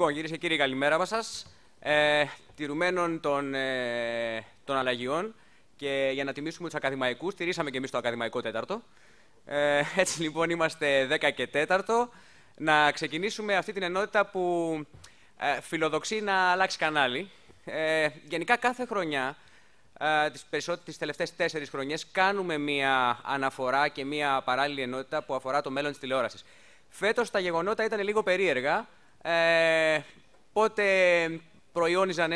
Λοιπόν, κυρίες και κύριοι, καλημέρα σας. Τηρουμένων των αλλαγιών και για να τιμήσουμε τους ακαδημαϊκούς, τηρήσαμε και εμείς το ακαδημαϊκό τέταρτο. Έτσι λοιπόν είμαστε 10 και 4. Να ξεκινήσουμε αυτή την ενότητα που φιλοδοξεί να αλλάξει κανάλι. Γενικά κάθε χρονιά, τις τελευταίες 4 χρονιές, κάνουμε μία αναφορά και μία παράλληλη ενότητα που αφορά το μέλλον της τηλεόρασης. Φέτος τα γεγονότα ήταν λίγο περίεργα. Πότε προϊόνιζαν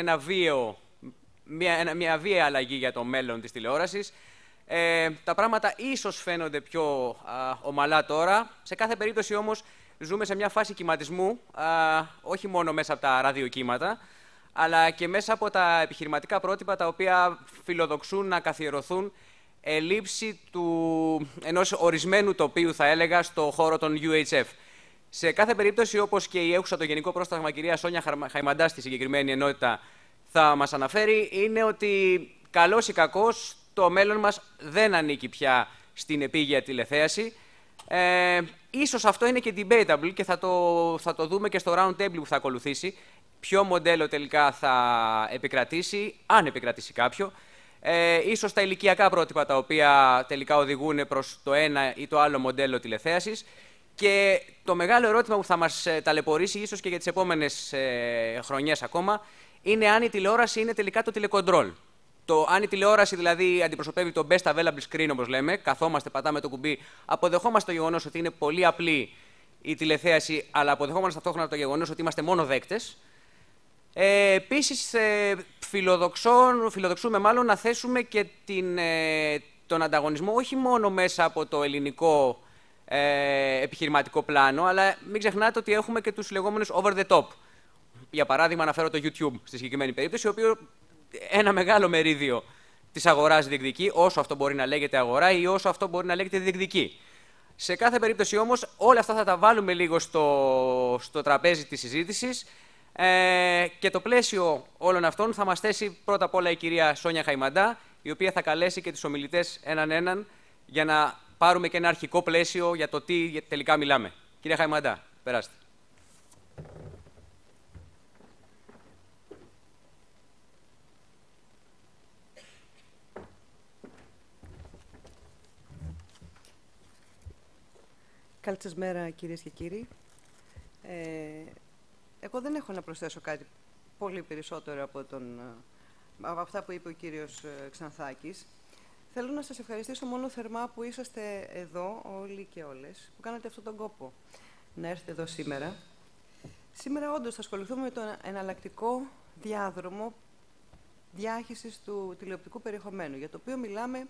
μια βίαια αλλαγή για το μέλλον της τηλεόρασης. Τα πράγματα ίσως φαίνονται πιο ομαλά τώρα. Σε κάθε περίπτωση όμως ζούμε σε μια φάση κυματισμού, όχι μόνο μέσα από τα ραδιοκύματα, αλλά και μέσα από τα επιχειρηματικά πρότυπα τα οποία φιλοδοξούν να καθιερωθούν ελήψη ενός ορισμένου τοπίου, θα έλεγα, στο χώρο των UHF. Σε κάθε περίπτωση, όπως και η έχουσα το Γενικό Πρόσταγμα κυρία Σόνια Χαϊμαντά στη συγκεκριμένη ενότητα θα μας αναφέρει, είναι ότι καλώς ή κακώς το μέλλον μας δεν ανήκει πια στην επίγεια τηλεθέαση. Ίσως αυτό είναι και debatable και θα το δούμε και στο round table που θα ακολουθήσει. Ποιο μοντέλο τελικά θα επικρατήσει, αν επικρατήσει κάποιο. Ίσως τα ηλικιακά πρότυπα τα οποία τελικά οδηγούν προς το ένα ή το άλλο μοντέλο τηλεθέασης. Και το μεγάλο ερώτημα που θα μας ταλαιπωρήσει ίσως και για τις επόμενες χρονιές ακόμα είναι αν η τηλεόραση είναι τελικά το τηλεκοντρόλ. Αν η τηλεόραση δηλαδή αντιπροσωπεύει το best available screen, όπως λέμε, καθόμαστε, πατάμε το κουμπί, αποδεχόμαστε το γεγονός ότι είναι πολύ απλή η τηλεθέαση, αλλά αποδεχόμαστε ταυτόχρονα το γεγονός ότι είμαστε μόνο δέκτες. Επίσης, φιλοδοξούμε μάλλον να θέσουμε και τον ανταγωνισμό όχι μόνο μέσα από το ελληνικό επιχειρηματικό πλάνο, αλλά μην ξεχνάτε ότι έχουμε και τους λεγόμενους over the top. Για παράδειγμα, αναφέρω το YouTube στη συγκεκριμένη περίπτωση, ο οποίο ένα μεγάλο μερίδιο της αγοράς διεκδικεί, όσο αυτό μπορεί να λέγεται αγορά ή όσο αυτό μπορεί να λέγεται διεκδικεί. Σε κάθε περίπτωση όμως, όλα αυτά θα τα βάλουμε λίγο στο τραπέζι της συζήτησης και το πλαίσιο όλων αυτών θα μας θέσει πρώτα απ' όλα η κυρία Σόνια Χαϊμαντά, η οποία θα καλέσει και τους ομιλητές έναν για να πάρουμε και ένα αρχικό πλαίσιο για το τι τελικά μιλάμε. Κυρία Χαϊμαντά, περάστε. Καλή σας μέρα, κυρίες και κύριοι. Εγώ δεν έχω να προσθέσω κάτι πολύ περισσότερο από αυτά που είπε ο κύριος Ξανθάκης. Θέλω να σας ευχαριστήσω μόνο θερμά που είσαστε εδώ όλοι και όλες, που κάνατε αυτόν τον κόπο να έρθετε εδώ σήμερα. Σήμερα όντως θα ασχοληθούμε με τον εναλλακτικό διάδρομο διάχυσης του τηλεοπτικού περιεχομένου, για το οποίο μιλάμε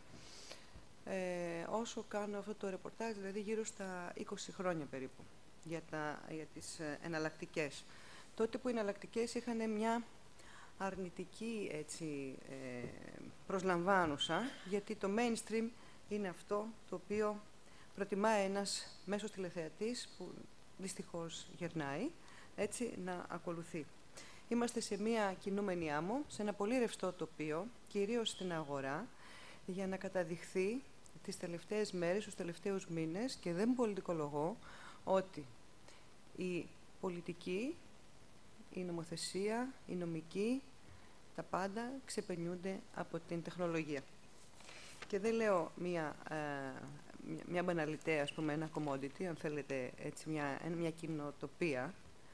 όσο κάνω αυτό το ρεπορτάζ, δηλαδή γύρω στα 20 χρόνια περίπου, για τις εναλλακτικές. Τότε που οι εναλλακτικές είχαν μια αρνητική προσλαμβάνουσα, γιατί το mainstream είναι αυτό το οποίο προτιμάει ένας μέσος τηλεθεατής που δυστυχώς γερνάει, έτσι να ακολουθεί. Είμαστε σε μια κινούμενη άμμο, σε ένα πολύ ρευστό τοπίο, κυρίως στην αγορά, για να καταδειχθεί τις τελευταίες μέρες, τους τελευταίους μήνες, και δεν πολιτικολογώ, ότι η πολιτική, η νομοθεσία, η νομική, τα πάντα ξεπερνιούνται από την τεχνολογία. Και δεν λέω μια μπαναλιτέ, ας πούμε, ένα commodity, αν θέλετε, έτσι, μια κοινοτοπία.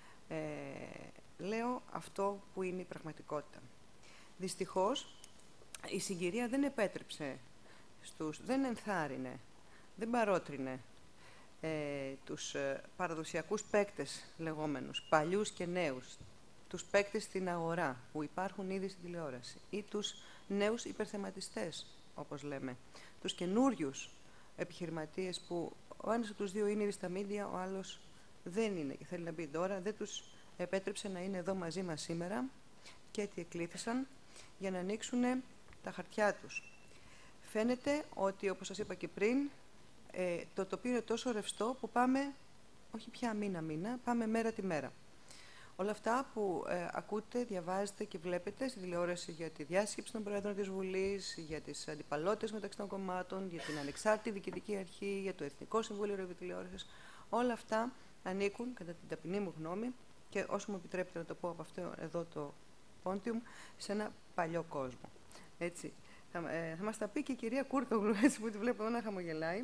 Λέω αυτό που είναι η πραγματικότητα. Δυστυχώς, η συγκυρία δεν επέτρεψε δεν ενθάρρυνε, δεν παρότρινε τους παραδοσιακούς παίκτες λεγόμενους, παλιούς και νέους, τους παίκτες στην αγορά που υπάρχουν ήδη στην τηλεόραση, ή τους νέους υπερθεματιστές, όπως λέμε, τους καινούριους επιχειρηματίες που ο ένας από τους δύο είναι ήδη στα μίντια, ο άλλος δεν είναι και θέλει να μπει τώρα, δεν τους επέτρεψε να είναι εδώ μαζί μας σήμερα και έτσι εκλήθησαν για να ανοίξουν τα χαρτιά τους. Φαίνεται ότι, όπως σας είπα και πριν, το τοπίο είναι τόσο ρευστό που πάμε, όχι πια μήνα-μήνα, πάμε μέρα τη μέρα. Όλα αυτά που ακούτε, διαβάζετε και βλέπετε στη τηλεόραση για τη διάσκεψη των Προέδρων της Βουλής, για τις αντιπαλότητες μεταξύ των κομμάτων, για την ανεξάρτητη διοικητική αρχή, για το Εθνικό Συμβούλιο Ραδιοτηλεόρασης, όλα αυτά ανήκουν, κατά την ταπεινή μου γνώμη, και όσο μου επιτρέπετε να το πω από αυτό εδώ το πόντιουμ, σε ένα παλιό κόσμο. Έτσι. Θα μας τα πει και η κυρία Κούρτογλου, έτσι που τη βλέπω εδώ να χαμογελάει.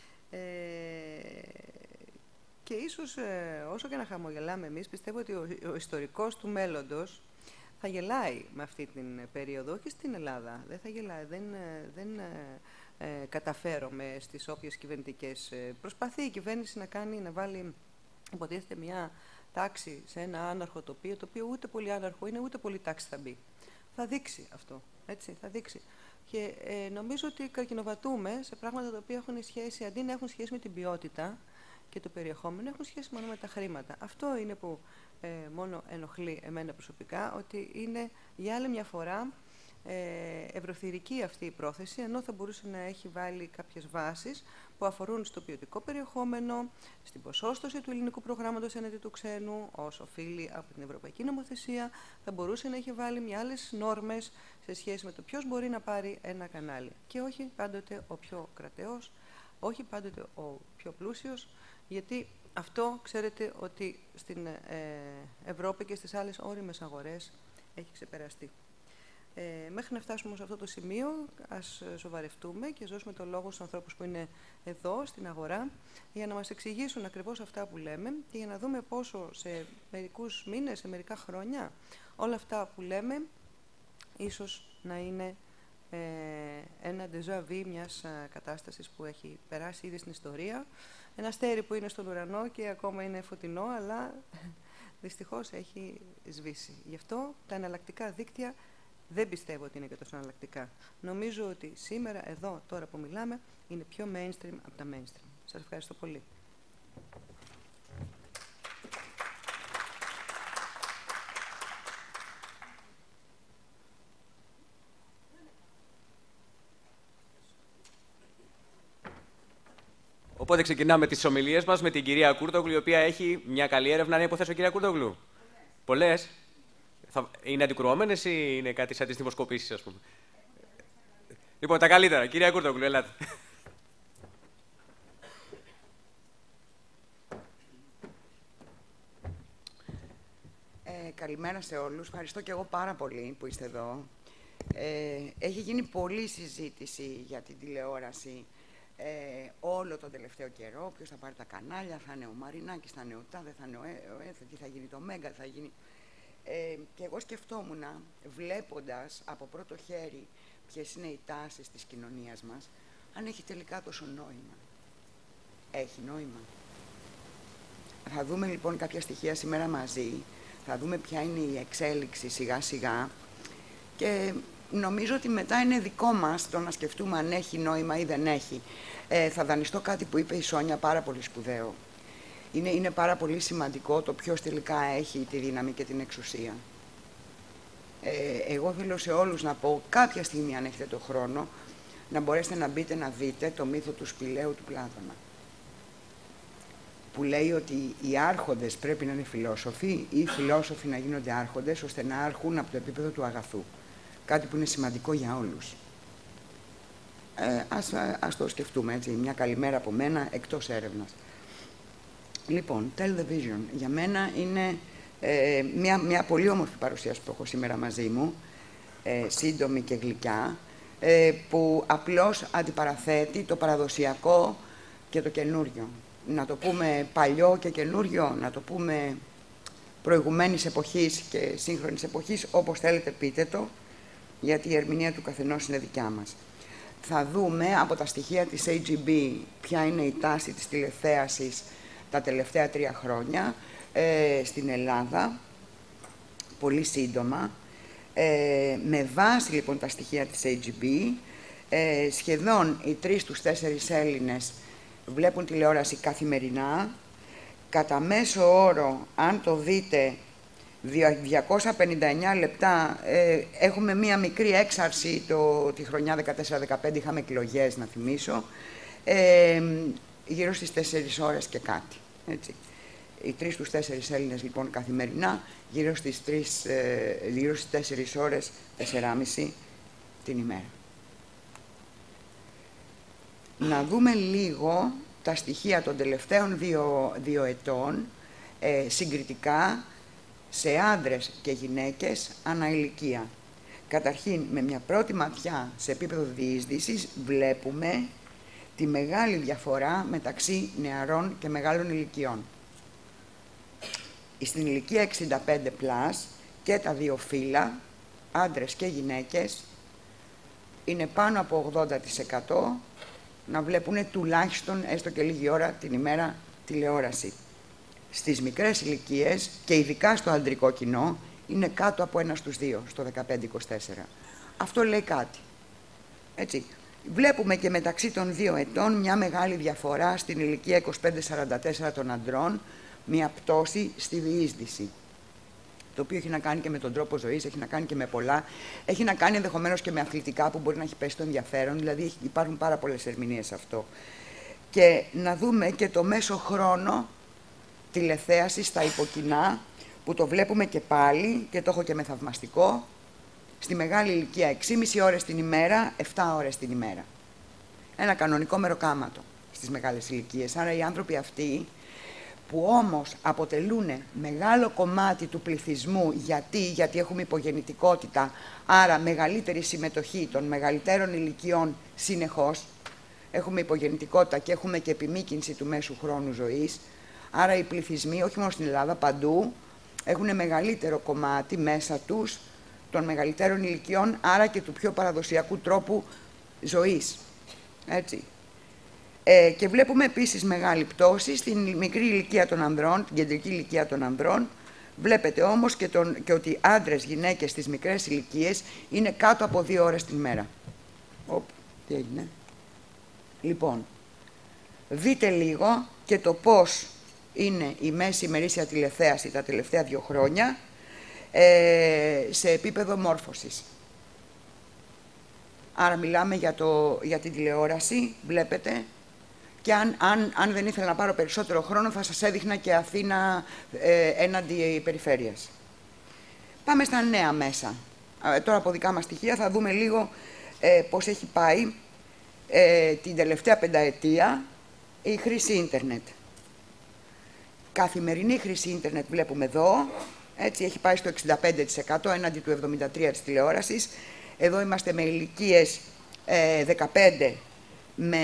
Και ίσως όσο και να χαμογελάμε εμείς, πιστεύω ότι ο ιστορικός του μέλλοντος θα γελάει με αυτή την περίοδο, όχι στην Ελλάδα. Δεν θα γελάει, δεν καταφέρομαι στις όποιες κυβερνητικές. Προσπαθεί η κυβέρνηση να βάλει, υποτίθεται, μια τάξη σε ένα άναρχο τοπίο, το οποίο ούτε πολύ άναρχο είναι, ούτε πολύ τάξη θα μπει. Θα δείξει αυτό, έτσι, θα δείξει. Και νομίζω ότι καρκινοβατούμε σε πράγματα τα οποία έχουν σχέση, αντί να έχουν σχέση με την ποιότητα και το περιεχόμενο, έχουν σχέση μόνο με τα χρήματα. Αυτό είναι που μόνο ενοχλεί εμένα προσωπικά, ότι είναι για άλλη μια φορά ευρωθυρική αυτή η πρόθεση, ενώ θα μπορούσε να έχει βάλει κάποιες βάσεις που αφορούν στο ποιοτικό περιεχόμενο, στην ποσόστοση του ελληνικού προγράμματος έναντι του ξένου, ως οφείλει από την Ευρωπαϊκή Νομοθεσία, θα μπορούσε να έχει βάλει μια άλλες νόρμες σε σχέση με το ποιος μπορεί να πάρει ένα κανάλι. Και όχι πάντοτε ο πιο κρατεός, όχι πάντοτε ο πιο πλούσιος, γιατί αυτό ξέρετε ότι στην Ευρώπη και στις άλλες όριμες αγορές έχει ξεπεραστεί. Μέχρι να φτάσουμε σε αυτό το σημείο, ας σοβαρευτούμε και δώσουμε το λόγο στους ανθρώπους που είναι εδώ, στην αγορά, για να μας εξηγήσουν ακριβώς αυτά που λέμε και για να δούμε πόσο σε μερικούς μήνες, σε μερικά χρόνια, όλα αυτά που λέμε ίσως να είναι ένα déjà vu μιας κατάστασης που έχει περάσει ήδη στην ιστορία. Ένα αστέρι που είναι στον ουρανό και ακόμα είναι φωτεινό, αλλά δυστυχώς έχει σβήσει. Γι' αυτό τα εναλλακτικά δίκτυα δεν πιστεύω ότι είναι και τόσο εναλλακτικά. Νομίζω ότι σήμερα, εδώ, τώρα που μιλάμε, είναι πιο mainstream από τα mainstream. Σας ευχαριστώ πολύ. Οπότε ξεκινάμε τις ομιλίες μας με την κυρία Κούρτογλου, η οποία έχει μια καλή έρευνα, να υποθέσω, κυρία Κούρτογλου. Πολλές. Είναι αντικρουόμενες ή είναι κάτι σαν τις δημοσκοπήσεις, ας πούμε? Λοιπόν, τα καλύτερα. Κυρία Κούρτογλου, ελάτε. Καλημέρα σε όλους. Ευχαριστώ και εγώ πάρα πολύ που είστε εδώ. Έχει γίνει πολλή συζήτηση για την τηλεόραση όλο τον τελευταίο καιρό. Ποιος θα πάρει τα κανάλια, θα είναι ο Μαρινάκης, θα είναι ο Τάδε, θα είναι ο τι θα γίνει το Μέγκα, θα γίνει... και εγώ σκεφτόμουν, βλέποντας από πρώτο χέρι ποιες είναι οι τάσεις της κοινωνίας μας, αν έχει τελικά τόσο νόημα. Έχει νόημα. Θα δούμε λοιπόν κάποια στοιχεία σήμερα μαζί, θα δούμε ποια είναι η εξέλιξη σιγά σιγά και νομίζω ότι μετά είναι δικό μας το να σκεφτούμε αν έχει νόημα ή δεν έχει. Θα δανειστώ κάτι που είπε η Σόνια, πάρα πολύ σπουδαίο. Είναι πάρα πολύ σημαντικό το ποιος τελικά έχει τη δύναμη και την εξουσία. Εγώ θέλω σε όλους να πω, κάποια στιγμή αν έχετε το χρόνο, να μπορέσετε να μπείτε να δείτε το μύθο του Σπηλαίου του Πλάτωνα. Που λέει ότι οι άρχοντες πρέπει να είναι φιλόσοφοι ή οι φιλόσοφοι να γίνονται άρχοντες, ώστε να άρχουν από το επίπεδο του αγαθού. Κάτι που είναι σημαντικό για όλους. Ας το σκεφτούμε, έτσι, μια καλημέρα από μένα, εκτός έρευνας. Λοιπόν, Tell the Vision. Για μένα είναι μια πολύ όμορφη παρουσίαση που έχω σήμερα μαζί μου, σύντομη και γλυκιά, που απλώς αντιπαραθέτει το παραδοσιακό και το καινούριο. Να το πούμε παλιό και καινούριο, να το πούμε προηγουμένης εποχής και σύγχρονης εποχής, όπως θέλετε πείτε το, γιατί η ερμηνεία του καθενός είναι δικιά μας. Θα δούμε από τα στοιχεία της AGB ποια είναι η τάση της τηλεθέασης τα τελευταία 3 χρόνια στην Ελλάδα, πολύ σύντομα. Με βάση λοιπόν τα στοιχεία της AGB, σχεδόν οι 3 στους 4 Έλληνες βλέπουν τηλεόραση καθημερινά. Κατά μέσο όρο, αν το δείτε, 259 λεπτά, έχουμε μία μικρή έξαρση τη χρονιά 14-15, είχαμε εκλογές, να θυμίσω, γύρω στις 4 ώρες και κάτι. Έτσι. Οι 3 στους 4 Έλληνες, λοιπόν, καθημερινά, γύρω στις 4 ώρες, 4,5 την ημέρα. Να δούμε λίγο τα στοιχεία των τελευταίων 2 ετών, συγκριτικά, σε άντρες και γυναίκες ανά ηλικία. Καταρχήν, με μια πρώτη ματιά σε επίπεδο διείσδυσης, βλέπουμε τη μεγάλη διαφορά μεταξύ νεαρών και μεγάλων ηλικιών. Στην ηλικία 65+, και τα δύο φύλλα, άντρες και γυναίκες, είναι πάνω από 80% να βλέπουν τουλάχιστον έστω και λίγη ώρα την ημέρα τηλεόραση. Στις μικρές ηλικίες και ειδικά στο ανδρικό κοινό είναι κάτω από 1 στους 2 στο 15-24. Αυτό λέει κάτι. Έτσι. Βλέπουμε και μεταξύ των 2 ετών μια μεγάλη διαφορά στην ηλικία 25-44 των αντρών, μια πτώση στη διείσδυση. Το οποίο έχει να κάνει και με τον τρόπο ζωής, έχει να κάνει και με πολλά. Έχει να κάνει ενδεχομένως και με αθλητικά που μπορεί να έχει πέσει το ενδιαφέρον. Δηλαδή υπάρχουν πάρα πολλές ερμηνείες σε αυτό. Και να δούμε και το μέσο χρόνο τηλεθέασης στα υποκοινά, που το βλέπουμε και πάλι, και το έχω και με θαυμαστικό, στη μεγάλη ηλικία 6,5 ώρες την ημέρα, 7 ώρες την ημέρα. Ένα κανονικό μεροκάματο στις μεγάλες ηλικίες. Άρα οι άνθρωποι αυτοί, που όμως αποτελούν μεγάλο κομμάτι του πληθυσμού, γιατί έχουμε υπογεννητικότητα, άρα μεγαλύτερη συμμετοχή των μεγαλύτερων ηλικιών συνεχώς, έχουμε υπογεννητικότητα και έχουμε και επιμήκυνση του μέσου χρόνου ζωής, άρα οι πληθυσμοί, όχι μόνο στην Ελλάδα, παντού, έχουν μεγαλύτερο κομμάτι μέσα τους των μεγαλύτερων ηλικιών, άρα και του πιο παραδοσιακού τρόπου ζωής. Έτσι. Και βλέπουμε επίσης μεγάλη πτώση στην μικρή ηλικία των ανδρών, την κεντρική ηλικία των ανδρών. Βλέπετε όμως και ότι άντρες, γυναίκες στις μικρές ηλικίες είναι κάτω από 2 ώρες την μέρα. Τι έγινε. Λοιπόν, δείτε λίγο και το πώς είναι η μέση ημερήσια τηλεθέαση τα τελευταία 2 χρόνια σε επίπεδο μόρφωσης. Άρα μιλάμε για την τηλεόραση, βλέπετε, και αν δεν ήθελα να πάρω περισσότερο χρόνο θα σας έδειχνα και Αθήνα έναντι περιφέρειας. Πάμε στα νέα μέσα. Τώρα από δικά μας στοιχεία θα δούμε λίγο πώς έχει πάει την τελευταία 5ετία η χρήση ίντερνετ. Καθημερινή χρήση ίντερνετ βλέπουμε εδώ, έτσι έχει πάει στο 65% έναντι του 73% της τηλεόρασης. Εδώ είμαστε με ηλικίες 15 με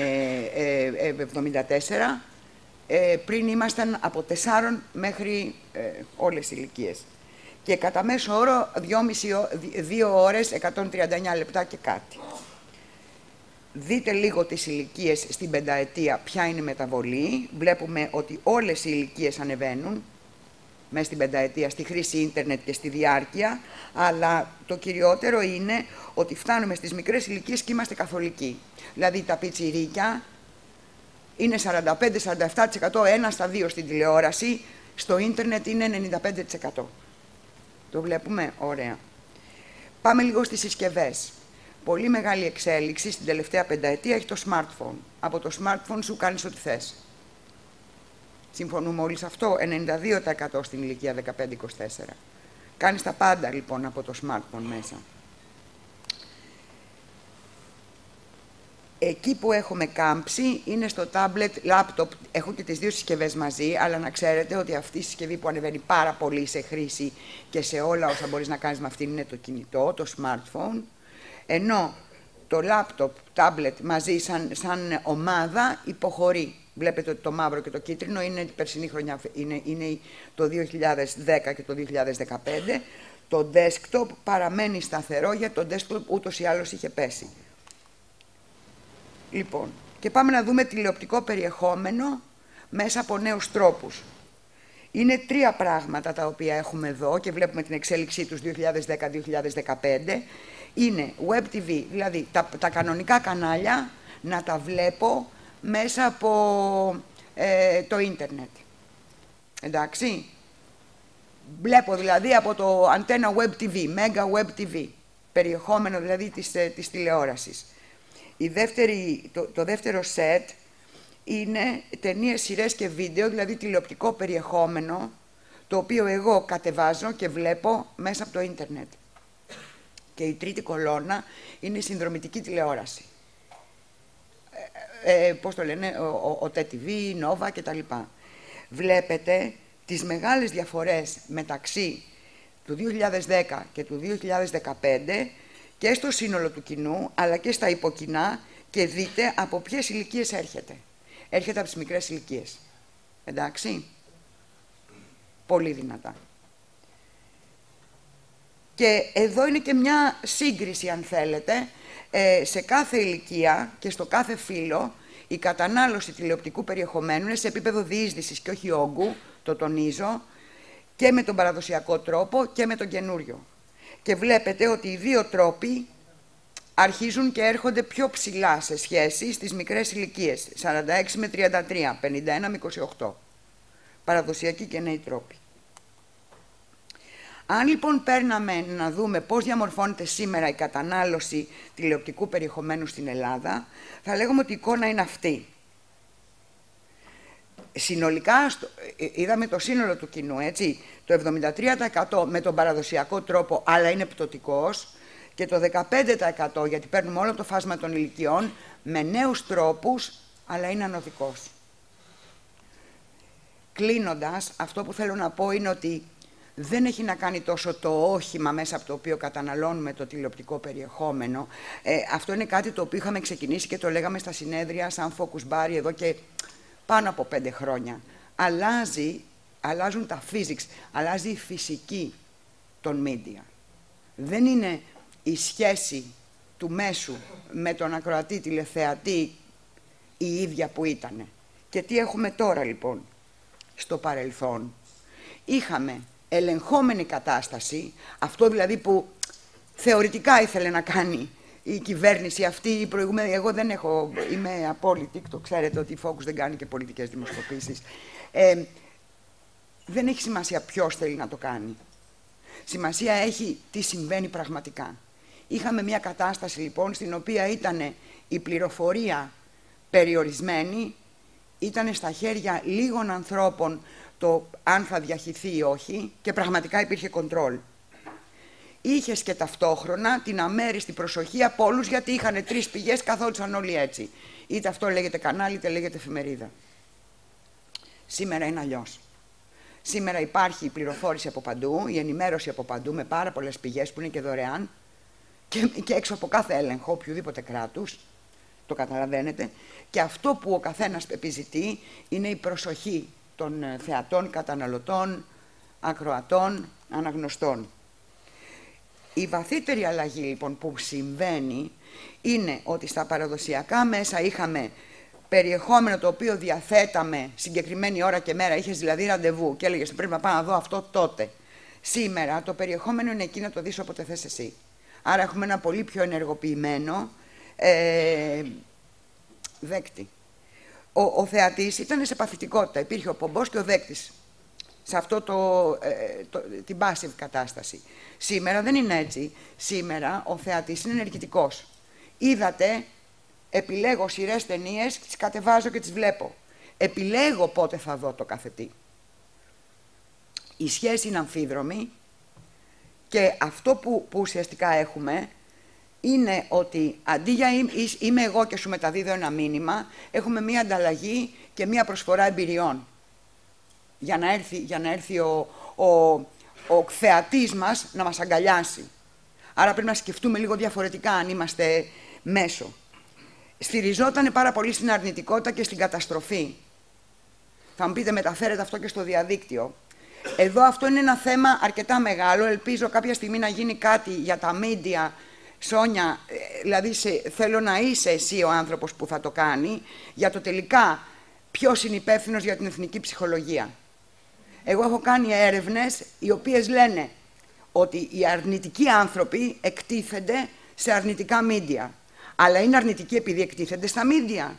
74, πριν ήμασταν από 4 μέχρι όλες οι ηλικίες. Και κατά μέσο όρο 2 ώρες, 139 λεπτά και κάτι. Δείτε λίγο τις ηλικίες στην 5ετία, ποια είναι η μεταβολή. Βλέπουμε ότι όλες οι ηλικίες ανεβαίνουν μέσα στην 5ετία στη χρήση ίντερνετ και στη διάρκεια, αλλά το κυριότερο είναι ότι φτάνουμε στις μικρές ηλικίες και είμαστε καθολικοί. Δηλαδή τα πιτσιρίκια είναι 45-47%, 1 στα 2 στην τηλεόραση, στο ίντερνετ είναι 95%. Το βλέπουμε, ωραία. Πάμε λίγο στις συσκευές. Πολύ μεγάλη εξέλιξη στην τελευταία 5ετία έχει το smartphone. Από το smartphone σου κάνεις ό,τι θες. Συμφωνούμε όλοι σε αυτό, 92% στην ηλικία 15-24. Κάνεις τα πάντα λοιπόν από το smartphone μέσα. Εκεί που έχουμε κάμψει είναι στο tablet, laptop. Έχω και τις δύο συσκευές μαζί, αλλά να ξέρετε ότι αυτή η συσκευή που ανεβαίνει πάρα πολύ σε χρήση και σε όλα όσα μπορείς να κάνεις με αυτήν είναι το κινητό, το smartphone. Ενώ το laptop, tablet μαζί σαν ομάδα υποχωρεί. Βλέπετε ότι το μαύρο και το κίτρινο είναι η περσινή χρονιά, είναι το 2010 και το 2015. Το desktop παραμένει σταθερό, γιατί το desktop ούτως ή άλλως είχε πέσει. Λοιπόν, και πάμε να δούμε τηλεοπτικό περιεχόμενο μέσα από νέους τρόπους. Είναι 3 πράγματα τα οποία έχουμε εδώ και βλέπουμε την εξέλιξή τους 2010-2015. Είναι Web TV, δηλαδή τα κανονικά κανάλια να τα βλέπω μέσα από το ίντερνετ. Εντάξει. Βλέπω δηλαδή από το αντένα Web TV, Mega Web TV, περιεχόμενο δηλαδή της τηλεόρασης. Το δεύτερο σετ είναι ταινίες, σειρές και βίντεο, δηλαδή τηλεοπτικό περιεχόμενο, το οποίο εγώ κατεβάζω και βλέπω μέσα από το ίντερνετ. Και η τρίτη κολόνα είναι η συνδρομητική τηλεόραση. Πώς το λένε, ο TTV, Nova κτλ. Βλέπετε τις μεγάλες διαφορές μεταξύ του 2010 και του 2015 και στο σύνολο του κοινού, αλλά και στα υποκοινά, και δείτε από ποιες ηλικίες έρχεται. Έρχεται από τις μικρές ηλικίες. Εντάξει. Πολύ δυνατά. Και εδώ είναι και μια σύγκριση, αν θέλετε, σε κάθε ηλικία και στο κάθε φύλο η κατανάλωση τηλεοπτικού περιεχομένου είναι σε επίπεδο διείσδυσης και όχι όγκου, το τονίζω, και με τον παραδοσιακό τρόπο και με τον καινούριο. Και βλέπετε ότι οι δύο τρόποι αρχίζουν και έρχονται πιο ψηλά σε σχέση στις μικρές ηλικίες, 46 με 33, 51 με 28. Παραδοσιακοί και νέοι τρόποι. Αν λοιπόν παίρναμε να δούμε πώς διαμορφώνεται σήμερα η κατανάλωση τηλεοπτικού περιεχομένου στην Ελλάδα, θα λέγαμε ότι η εικόνα είναι αυτή. Συνολικά, είδαμε το σύνολο του κοινού, έτσι, το 73% με τον παραδοσιακό τρόπο, αλλά είναι πτωτικός, και το 15%, γιατί παίρνουμε όλο το φάσμα των ηλικιών, με νέους τρόπους, αλλά είναι ανωδικός. Κλείνοντας, αυτό που θέλω να πω είναι ότι δεν έχει να κάνει τόσο το όχημα μέσα από το οποίο καταναλώνουμε το τηλεοπτικό περιεχόμενο. Αυτό είναι κάτι το οποίο είχαμε ξεκινήσει και το λέγαμε στα συνέδρια σαν focus bar εδώ και πάνω από 5 χρόνια. Αλλάζουν τα physics, αλλάζει η φυσική των media. Δεν είναι η σχέση του μέσου με τον ακροατή τηλεθεατή η ίδια που ήτανε. Και τι έχουμε τώρα λοιπόν? Στο παρελθόν είχαμε ελεγχόμενη κατάσταση, αυτό δηλαδή που θεωρητικά ήθελε να κάνει η κυβέρνηση αυτή, η προηγούμενη. Εγώ δεν έχω, είμαι απόλυτη, το ξέρετε ότι η Focus δεν κάνει και πολιτικές δημοσκοπήσεις. Δεν έχει σημασία ποιος θέλει να το κάνει. Σημασία έχει τι συμβαίνει πραγματικά. Είχαμε μια κατάσταση λοιπόν στην οποία ήταν η πληροφορία περιορισμένη, ήταν στα χέρια λίγων ανθρώπων το αν θα διαχυθεί ή όχι, και πραγματικά υπήρχε κοντρόλ. Είχες και ταυτόχρονα την αμέριστη προσοχή από όλους, γιατί είχαν 3 πηγές, καθόντουσαν όλοι έτσι. Είτε αυτό λέγεται κανάλι, είτε λέγεται εφημερίδα. Σήμερα είναι αλλιώς. Σήμερα υπάρχει η πληροφόρηση από παντού, η ενημέρωση από παντού, με πάρα πολλές πηγές που είναι και δωρεάν και έξω από κάθε έλεγχο οποιοδήποτε κράτους, το καταλαβαίνετε. Και αυτό που ο καθένας επιζητεί είναι η προσοχή των θεατών, καταναλωτών, ακροατών, αναγνωστών. Η βαθύτερη αλλαγή λοιπόν που συμβαίνει είναι ότι στα παραδοσιακά μέσα είχαμε περιεχόμενο το οποίο διαθέταμε συγκεκριμένη ώρα και μέρα, είχες δηλαδή ραντεβού και έλεγες πρέπει να πάω να δω αυτό τότε. Σήμερα το περιεχόμενο είναι εκεί να το δεις όποτε θες εσύ. Άρα έχουμε ένα πολύ πιο ενεργοποιημένο δέκτη. Ο θεατής ήταν σε παθητικότητα, υπήρχε ο πομπός και ο δέκτης σε αυτό την passive κατάσταση. Σήμερα δεν είναι έτσι. Σήμερα ο θεατής είναι ενεργητικός. Είδατε, επιλέγω σειρές ταινίες, τις κατεβάζω και τις βλέπω. Επιλέγω πότε θα δω το κάθε τι. Η σχέση είναι αμφίδρομη και αυτό που ουσιαστικά έχουμε είναι ότι αντί για είμαι εγώ και σου μεταδίδω ένα μήνυμα, έχουμε μία ανταλλαγή και μία προσφορά εμπειριών για να έρθει ο θεατής μας να μας αγκαλιάσει. Άρα πρέπει να σκεφτούμε λίγο διαφορετικά αν είμαστε μέσο. Στηριζόταν πάρα πολύ στην αρνητικότητα και στην καταστροφή. Θα μου πείτε, μεταφέρετε αυτό και στο διαδίκτυο. Εδώ αυτό είναι ένα θέμα αρκετά μεγάλο. Ελπίζω κάποια στιγμή να γίνει κάτι για τα media. Σόνια, δηλαδή θέλω να είσαι εσύ ο άνθρωπος που θα το κάνει, για το τελικά ποιος είναι υπεύθυνος για την εθνική ψυχολογία. Εγώ έχω κάνει έρευνες οι οποίες λένε ότι οι αρνητικοί άνθρωποι εκτίθενται σε αρνητικά μίντια. Αλλά είναι αρνητικοί επειδή εκτίθενται στα μίντια.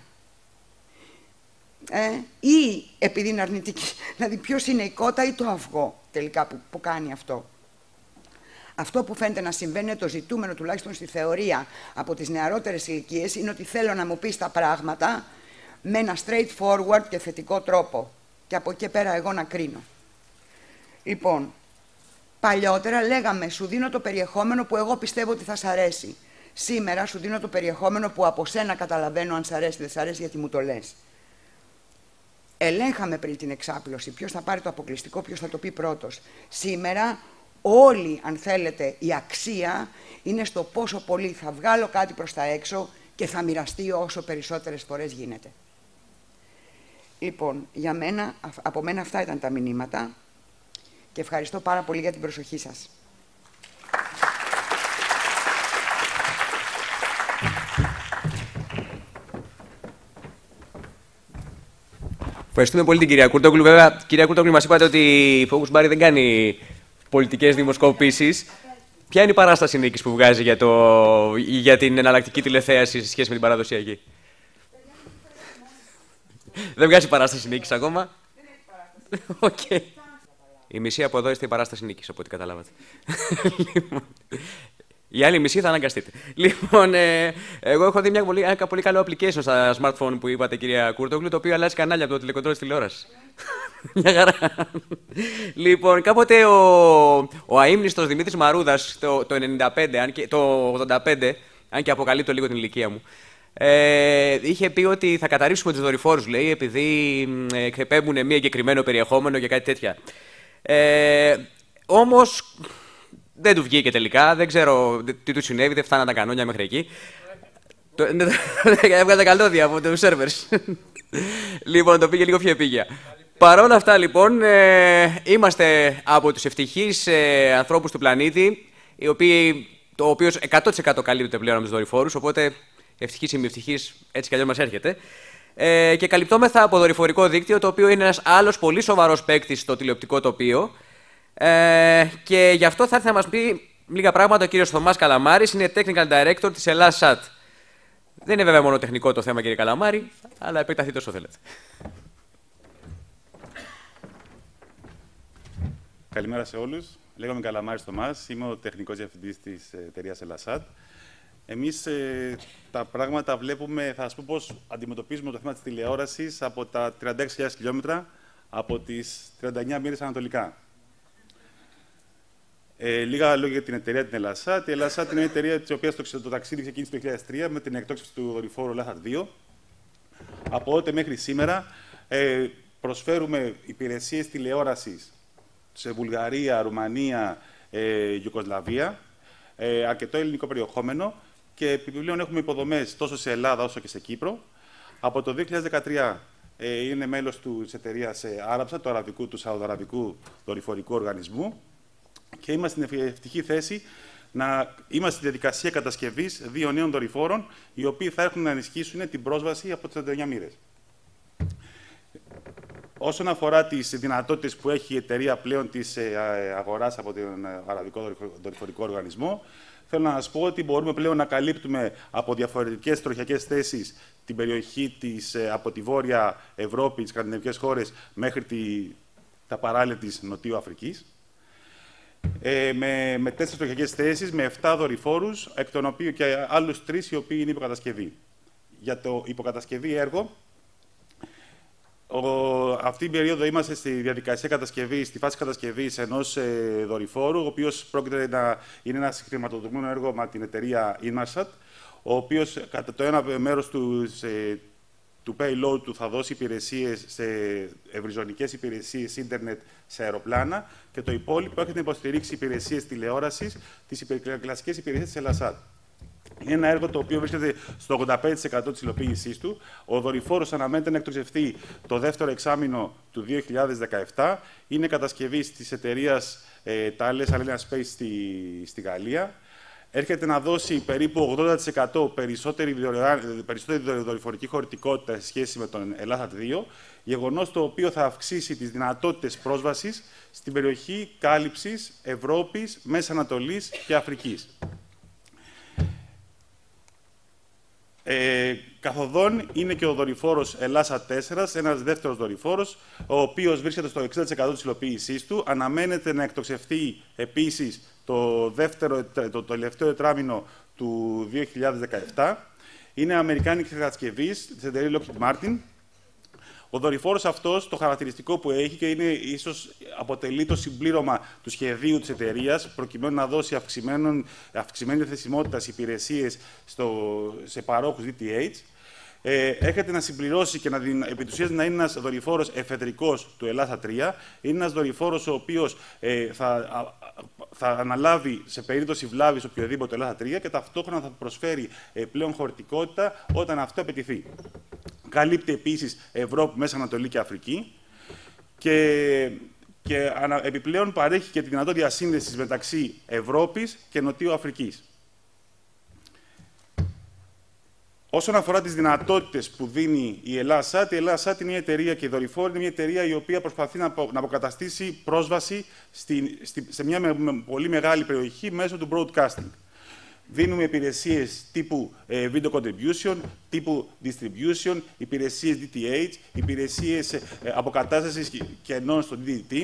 Ή επειδή είναι αρνητικοί. Δηλαδή ποιος είναι η κότα ή το αυγό τελικά που κάνει αυτό. Αυτό που φαίνεται να συμβαίνει, το ζητούμενο τουλάχιστον στη θεωρία από τις νεαρότερες ηλικίες, είναι ότι θέλω να μου πεις τα πράγματα με ένα straightforward και θετικό τρόπο. Και από εκεί πέρα εγώ να κρίνω. Λοιπόν, παλιότερα λέγαμε σου δίνω το περιεχόμενο που εγώ πιστεύω ότι θα σ' αρέσει. Σήμερα σου δίνω το περιεχόμενο που από σένα καταλαβαίνω αν σ' αρέσει, δεν σ' αρέσει, γιατί μου το λες. ελέγχαμε πριν την εξάπλωση ποιος θα πάρει το αποκλειστικό, ποιος θα το πει πρώτος. Σήμερα όλη, αν θέλετε, η αξία είναι στο πόσο πολύ θα βγάλω κάτι προς τα έξω και θα μοιραστεί όσο περισσότερες φορές γίνεται. Λοιπόν, από μένα αυτά ήταν τα μηνύματα και ευχαριστώ πάρα πολύ για την προσοχή σας. Ευχαριστούμε πολύ την κυρία Κούρτογλου. Βέβαια, κυρία Κούρτογλου, μας είπατε ότι η Focus Bar δεν κάνει πολιτικές δημοσκοπήσεις. Ποια είναι η παράσταση νίκης που βγάζει για την εναλλακτική τηλεθέαση σε σχέση με την παραδοσιακή? Δεν βγάζει παράσταση νίκης ακόμα. Okay. Η μισή από εδώ είστε η παράσταση νίκης, από ό,τι καταλάβατε. Η άλλη μισή θα αναγκαστείτε. Λοιπόν, εγώ έχω δει ένα πολύ καλό application στα smartphone που είπατε, κυρία Κούρτογλου, το οποίο αλλάζει κανάλια από το τηλεκοντρόλ της τηλεόρασης. Μια χαρά. Λοιπόν, κάποτε ο αείμνηστος Δημήτρης Μαρούδας το 85, αν και αποκαλύπτω λίγο την ηλικία μου, είχε πει ότι θα καταρρύψουμε τους δορυφόρους, λέει, επειδή εκπέμπουν μη εγκεκριμένο περιεχόμενο και κάτι τέτοια. Όμως δεν του βγήκε τελικά, δεν ξέρω τι του συνέβη, δεν φτάναν τα κανόνια μέχρι εκεί. Έβγαλε καλώδια από τους σερβερς. Λοιπόν, το πήγε λίγο πιο επίγεια. Παρ' όλα αυτά, λοιπόν, είμαστε από τους ευτυχείς ανθρώπους του πλανήτη, ο οποίος 100% καλύπτεται πλέον από τους δορυφόρους, οπότε ευτυχής ή μη ευτυχής, έτσι κι αλλιώς μας έρχεται. Και καλυπτόμεθα από δορυφορικό δίκτυο, το οποίο είναι ένας άλλος πολύ σοβαρός παίκτης στο τηλεοπτικό τοπίο. Και γι' αυτό θα έρθει να μας πει λίγα πράγματα ο κύριος Θωμάς Καλαμάρης, είναι Technical Director της Ελλάς-Sat. Δεν είναι βέβαια μόνο τεχνικό το θέμα, κύριε Καλαμάρη, αλλά επεκταθείτε όσο θέλετε. Καλημέρα σε όλους. Λέγομαι Καλαμάρης Θωμάς, είμαι ο τεχνικός διευθυντής της εταιρείας Ελλάς-Sat. Εμείς τα πράγματα βλέπουμε, θα σας πω πώς αντιμετωπίζουμε το θέμα της τηλεόρασης από τα 36.000 χιλιόμετρα από τις 39 μοίρες ανατολικά. Λίγα λόγια για την εταιρεία την Ελλάς-Sat. Η Ελλάς-Sat είναι μια εταιρεία της οποίας το ταξίδι ξεκίνησε το 2003 με την εκτόξευση του δορυφόρου Ελλάς-Sat 2. Από τότε μέχρι σήμερα προσφέρουμε υπηρεσίες τηλεόρασης σε Βουλγαρία, Ρουμανία, Ιουγκοσλαβία, αρκετό ελληνικό περιεχόμενο και επιπλέον έχουμε υποδομές τόσο σε Ελλάδα όσο και σε Κύπρο. Από το 2013 είναι μέλος της εταιρείας Arabsat, του Σαουδαραβικού Δορυφορικού Οργανισμού και είμαστε στην ευτυχή θέση να είμαστε στη διαδικασία κατασκευής 2 νέων δορυφόρων, οι οποίοι θα έρχονται να ενισχύσουν την πρόσβαση από τις 39 μοίρες. Όσον αφορά τις δυνατότητες που έχει η εταιρεία πλέον της αγοράς από τον Αραβικό Δορυφορικό Οργανισμό, θέλω να σας πω ότι μπορούμε πλέον να καλύπτουμε από διαφορετικές τροχιακές θέσεις την περιοχή από τη Βόρεια Ευρώπη, τις σκανδιναβικές χώρες, μέχρι τα παράλια της Νοτιού Αφρικής. Με 4 τροχιακές θέσεις, με 7 δορυφόρους, εκ των οποίων και άλλους 3 οι οποίοι είναι υποκατασκευή. Για το υποκατασκευή έργο, αυτή την περίοδο είμαστε στη διαδικασία κατασκευής, στη φάση κατασκευής ενός δορυφόρου, ο οποίος πρόκειται να είναι ένα χρηματοδοτούμενο έργο με την εταιρεία Inmarsat, ο οποίος κατά το ένα μέρος του payload του θα δώσει υπηρεσίες ευρυζωνικές υπηρεσίες ίντερνετ σε αεροπλάνα και το υπόλοιπο έχετε υποστηρίξει υπηρεσίες τηλεόρασης, τις κλασικές υπηρεσίες της Ελλάς-Sat. Είναι ένα έργο το οποίο βρίσκεται στο 85% της υλοποίησής του. Ο δορυφόρος αναμένεται να εκτοξευθεί το δεύτερο εξάμηνο του 2017. Είναι κατασκευή της εταιρείας Thales Alenia Space στη Γαλλία. Έρχεται να δώσει περίπου 80% περισσότερη δορυφορική χωρητικότητα σε σχέση με τον Ελλάς-Sat 2, γεγονός το οποίο θα αυξήσει τις δυνατότητες πρόσβασης στην περιοχή κάλυψης Ευρώπης, Μέσης Ανατολής και Αφρικής. Καθοδόν είναι και ο δορυφόρος Ελλάς-Sat 4, ένας δεύτερος δορυφόρος, ο οποίος βρίσκεται στο 60% της υλοποίησής του. Αναμένεται να εκτοξευθεί επίσης το τελευταίο τετράμινο του 2017. Είναι αμερικάνικη κατασκευής της εταιρείας Lockheed Martin. Ο δορυφόρος αυτός, το χαρακτηριστικό που έχει και ίσως αποτελεί το συμπλήρωμα του σχεδίου της εταιρείας, προκειμένου να δώσει αυξημένη διαθεσιμότητα σε υπηρεσίες σε παρόχους DTH, έρχεται να συμπληρώσει και επί της ουσίας να είναι ένας δορυφόρος εφεδρικός του Ελλάδα 3. Είναι ένας δορυφόρος ο οποίος θα αναλάβει σε περίπτωση βλάβης οποιοδήποτε Ελλάδα 3 και ταυτόχρονα θα προσφέρει πλέον χωρητικότητα όταν αυτό απαιτηθεί. Καλύπτει επίσης Ευρώπη, Μέση Ανατολή και Αφρική και επιπλέον παρέχει και τη δυνατότητα διασύνδεσης μεταξύ Ευρώπης και Νοτιού Αφρικής. Όσον αφορά τις δυνατότητες που δίνει η Ελλάσσατ, η Ελλάσσατ είναι μια εταιρεία και η δορυφόρη είναι μια εταιρεία η οποία προσπαθεί να αποκαταστήσει πρόσβαση σε μια πολύ μεγάλη περιοχή μέσω του broadcasting. Δίνουμε υπηρεσίες τύπου video contribution, τύπου distribution, υπηρεσίες DTH, υπηρεσίες αποκατάστασης κενών στο DDT.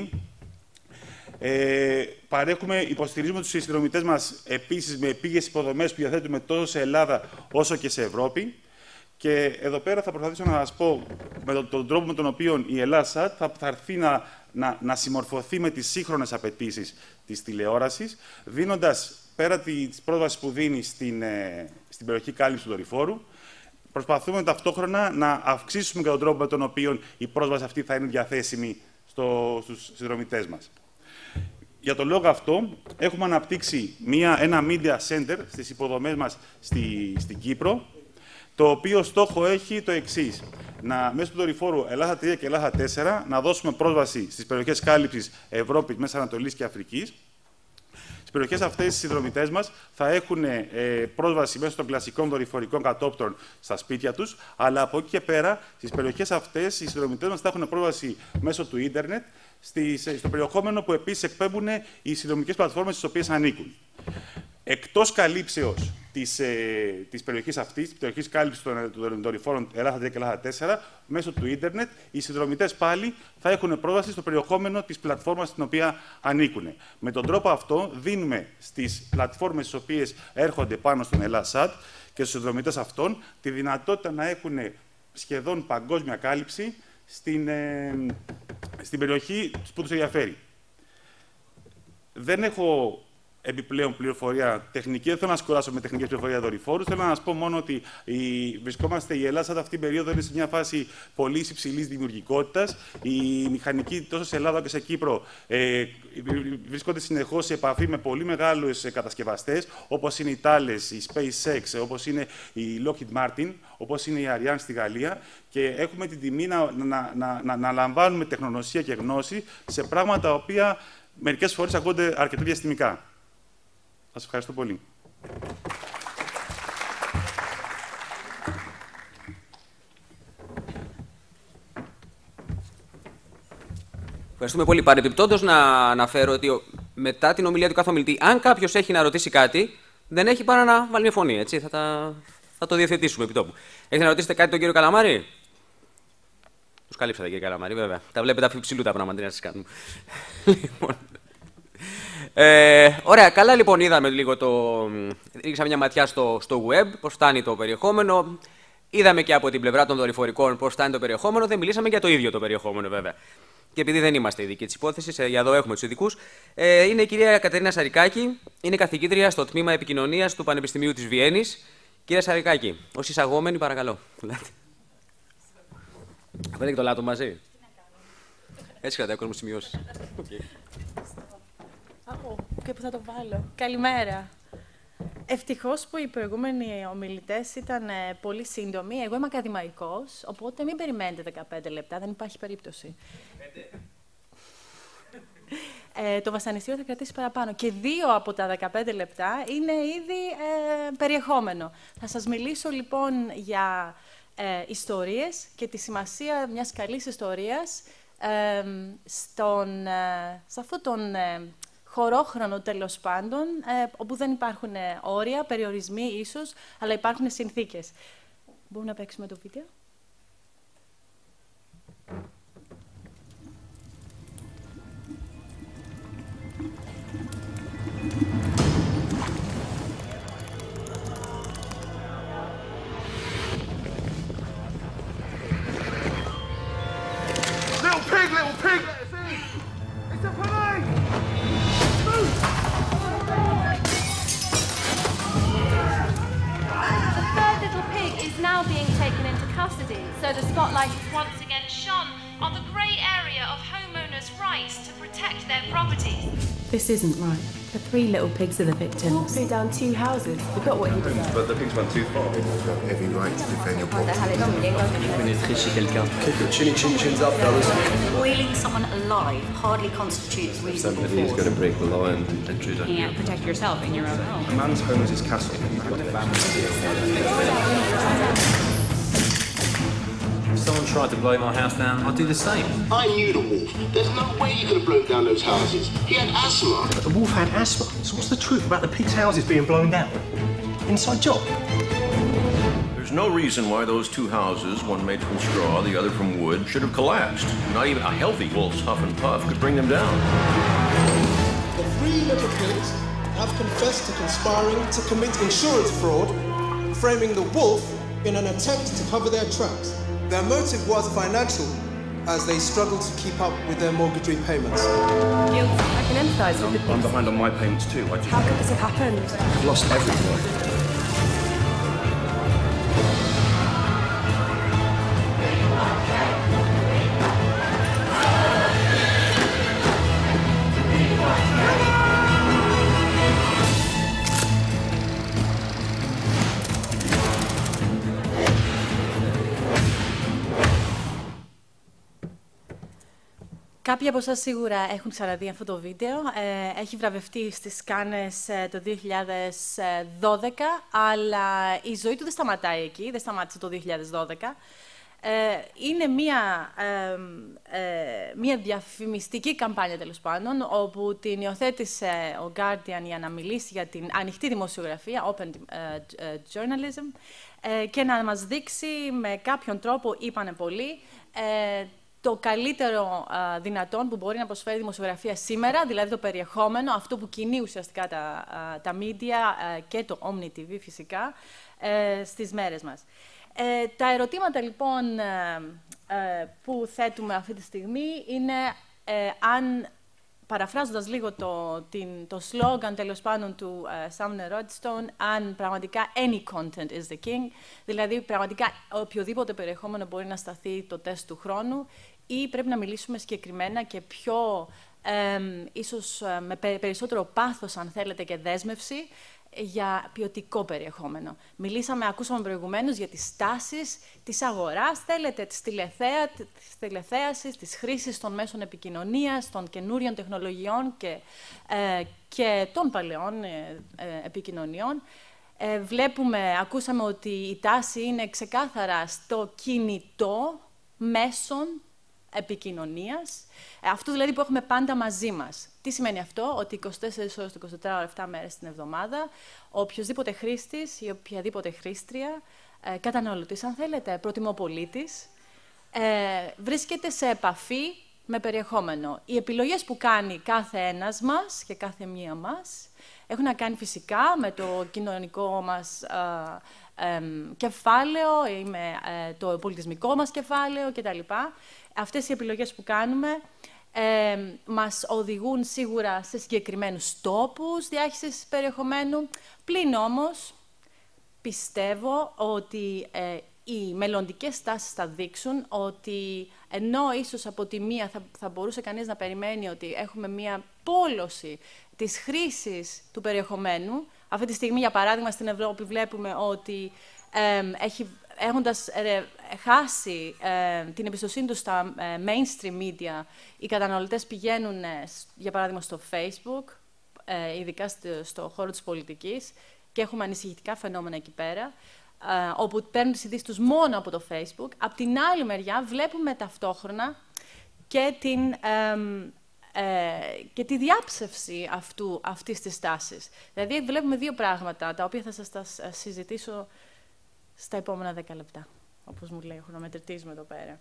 Υποστηρίζουμε τους συνδρομητές μας επίσης με επίγειες υποδομές που διαθέτουμε τόσο σε Ελλάδα όσο και σε Ευρώπη. Και εδώ πέρα θα προσπαθήσω να σας πω με τον τρόπο με τον οποίο η Ελλάσσατ θα έρθει να συμμορφωθεί με τις σύγχρονες απαιτήσεις της τηλεόρασης, δίνοντας πέρα της πρόσβασης που δίνει στην περιοχή κάλυψη του δορυφόρου, προσπαθούμε ταυτόχρονα να αυξήσουμε και τον τρόπο με τον οποίο η πρόσβαση αυτή θα είναι διαθέσιμη στους συνδρομητές μας. Για τον λόγο αυτό, έχουμε αναπτύξει ένα media center στις υποδομές μας στην Κύπρο, το οποίο στόχο έχει το εξής: μέσω του δορυφόρου Ελλάδα 3 και Ελλάδα 4 να δώσουμε πρόσβαση στις περιοχές κάλυψης Ευρώπης, Μέσης Ανατολής και Αφρικής. Στις περιοχές αυτές, οι συνδρομητές μας θα έχουν πρόσβαση μέσω των κλασικών δορυφορικών κατόπτρων στα σπίτια τους, αλλά από εκεί και πέρα, στις περιοχές αυτές, οι συνδρομητές μας θα έχουν πρόσβαση μέσω του ίντερνετ στο περιεχόμενο που επίσης εκπέμπουν οι συνδρομικές πλατφόρμες στις οποίες ανήκουν. Εκτός καλύψεως της περιοχής αυτής, της περιοχής κάλυψης των δορυφόρων Ελλάδα 3 και Ελλάδα 4, μέσω του ίντερνετ, οι συνδρομητές πάλι θα έχουν πρόσβαση στο περιεχόμενο της πλατφόρμας στην οποία ανήκουν. Με τον τρόπο αυτό, δίνουμε στις πλατφόρμες στις οποίες έρχονται πάνω στον Ελλάσσατ και στους συνδρομητές αυτών τη δυνατότητα να έχουν σχεδόν παγκόσμια κάλυψη στην περιοχή που τους ενδιαφέρει. Δεν έχω επιπλέον πληροφορία τεχνική, δεν θέλω να σκουράσω με τεχνικές πληροφορίες δορυφόρους. Θέλω να σας πω μόνο ότι η Ελλάδα αυτή την περίοδο είναι σε μια φάση πολύ υψηλής δημιουργικότητας. Οι μηχανικοί τόσο σε Ελλάδα και σε Κύπρο βρίσκονται συνεχώς σε επαφή με πολύ μεγάλους κατασκευαστές, όπως είναι οι Thales, η SpaceX, όπως είναι η Lockheed Martin, όπως είναι η Ariane στη Γαλλία, και έχουμε την τιμή να λαμβάνουμε τεχνογνωσία και γνώση σε πράγματα τα οποία μερικές φορές ακούγονται αρκετά διαστημικά. Σας ευχαριστώ πολύ. Ευχαριστούμε πολύ. Παρεμπιπτόντως, να αναφέρω ότι μετά την ομιλία του κάθε ομιλητή, αν κάποιος έχει να ρωτήσει κάτι, δεν έχει παρά να βάλει μια φωνή. Έτσι, θα το διευθετήσουμε επί τόπου. Έχετε να ρωτήσετε κάτι τον κύριο Καλαμάρη? Τους καλύψατε, κύριε Καλαμάρη, βέβαια. Τα βλέπετε αφιψηλού τα πράγματα, να σας κάνουμε. Λοιπόν. Ωραία, καλά, λοιπόν, είδαμε λίγο ρίξαμε μια ματιά στο web, πώς φτάνει το περιεχόμενο. Είδαμε και από την πλευρά των δορυφορικών πώς φτάνει το περιεχόμενο. Δεν μιλήσαμε για το ίδιο το περιεχόμενο, βέβαια. Και επειδή δεν είμαστε ειδικοί της υπόθεσης, για εδώ έχουμε τους ειδικούς. Είναι η κυρία Κατερίνα Σαρικάκη, είναι καθηγήτρια στο τμήμα επικοινωνίας του Πανεπιστημίου της Βιέννης. Κυρία Σαρικάκη, ως εισαγόμενη, παρακαλώ. Φέρετε και το λάτο μαζί. Έτσι κρατάει ο κόσμος σημειώσεις. Και πού θα το βάλω. Καλημέρα. Ευτυχώς που οι προηγούμενοι ομιλητές ήταν πολύ σύντομοι. Εγώ είμαι ακαδημαϊκός, οπότε μην περιμένετε 15 λεπτά, δεν υπάρχει περίπτωση. Το βασανιστήριο θα κρατήσει παραπάνω. Και 2 από τα 15 λεπτά είναι ήδη περιεχόμενο. Θα σας μιλήσω λοιπόν για ιστορίες και τη σημασία μιας καλής ιστορίας σε αυτόν τον χωρόχρονο, τέλος πάντων, όπου δεν υπάρχουν όρια, περιορισμοί ίσως, αλλά υπάρχουν συνθήκες. Μπορούμε να παίξουμε το βίντεο? Little pig! It's a police! Move! The third little pig is now being taken into This isn't right. The 3 little pigs are the victims. Wolf blew down 2 houses. We got what he deserved. But the pigs went too far. You have every right to defend your property. Pénétrer chez quelqu'un. Kick the chins up, fellas. Boiling someone alive hardly constitutes reasonable force. Somebody is going to break the law and intrude on you. You can't protect yourself in your own home. A man's home is his castle. If someone tried to blow my house down, I'd do the same. I knew the wolf. There's no way he could have blown down those houses. He had asthma. But the wolf had asthma. So what's the truth about the pigs' houses being blown down? Inside job. There's no reason why those 2 houses, one made from straw, the other from wood, should have collapsed. Not even a healthy wolf's huff and puff could bring them down. The 3 little pigs have confessed to conspiring to commit insurance fraud, framing the wolf in an attempt to cover their tracks. Their motive was financial, as they struggled to keep up with their mortgage repayments. Guilt. I can empathise with the pigs. I'm behind on my payments too. How could this have happened? I've lost everything. Κάποιοι από εσάς σίγουρα έχουν ξαναδεί αυτό το βίντεο. Έχει βραβευτεί στις Κάνες το 2012, αλλά η ζωή του δεν σταματάει εκεί, δεν σταμάτησε το 2012. Είναι μια διαφημιστική καμπάνια, τέλος πάντων, όπου την υιοθέτησε ο Guardian για να μιλήσει για την ανοιχτή δημοσιογραφία, open journalism, και να μας δείξει με κάποιον τρόπο, είπανε πολλοί, το καλύτερο δυνατόν που μπορεί να προσφέρει η δημοσιογραφία σήμερα, δηλαδή το περιεχόμενο, αυτό που κινεί ουσιαστικά τα media και το Omni TV φυσικά, στις μέρες μας. Τα ερωτήματα λοιπόν που θέτουμε αυτή τη στιγμή είναι αν, παραφράζοντας λίγο το σλόγγαν τέλος πάντων του Sumner Redstone, αν πραγματικά any content is the king, δηλαδή πραγματικά οποιοδήποτε περιεχόμενο μπορεί να σταθεί το τεστ του χρόνου, ή πρέπει να μιλήσουμε συγκεκριμένα και πιο, ίσως με περισσότερο πάθος, αν θέλετε, και δέσμευση, για ποιοτικό περιεχόμενο. Ακούσαμε προηγουμένως για τις τάσεις της αγοράς, θέλετε, της τηλεθέασης, της χρήσης των μέσων επικοινωνίας, των καινούριων τεχνολογιών και των παλαιών επικοινωνιών. Ακούσαμε ότι η τάση είναι ξεκάθαρα στο κινητό μέσον επικοινωνίας, αυτό δηλαδή που έχουμε πάντα μαζί μας. Τι σημαίνει αυτό? Ότι 24 ώρες το 24 ώρες, 7 μέρες την εβδομάδα, οποιοδήποτε χρήστης ή οποιαδήποτε χρήστρια, καταναλωτής αν θέλετε, προτιμοπολίτης, βρίσκεται σε επαφή με περιεχόμενο. Οι επιλογές που κάνει κάθε ένας μας και κάθε μία μας έχουν να κάνει φυσικά με το κοινωνικό μας κεφάλαιο ή με το πολιτισμικό μας κεφάλαιο κτλ. Αυτές οι επιλογές που κάνουμε μας οδηγούν σίγουρα σε συγκεκριμένους τόπους διάχυσης περιεχομένου. Πλην όμως, πιστεύω ότι οι μελλοντικές τάσεις θα δείξουν ότι ενώ ίσως από τη μία θα μπορούσε κανείς να περιμένει ότι έχουμε μία πόλωση της χρήσης του περιεχομένου, αυτή τη στιγμή, για παράδειγμα, στην Ευρώπη βλέπουμε ότι έχοντας χάσει την εμπιστοσύνη τους στα mainstream media, οι καταναλωτές πηγαίνουν, για παράδειγμα, στο Facebook, ειδικά στο χώρο της πολιτικής, και έχουμε ανησυχητικά φαινόμενα εκεί πέρα, όπου παίρνουν τις ειδήσεις τους μόνο από το Facebook. Απ' την άλλη μεριά, βλέπουμε ταυτόχρονα και τη διάψευση αυτής της τάσης. Δηλαδή, βλέπουμε δύο πράγματα, τα οποία θα σας τα συζητήσω στα επόμενα 10 λεπτά, όπως μου λέει ο χρονομετρητής μου εδώ πέρα.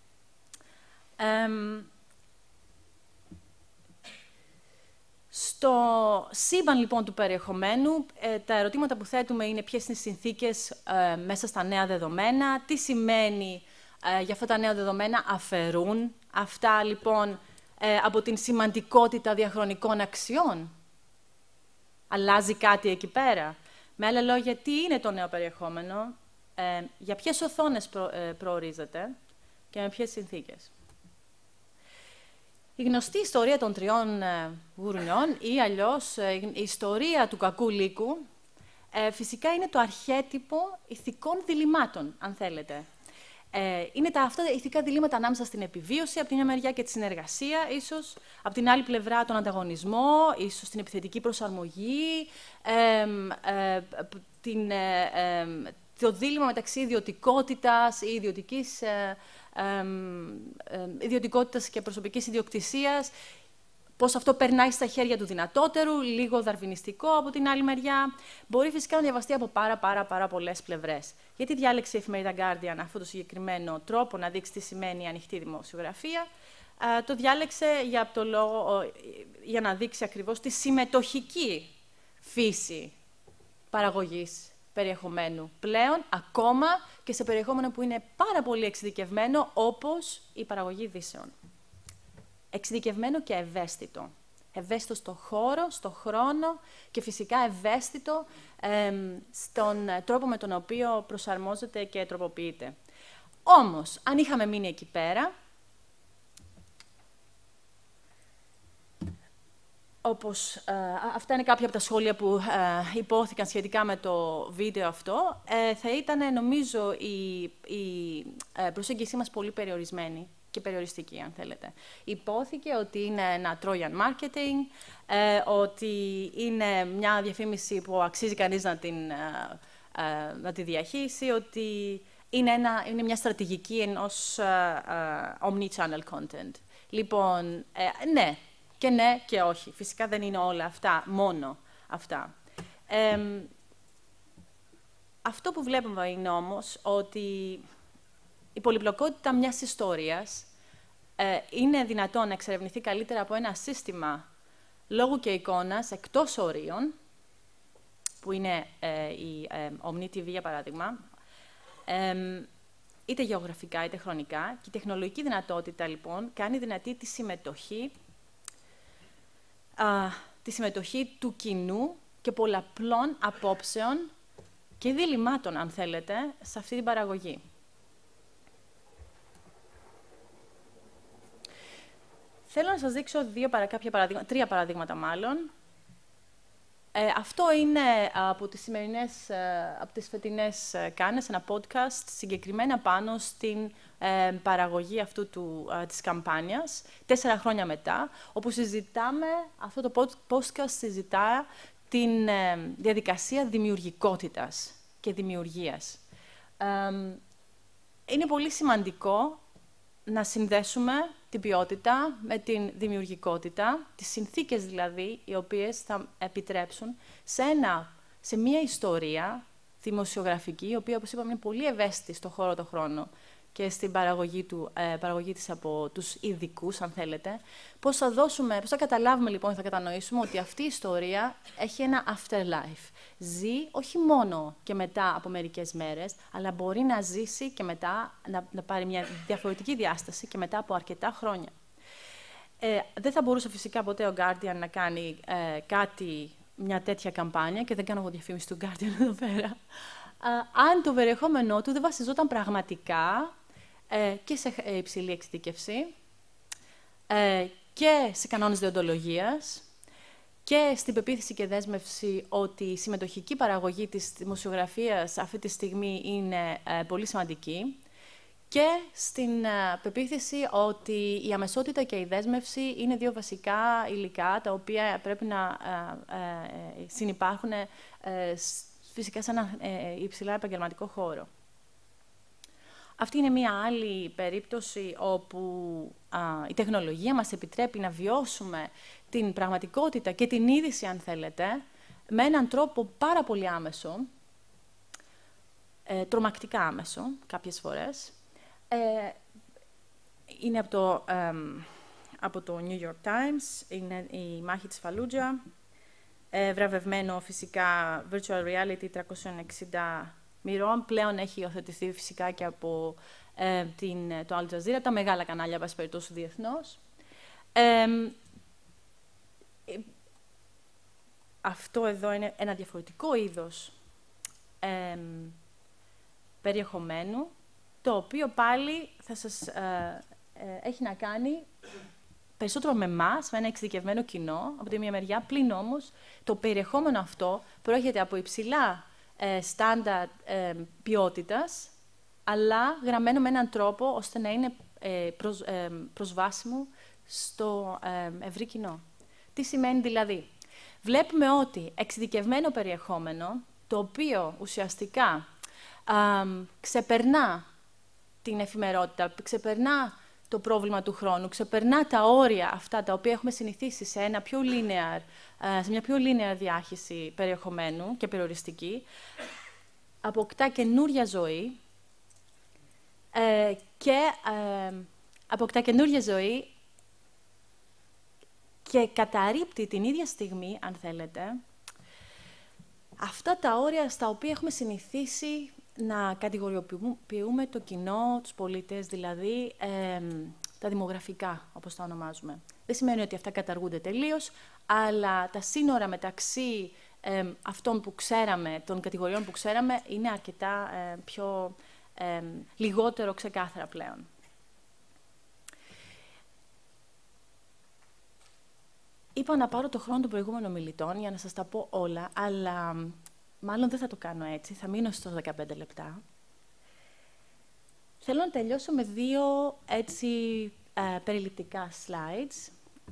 Στο σύμπαν, λοιπόν, του περιεχομένου, τα ερωτήματα που θέτουμε είναι ποιες είναι οι συνθήκες μέσα στα νέα δεδομένα, τι σημαίνει για αυτά τα νέα δεδομένα αφαιρούν. Αυτά, λοιπόν, από την σημαντικότητα διαχρονικών αξιών. Αλλάζει κάτι εκεί πέρα. Με άλλα λόγια, τι είναι το νέο περιεχόμενο, για ποιες οθόνες προορίζεται και με ποιες συνθήκες. Η γνωστή ιστορία των 3 γουρνιών ή αλλιώς η ιστορία του κακού λύκου φυσικά είναι το αρχέτυπο ηθικών διλημμάτων, αν θέλετε. Είναι αυτά τα ηθικά διλήμματα ανάμεσα στην επιβίωση, από την μια μεριά, και τη συνεργασία, ίσως. Από την άλλη πλευρά, τον ανταγωνισμό, ίσως την επιθετική προσαρμογή, το δίλημμα μεταξύ ιδιωτικότητας ή ιδιωτικότητας και προσωπικής ιδιοκτησίας, πώς αυτό περνάει στα χέρια του δυνατότερου, λίγο δαρβινιστικό από την άλλη μεριά. Μπορεί φυσικά να διαβαστεί από πάρα πολλές πλευρές. Γιατί διάλεξε η εφημερίδα Guardian αυτό το συγκεκριμένο τρόπο να δείξει τι σημαίνει ανοιχτή δημοσιογραφία? Το διάλεξε για να δείξει ακριβώς τη συμμετοχική φύση παραγωγής περιεχομένου πλέον, ακόμα και σε περιεχόμενο που είναι πάρα πολύ εξειδικευμένο, όπως η παραγωγή ειδήσεων. Εξειδικευμένο και ευαίσθητο. Ευαίσθητο στο χώρο, στο χρόνο και φυσικά ευαίσθητο στον τρόπο με τον οποίο προσαρμόζεται και τροποποιείται. Όμως, αν είχαμε μείνει εκεί πέρα, αυτά είναι κάποια από τα σχόλια που υπόθηκαν σχετικά με το βίντεο αυτό, θα ήταν, νομίζω, η προσέγγιση μας πολύ περιορισμένη και περιοριστική, αν θέλετε. Υπόθηκε ότι είναι ένα Trojan marketing, ότι είναι μια διαφήμιση που αξίζει κανείς να τη διαχύσει, ότι είναι μια στρατηγική ενός omni-channel content. Λοιπόν, ναι και όχι. Φυσικά δεν είναι όλα αυτά, μόνο αυτά. Αυτό που βλέπουμε είναι όμως ότι η πολυπλοκότητα μιας ιστορίας είναι δυνατόν να εξερευνηθεί καλύτερα από ένα σύστημα λόγου και εικόνας εκτός ορίων, που είναι η Omni TV, για παράδειγμα, είτε γεωγραφικά είτε χρονικά. Και η τεχνολογική δυνατότητα, λοιπόν, κάνει δυνατή τη συμμετοχή του κοινού και πολλαπλών απόψεων και διλημμάτων, αν θέλετε, σε αυτή την παραγωγή. Θέλω να σας δείξω τρία παραδείγματα, μάλλον. Αυτό είναι από τις φετινές Κάνες, ένα podcast, συγκεκριμένα πάνω στην παραγωγή αυτού της καμπάνιας, 4 χρόνια μετά, όπου αυτό το podcast συζητά την διαδικασία δημιουργικότητας και δημιουργίας. Είναι πολύ σημαντικό να συνδέσουμε την ποιότητα με την δημιουργικότητα, τις συνθήκες δηλαδή, οι οποίες θα επιτρέψουν σε μία ιστορία δημοσιογραφική, η οποία, όπως είπαμε, είναι πολύ ευαίσθητη στο χώρο το χρόνο και στην παραγωγή της από τους ειδικούς, αν θέλετε, πώς θα καταλάβουμε, λοιπόν, θα κατανοήσουμε ότι αυτή η ιστορία έχει ένα afterlife. Ζει όχι μόνο και μετά από μερικές μέρες, αλλά μπορεί να ζήσει και μετά, να πάρει μια διαφορετική διάσταση και μετά από αρκετά χρόνια. Δεν θα μπορούσε φυσικά ποτέ ο Guardian να κάνει μια τέτοια καμπάνια, και δεν κάνω εγώ διαφήμιση του Guardian εδώ πέρα, αν το περιεχόμενό του δεν βασιζόταν πραγματικά και σε υψηλή εξειδίκευση και σε κανόνες δεοντολογίας και στην πεποίθηση και δέσμευση ότι η συμμετοχική παραγωγή της δημοσιογραφίας αυτή τη στιγμή είναι πολύ σημαντική, και στην πεποίθηση ότι η αμεσότητα και η δέσμευση είναι 2 βασικά υλικά τα οποία πρέπει να συνυπάρχουν φυσικά σε ένα υψηλά επαγγελματικό χώρο. Αυτή είναι μία άλλη περίπτωση όπου η τεχνολογία μας επιτρέπει να βιώσουμε την πραγματικότητα και την είδηση, αν θέλετε, με έναν τρόπο πάρα πολύ άμεσο, τρομακτικά άμεσο κάποιες φορές. Είναι από το New York Times, είναι η μάχη της Φαλούτζα, βραβευμένο φυσικά virtual reality 360 μοιρών. Πλέον έχει υιοθετηθεί φυσικά και από το Al Jazeera, τα μεγάλα κανάλια, βάση περιπτώσει, διεθνώς. Αυτό εδώ είναι ένα διαφορετικό είδος περιεχομένου, το οποίο πάλι θα σας έχει να κάνει περισσότερο με εμάς, με ένα εξειδικευμένο κοινό, από τη μία μεριά, πλην όμως το περιεχόμενο αυτό προέρχεται από υψηλά στάνταρ ποιότητας, αλλά γραμμένο με έναν τρόπο ώστε να είναι προσβάσιμο στο ευρύ κοινό. Τι σημαίνει δηλαδή? Βλέπουμε ότι εξειδικευμένο περιεχόμενο, το οποίο ουσιαστικά ξεπερνά την εφημερότητα, ξεπερνά το πρόβλημα του χρόνου, ξεπερνά τα όρια αυτά τα οποία έχουμε συνηθίσει σε μια πιο linear διάχυση περιεχομένου και περιοριστική, αποκτά καινούρια ζωή και καταρρίπτει την ίδια στιγμή, αν θέλετε, αυτά τα όρια στα οποία έχουμε συνηθίσει να κατηγοριοποιούμε το κοινό, τους πολίτες, δηλαδή τα δημογραφικά, όπως τα ονομάζουμε. Δεν σημαίνει ότι αυτά καταργούνται τελείως, αλλά τα σύνορα μεταξύ αυτών που ξέραμε, των κατηγοριών που ξέραμε, είναι αρκετά λιγότερο ξεκάθαρα πλέον. Είπα να πάρω το χρόνο των προηγούμενων μιλητών για να σας τα πω όλα, αλλά μάλλον δεν θα το κάνω έτσι, θα μείνω στους 15 λεπτά. Θέλω να τελειώσω με 2 έτσι περιληπτικά slides.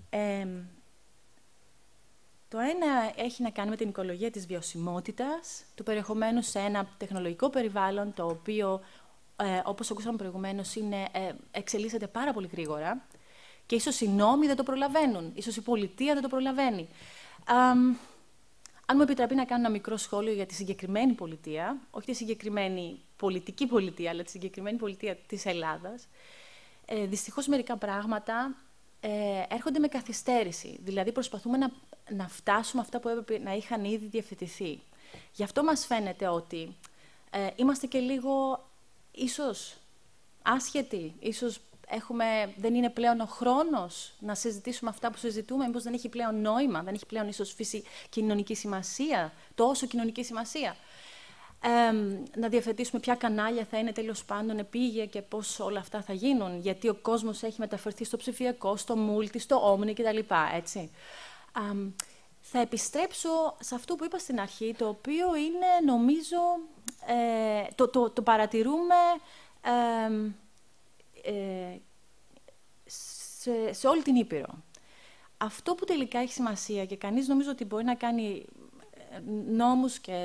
Το ένα έχει να κάνει με την οικολογία της βιωσιμότητας, του περιεχομένου σε ένα τεχνολογικό περιβάλλον, το οποίο, όπως ακούσαμε προηγουμένως, εξελίσσεται πάρα πολύ γρήγορα. Και ίσως οι νόμοι δεν το προλαβαίνουν, ίσως η πολιτεία δεν το προλαβαίνει. Αν μου επιτραπεί να κάνω ένα μικρό σχόλιο για τη συγκεκριμένη πολιτεία, όχι τη συγκεκριμένη πολιτική πολιτεία, αλλά τη συγκεκριμένη πολιτεία της Ελλάδας, δυστυχώς μερικά πράγματα έρχονται με καθυστέρηση. Δηλαδή προσπαθούμε να φτάσουμε αυτά που έπρεπε να είχαν ήδη διευθετηθεί. Γι' αυτό μας φαίνεται ότι είμαστε και λίγο ίσως άσχετοι, ίσως δεν είναι πλέον ο χρόνος να συζητήσουμε αυτά που συζητούμε, μήπως δεν έχει πλέον νόημα, δεν έχει πλέον ίσως κοινωνική σημασία, τόσο κοινωνική σημασία. Να διευθετήσουμε ποια κανάλια θα είναι τέλος πάντων επίγεια και πώς όλα αυτά θα γίνουν, γιατί ο κόσμος έχει μεταφερθεί στο ψηφιακό, στο multi, στο omni κτλ. Έτσι. Θα επιστρέψω σε αυτό που είπα στην αρχή, το οποίο είναι, νομίζω, το παρατηρούμε σε όλη την Ήπειρο. Αυτό που τελικά έχει σημασία και κανείς νομίζω ότι μπορεί να κάνει νόμους και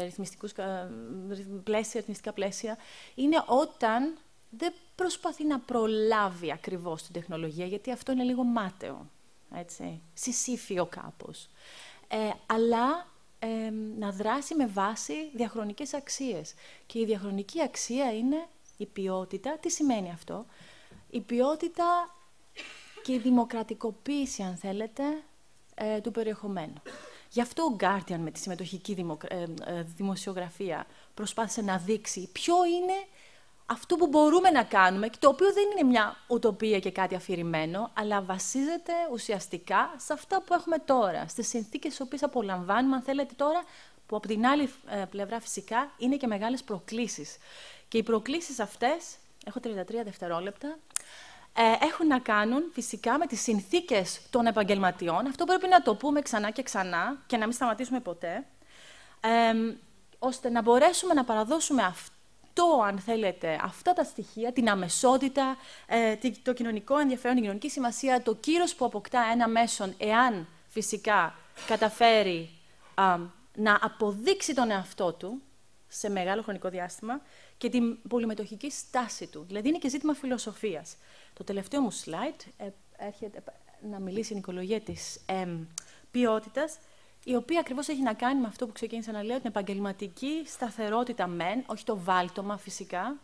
ρυθμιστικά πλαίσια, είναι όταν δεν προσπαθεί να προλάβει ακριβώς την τεχνολογία, γιατί αυτό είναι λίγο μάταιο, έτσι, συσήφιο κάπως. Αλλά να δράσει με βάση διαχρονικές αξίες. Και η διαχρονική αξία είναι η ποιότητα. Τι σημαίνει αυτό? Η ποιότητα και η δημοκρατικοποίηση, αν θέλετε, του περιεχομένου. Γι' αυτό ο Guardian με τη συμμετοχική δημοσιογραφία προσπάθησε να δείξει ποιο είναι αυτό που μπορούμε να κάνουμε και το οποίο δεν είναι μια ουτοπία και κάτι αφηρημένο, αλλά βασίζεται ουσιαστικά σε αυτά που έχουμε τώρα, στις συνθήκες τις οποίες απολαμβάνουμε, αν θέλετε τώρα, που από την άλλη πλευρά φυσικά είναι και μεγάλες προκλήσεις. Και οι προκλήσεις αυτές, έχω 33 δευτερόλεπτα, έχουν να κάνουν φυσικά με τις συνθήκες των επαγγελματιών. Αυτό πρέπει να το πούμε ξανά και ξανά και να μην σταματήσουμε ποτέ, ώστε να μπορέσουμε να παραδώσουμε αυτό, αν θέλετε, αυτά τα στοιχεία, την αμεσότητα, το κοινωνικό ενδιαφέρον, την κοινωνική σημασία, το κύρος που αποκτά ένα μέσον, εάν φυσικά καταφέρει να αποδείξει τον εαυτό του σε μεγάλο χρονικό διάστημα και την πολυμετοχική στάση του. Δηλαδή, είναι και ζήτημα φιλοσοφίας. Το τελευταίο μου slide έρχεται να μιλήσει η οικολογία της ποιότητας, η οποία ακριβώς έχει να κάνει με αυτό που ξεκίνησα να λέω, την επαγγελματική σταθερότητα μεν, όχι το βάλτομα φυσικά.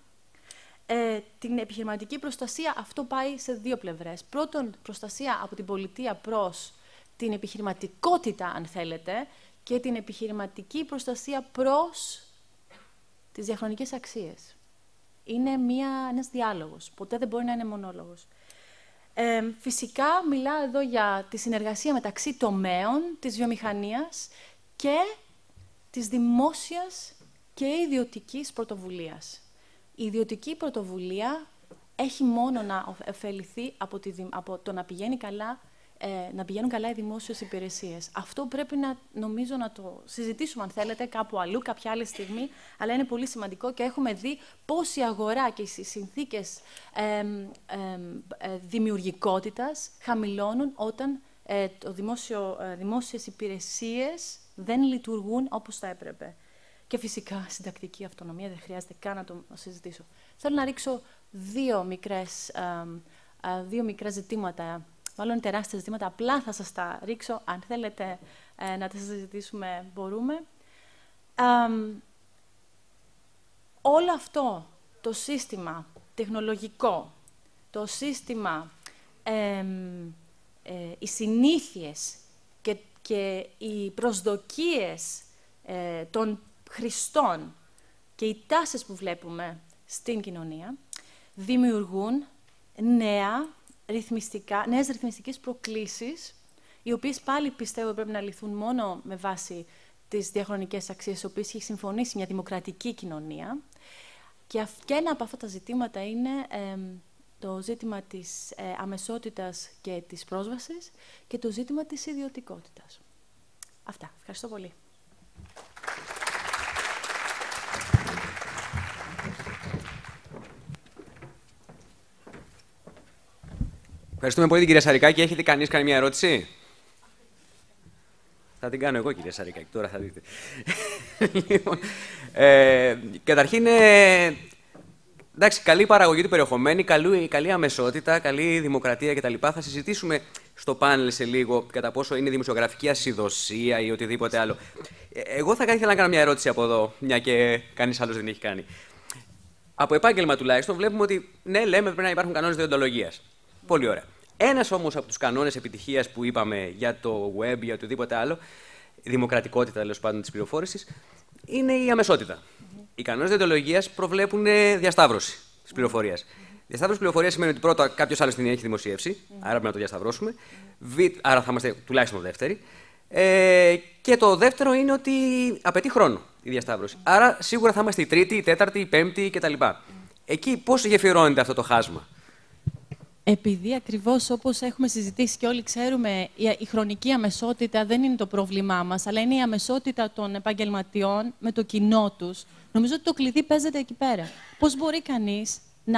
Την επιχειρηματική προστασία, αυτό πάει σε 2 πλευρές. Πρώτον, προστασία από την πολιτεία προς την επιχειρηματικότητα, αν θέλετε, και την επιχειρηματική προστασία προς τις διαχρονικές αξίες. Είναι ένας διάλογος, ποτέ δεν μπορεί να είναι μονόλογος. Φυσικά, μιλάω εδώ για τη συνεργασία μεταξύ τομέων της βιομηχανίας και της δημόσιας και ιδιωτικής πρωτοβουλίας. Η ιδιωτική πρωτοβουλία έχει μόνο να ωφεληθεί από το να πηγαίνει καλά να πηγαίνουν καλά οι δημόσιες υπηρεσίες. Αυτό πρέπει νομίζω να το συζητήσουμε, αν θέλετε, κάπου αλλού, κάποια άλλη στιγμή, αλλά είναι πολύ σημαντικό και έχουμε δει πώς η αγορά και οι συνθήκες δημιουργικότητας χαμηλώνουν όταν δημόσιες υπηρεσίες δεν λειτουργούν όπως θα έπρεπε. Και φυσικά συντακτική αυτονομία, δεν χρειάζεται καν να το συζητήσω. Θέλω να ρίξω δύο μικρά ζητήματα. Μάλλον τεράστια ζητήματα, απλά θα σας τα ρίξω. Αν θέλετε να τα συζητήσουμε, μπορούμε. Όλο αυτό το σύστημα τεχνολογικό, το σύστημα, οι συνήθειες και οι προσδοκίες των χρηστών και οι τάσεις που βλέπουμε στην κοινωνία δημιουργούν νέες ρυθμιστικές προκλήσεις, οι οποίες πάλι πιστεύω πρέπει να λυθούν μόνο με βάση τις διαχρονικές αξίες στις οποίες έχει συμφωνήσει μια δημοκρατική κοινωνία. Και ένα από αυτά τα ζητήματα είναι το ζήτημα της αμεσότητας και της πρόσβασης και το ζήτημα της ιδιωτικότητας. Αυτά. Ευχαριστώ πολύ. Ευχαριστούμε πολύ την κυρία Σαρικάκη. Έχετε κανείς κάνει μια ερώτηση? Θα την κάνω εγώ, κυρία Σαρικάκη, τώρα θα δείτε. Λοιπόν, καταρχήν, εντάξει, καλή παραγωγή του περιεχομένου, καλή αμεσότητα, καλή δημοκρατία κτλ. Θα συζητήσουμε στο πάνελ σε λίγο κατά πόσο είναι δημοσιογραφική ασυδοσία ή οτιδήποτε άλλο. Εγώ θα ήθελα να κάνω μια ερώτηση από εδώ, μια και κανείς άλλος δεν έχει κάνει. Από επάγγελμα τουλάχιστον βλέπουμε ότι ναι, λέμε πρέπει να υπάρχουν κανόνες δεοντολογίας. Πολύ ωραία. Ένας όμως από τους κανόνες επιτυχίας που είπαμε για το web, για οτιδήποτε άλλο, η δημοκρατικότητα τέλος πάντων της πληροφόρησης, είναι η αμεσότητα. Οι κανόνες δεοντολογίας προβλέπουν διασταύρωση της πληροφορίας. Διασταύρωση πληροφορίας σημαίνει ότι πρώτα κάποιος άλλος την έχει δημοσιεύσει, άρα πρέπει να το διασταυρώσουμε. Άρα θα είμαστε τουλάχιστον δεύτεροι. Και το δεύτερο είναι ότι απαιτεί χρόνο η διασταύρωση. Άρα σίγουρα θα είμαστε η τρίτη, η τέταρτη, η πέμπτη κτλ. Εκεί πώς γεφυρώνεται αυτό το χάσμα? Επειδή ακριβώς όπως έχουμε συζητήσει και όλοι ξέρουμε, η χρονική αμεσότητα δεν είναι το πρόβλημά μας, αλλά είναι η αμεσότητα των επαγγελματιών με το κοινό τους. Νομίζω ότι το κλειδί παίζεται εκεί πέρα. Πώς μπορεί κανείς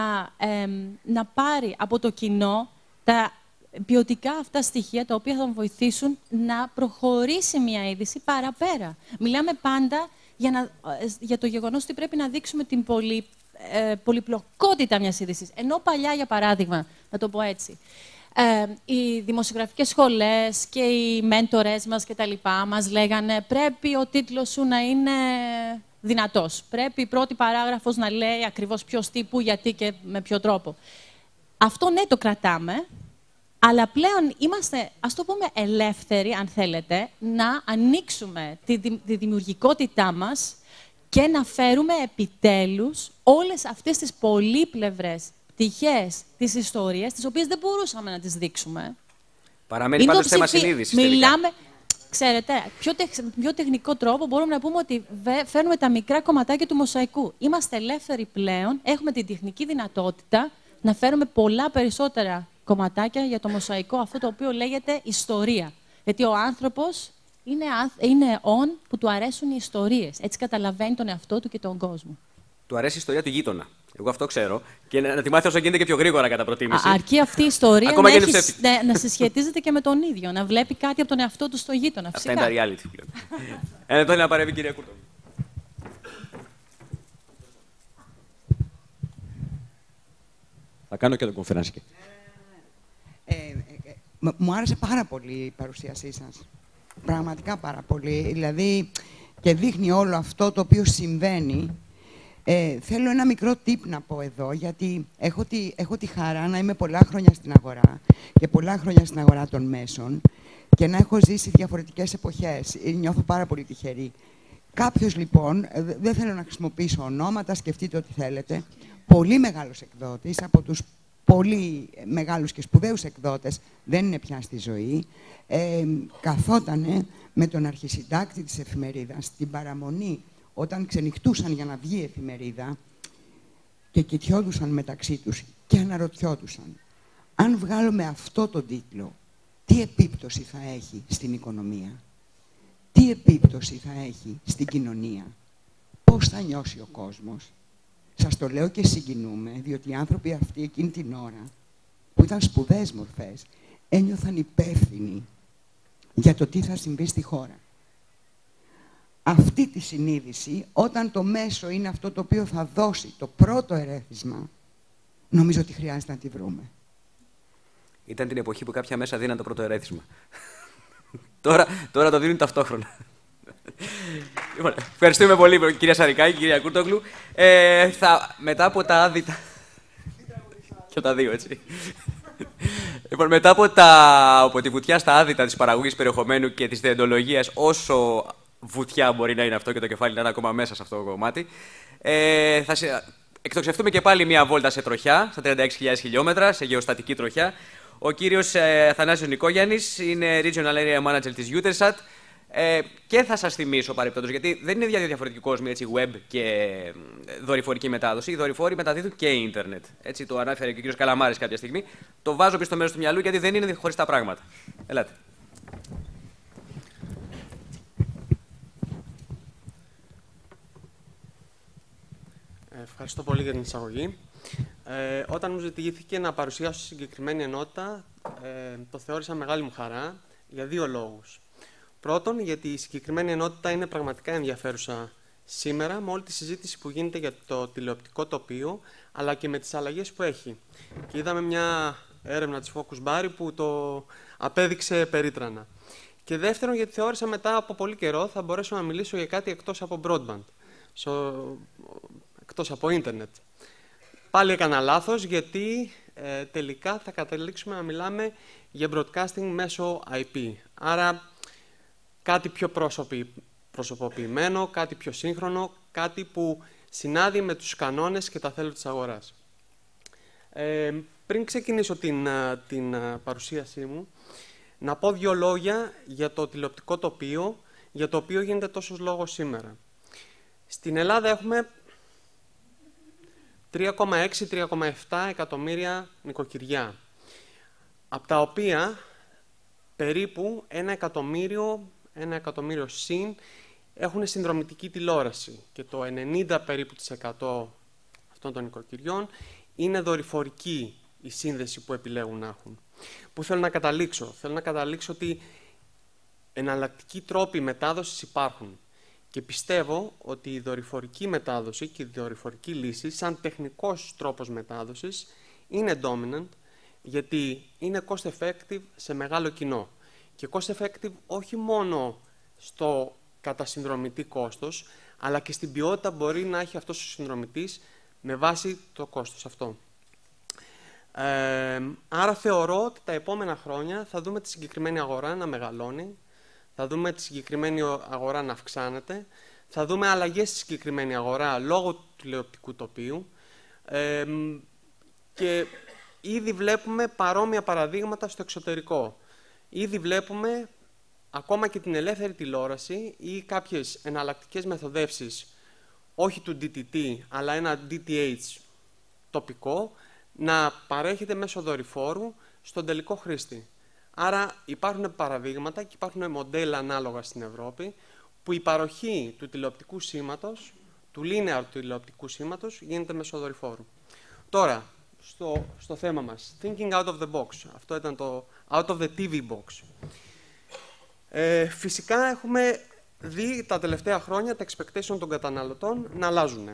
να πάρει από το κοινό τα ποιοτικά αυτά στοιχεία, τα οποία θα τον βοηθήσουν να προχωρήσει μια είδηση παραπέρα. Μιλάμε πάντα για το γεγονός ότι πρέπει να δείξουμε την πολυπλοκότητα μιας είδησης. Ενώ παλιά, για παράδειγμα, να το πω έτσι, οι δημοσιογραφικές σχολές και οι μέντορες μας και τα λοιπά μας λέγανε πρέπει ο τίτλος σου να είναι δυνατός. Πρέπει η πρώτη παράγραφος να λέει ακριβώς ποιος τύπου, γιατί και με ποιο τρόπο. Αυτό ναι, το κρατάμε, αλλά πλέον είμαστε, ας το πούμε, ελεύθεροι, αν θέλετε, να ανοίξουμε τη δημιουργικότητά μας και να φέρουμε επιτέλους όλες αυτές τις πολύπλευρες πτυχές της ιστορίας, τις οποίες δεν μπορούσαμε να τις δείξουμε. Παραμένει πάντως θέμα συνείδησης. Μιλάμε, ξέρετε, πιο τεχνικό τρόπο μπορούμε να πούμε ότι φέρνουμε τα μικρά κομματάκια του μοσαϊκού. Είμαστε ελεύθεροι πλέον, έχουμε την τεχνική δυνατότητα να φέρουμε πολλά περισσότερα κομματάκια για το μοσαϊκό, αυτό το οποίο λέγεται ιστορία. Γιατί ο άνθρωπος είναι που του αρέσουν οι ιστορίες. Έτσι καταλαβαίνει τον εαυτό του και τον κόσμο. Του αρέσει η ιστορία του γείτονα. Εγώ αυτό ξέρω. Και να τη μάθει όσο γίνεται και πιο γρήγορα κατά προτίμηση. Αρκεί αυτή η ιστορία να συσχετίζεται και με τον ίδιο. Να βλέπει κάτι από τον εαυτό του στο γείτονα. Αυτά είναι τα reality πλέον. Ένα λεπτό να παρεύει η κυρία Κούρτο. Θα κάνω και το κονφεράνσικ. Μου άρεσε πάρα πολύ η παρουσίασή σας. Πραγματικά πάρα πολύ. Δηλαδή, και δείχνει όλο αυτό το οποίο συμβαίνει. Θέλω ένα μικρό tip να πω εδώ, γιατί έχω τη χαρά να είμαι πολλά χρόνια στην αγορά και πολλά χρόνια στην αγορά των μέσων και να έχω ζήσει διαφορετικές εποχές. Νιώθω πάρα πολύ τυχερή. Κάποιος, λοιπόν, δεν θέλω να χρησιμοποιήσω ονόματα, σκεφτείτε ό,τι θέλετε, πολύ μεγάλος εκδότης, από τους πολύ μεγάλους και σπουδαίους εκδότες, δεν είναι πια στη ζωή, καθότανε με τον αρχισυντάκτη της εφημερίδας στην παραμονή, όταν ξενυχτούσαν για να βγει η εφημερίδα και κοιτιόντουσαν μεταξύ τους και αναρωτιόντουσαν αν βγάλουμε αυτό τον τίτλο τι επίπτωση θα έχει στην οικονομία, τι επίπτωση θα έχει στην κοινωνία, πώς θα νιώσει ο κόσμος. Σας το λέω και συγκινούμε, διότι οι άνθρωποι αυτοί εκείνη την ώρα, που ήταν σπουδαίες μορφές, ένιωθαν υπεύθυνοι για το τι θα συμβεί στη χώρα. Αυτή τη συνείδηση, όταν το μέσο είναι αυτό το οποίο θα δώσει το πρώτο ερέθισμα, νομίζω ότι χρειάζεται να τη βρούμε. Ήταν την εποχή που κάποια μέσα δίναν το πρώτο ερέθισμα. τώρα το δίνουν ταυτόχρονα. Λοιπόν, ευχαριστούμε πολύ, κυρία Σαρικάκη, κυρία Κούρτογλου. Μετά από τα άδυτα... και τα δύο, έτσι. Λοιπόν, μετά από τη βουτιά στα άδυτα της παραγωγής περιεχομένου και της δεοντολογίας, όσο βουτιά μπορεί να είναι αυτό και το κεφάλι να είναι ακόμα μέσα σε αυτό το κομμάτι, θα εκτοξευτούμε και πάλι μία βόλτα σε τροχιά, στα 36.000 χιλιόμετρα, σε γεωστατική τροχιά. Ο κύριος Αθανάσιος Νικόγιαννης είναι Regional Area Manager της Eutelsat. Και θα σας θυμίσω παρεπτόντως, γιατί δεν είναι δύο διαφορετικοί κόσμοι, έτσι, web και δορυφορική μετάδοση. Οι δορυφόροι μεταδίδουν και ίντερνετ. Έτσι το ανάφερε και ο κύριος Καλαμάρης κάποια στιγμή. Το βάζω πίσω στο μέρος του μυαλού, γιατί δεν είναι χωριστά πράγματα. Ελάτε. Ευχαριστώ πολύ για την εισαγωγή. Όταν μου ζητήθηκε να παρουσιάσω συγκεκριμένη ενότητα, το θεώρησα μεγάλη μου χαρά για δύο λόγους. Πρώτον, γιατί η συγκεκριμένη ενότητα είναι πραγματικά ενδιαφέρουσα σήμερα με όλη τη συζήτηση που γίνεται για το τηλεοπτικό τοπίο, αλλά και με τις αλλαγές που έχει. Και είδαμε μια έρευνα της Focus Bar που το απέδειξε περίτρανα. Και δεύτερον, γιατί θεώρησα μετά από πολύ καιρό θα μπορέσω να μιλήσω για κάτι εκτός από broadband, εκτός από ίντερνετ. Πάλι έκανα λάθος, γιατί τελικά θα καταλήξουμε να μιλάμε για broadcasting μέσω IP. Άρα, κάτι πιο προσωποποιημένο, κάτι πιο σύγχρονο, κάτι που συνάδει με τους κανόνες και τα θέλω της αγοράς. Πριν ξεκινήσω την παρουσίασή μου, να πω δύο λόγια για το τηλεοπτικό τοπίο, για το οποίο γίνεται τόσος λόγος σήμερα. Στην Ελλάδα έχουμε 3,6-3,7 εκατομμύρια νοικοκυριά, από τα οποία περίπου 1 εκατομμύριο συν έχουν συνδρομητική τηλεόραση και το 90 περίπου % αυτών των νοικοκυριών είναι δορυφορική η σύνδεση που επιλέγουν να έχουν. Πού θέλω να καταλήξω? Θέλω να καταλήξω ότι εναλλακτικοί τρόποι μετάδοσης υπάρχουν και πιστεύω ότι η δορυφορική μετάδοση και η δορυφορική λύση σαν τεχνικός τρόπος μετάδοσης είναι dominant, γιατί είναι cost effective σε μεγάλο κοινό. Και cost effective όχι μόνο στο κατασυνδρομητή κόστος, αλλά και στην ποιότητα μπορεί να έχει αυτός ο συνδρομητής με βάση το κόστος αυτό. Άρα θεωρώ ότι τα επόμενα χρόνια θα δούμε τη συγκεκριμένη αγορά να μεγαλώνει, θα δούμε τη συγκεκριμένη αγορά να αυξάνεται, θα δούμε αλλαγές στη συγκεκριμένη αγορά λόγω του τηλεοπτικού τοπίου και ήδη βλέπουμε παρόμοια παραδείγματα στο εξωτερικό. Ήδη βλέπουμε ακόμα και την ελεύθερη τηλεόραση ή κάποιες εναλλακτικές μεθοδεύσεις, όχι του DTT, αλλά ένα DTH τοπικό, να παρέχεται μέσω δορυφόρου στον τελικό χρήστη. Άρα υπάρχουν παραδείγματα και υπάρχουν μοντέλα ανάλογα στην Ευρώπη, που η παροχή του τηλεοπτικού σήματος, του linear τηλεοπτικού σήματος, γίνεται μέσω δορυφόρου. Τώρα, στο θέμα μας, thinking out of the box. Αυτό ήταν το out of the TV box. Φυσικά έχουμε δει τα τελευταία χρόνια τα expectation των καταναλωτών να αλλάζουν.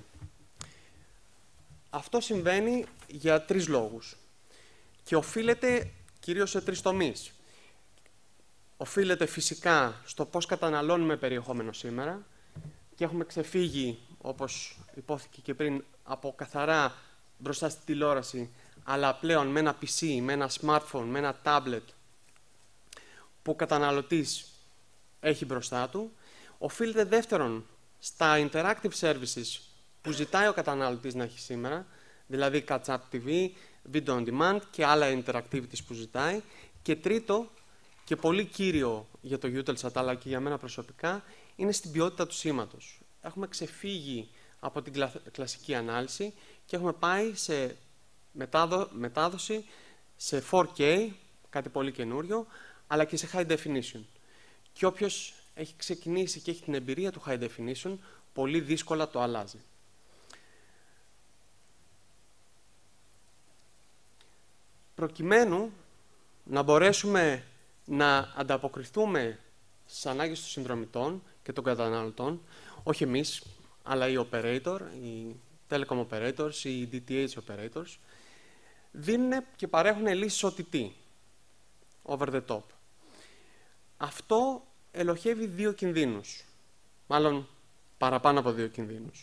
Αυτό συμβαίνει για 3 λόγους και οφείλεται κυρίως σε 3 τομείς. Οφείλεται φυσικά στο πώς καταναλώνουμε περιεχόμενο σήμερα και έχουμε ξεφύγει, όπως υπόθηκε και πριν, από καθαρά μπροστά στη τηλεόραση, αλλά πλέον με ένα PC, με ένα smartphone, με ένα tablet που ο καταναλωτής έχει μπροστά του. Οφείλεται δεύτερον στα interactive services που ζητάει ο καταναλωτής να έχει σήμερα, δηλαδή catch-up TV, video on demand και άλλα interactivities που ζητάει. Και τρίτο, και πολύ κύριο για το Eutelsat αλλά και για μένα προσωπικά, είναι στην ποιότητα του σήματος. Έχουμε ξεφύγει από την κλασική ανάλυση και έχουμε πάει σε μετάδοση σε 4K, κάτι πολύ καινούριο, αλλά και σε high definition. Και όποιος έχει ξεκινήσει και έχει την εμπειρία του high definition, πολύ δύσκολα το αλλάζει. Προκειμένου να μπορέσουμε να ανταποκριθούμε στις ανάγκες των συνδρομητών και των καταναλωτών, όχι εμείς, αλλά οι operator, οι telecom operators, οι DTH operators, δίνουν και παρέχουν λύσεις OTT, over the top. Αυτό ελοχεύει δύο κινδύνους, μάλλον παραπάνω από δύο κινδύνους.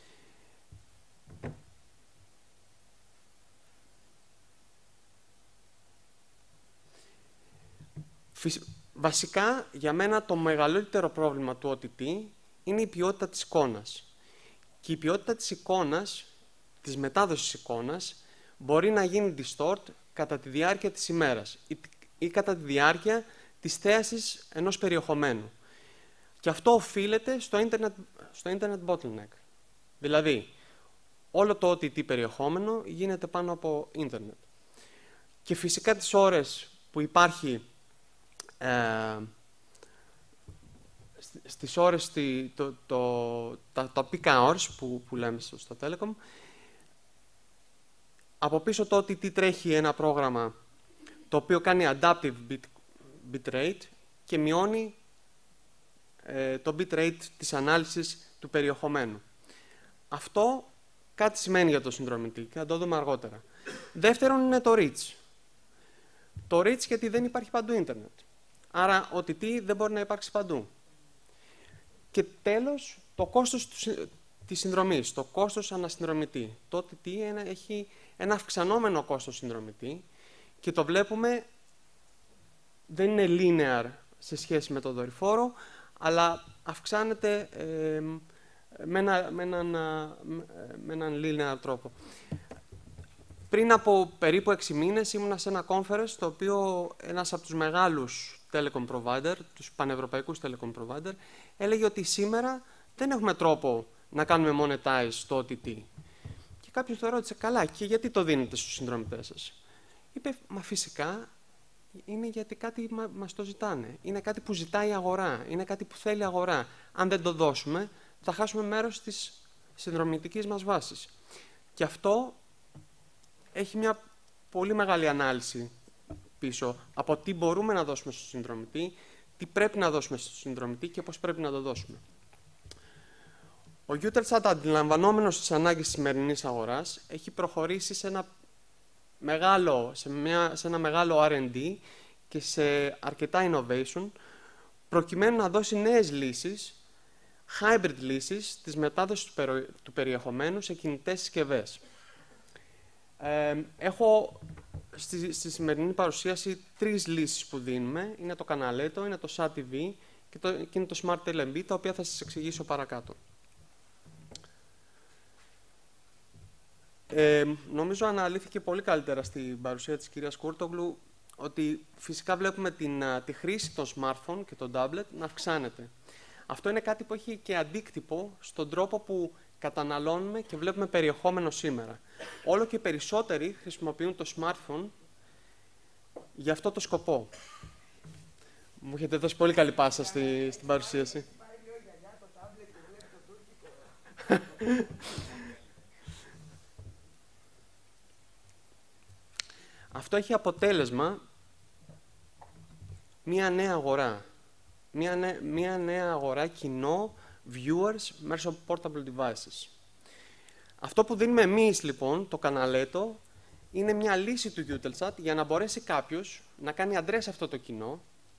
Βασικά, για μένα το μεγαλύτερο πρόβλημα του OTT είναι η ποιότητα της εικόνας. Και η ποιότητα της εικόνας, της μετάδοσης εικόνας, μπορεί να γίνει distort κατά τη διάρκεια της ημέρας ή κατά τη διάρκεια της θέασης ενός περιεχομένου. Και αυτό οφείλεται στο internet bottleneck. Δηλαδή, όλο το OTT περιεχόμενο γίνεται πάνω από ίντερνετ. Και φυσικά τις ώρες που υπάρχει στις ώρες, τα peak hours που λέμε στο Telecom, από πίσω το OTT τρέχει ένα πρόγραμμα το οποίο κάνει adaptive bitrate και μειώνει το bitrate της ανάλυσης του περιεχομένου. Αυτό κάτι σημαίνει για το συνδρομητή και θα το δούμε αργότερα. Δεύτερον είναι το reach. Το reach γιατί δεν υπάρχει παντού ίντερνετ. Άρα OTT δεν μπορεί να υπάρξει παντού. Και τέλος, το κόστος της συνδρομής, το κόστος ανασυνδρομητή. Το OTT έχει ένα αυξανόμενο κόστος συνδρομητή και το βλέπουμε, δεν είναι linear σε σχέση με τον δορυφόρο, αλλά αυξάνεται με έναν linear τρόπο. Πριν από περίπου 6 μήνες ήμουνα σε ένα conference, το οποίο ένας από τους μεγάλους telecom provider, τους πανευρωπαϊκούς telecom provider, έλεγε ότι σήμερα δεν έχουμε τρόπο να κάνουμε monetize στο OTT. Και κάποιος το ρώτησε, καλά, και γιατί το δίνετε στους συνδρομητές σας? Είπε, μα φυσικά είναι γιατί κάτι μας το ζητάνε. Είναι κάτι που ζητάει η αγορά, είναι κάτι που θέλει η αγορά. Αν δεν το δώσουμε, θα χάσουμε μέρος της συνδρομητικής μας βάσης. Και αυτό έχει μια πολύ μεγάλη ανάλυση πίσω από τι μπορούμε να δώσουμε στον συνδρομητή, τι πρέπει να δώσουμε στον συνδρομητή και πώς πρέπει να το δώσουμε. Ο Eutelsat, αντιλαμβανόμενος τις ανάγκες της σημερινής αγοράς, έχει προχωρήσει σε ένα μεγάλο R&D και σε αρκετά innovation, προκειμένου να δώσει νέες λύσεις, hybrid λύσεις, της μετάδοσης του περιεχομένου σε κινητές συσκευές. Έχω στη σημερινή παρουσίαση 3 λύσεις που δίνουμε. Είναι το Canaletto, είναι το SAT-TV και είναι το Smart LMB, τα οποία θα σας εξηγήσω παρακάτω. Νομίζω αναλύθηκε πολύ καλύτερα στην παρουσία της κυρίας Κούρτογλου ότι φυσικά βλέπουμε τη χρήση των smartphone και των tablet να αυξάνεται. Αυτό είναι κάτι που έχει και αντίκτυπο στον τρόπο που καταναλώνουμε και βλέπουμε περιεχόμενο σήμερα. Όλο και περισσότεροι χρησιμοποιούν το smartphone για αυτό το σκοπό. Μου έχετε δώσει πολύ καλή πάσα στην παρουσίαση. Αυτό έχει αποτέλεσμα μία νέα αγορά. Μία νέα αγορά κοινό viewers μέσω portable devices. Αυτό που δίνουμε εμείς, λοιπόν, το Canaletto, είναι μια λύση του Eutelsat για να μπορέσει κάποιος να κάνει address αυτό το κοινό,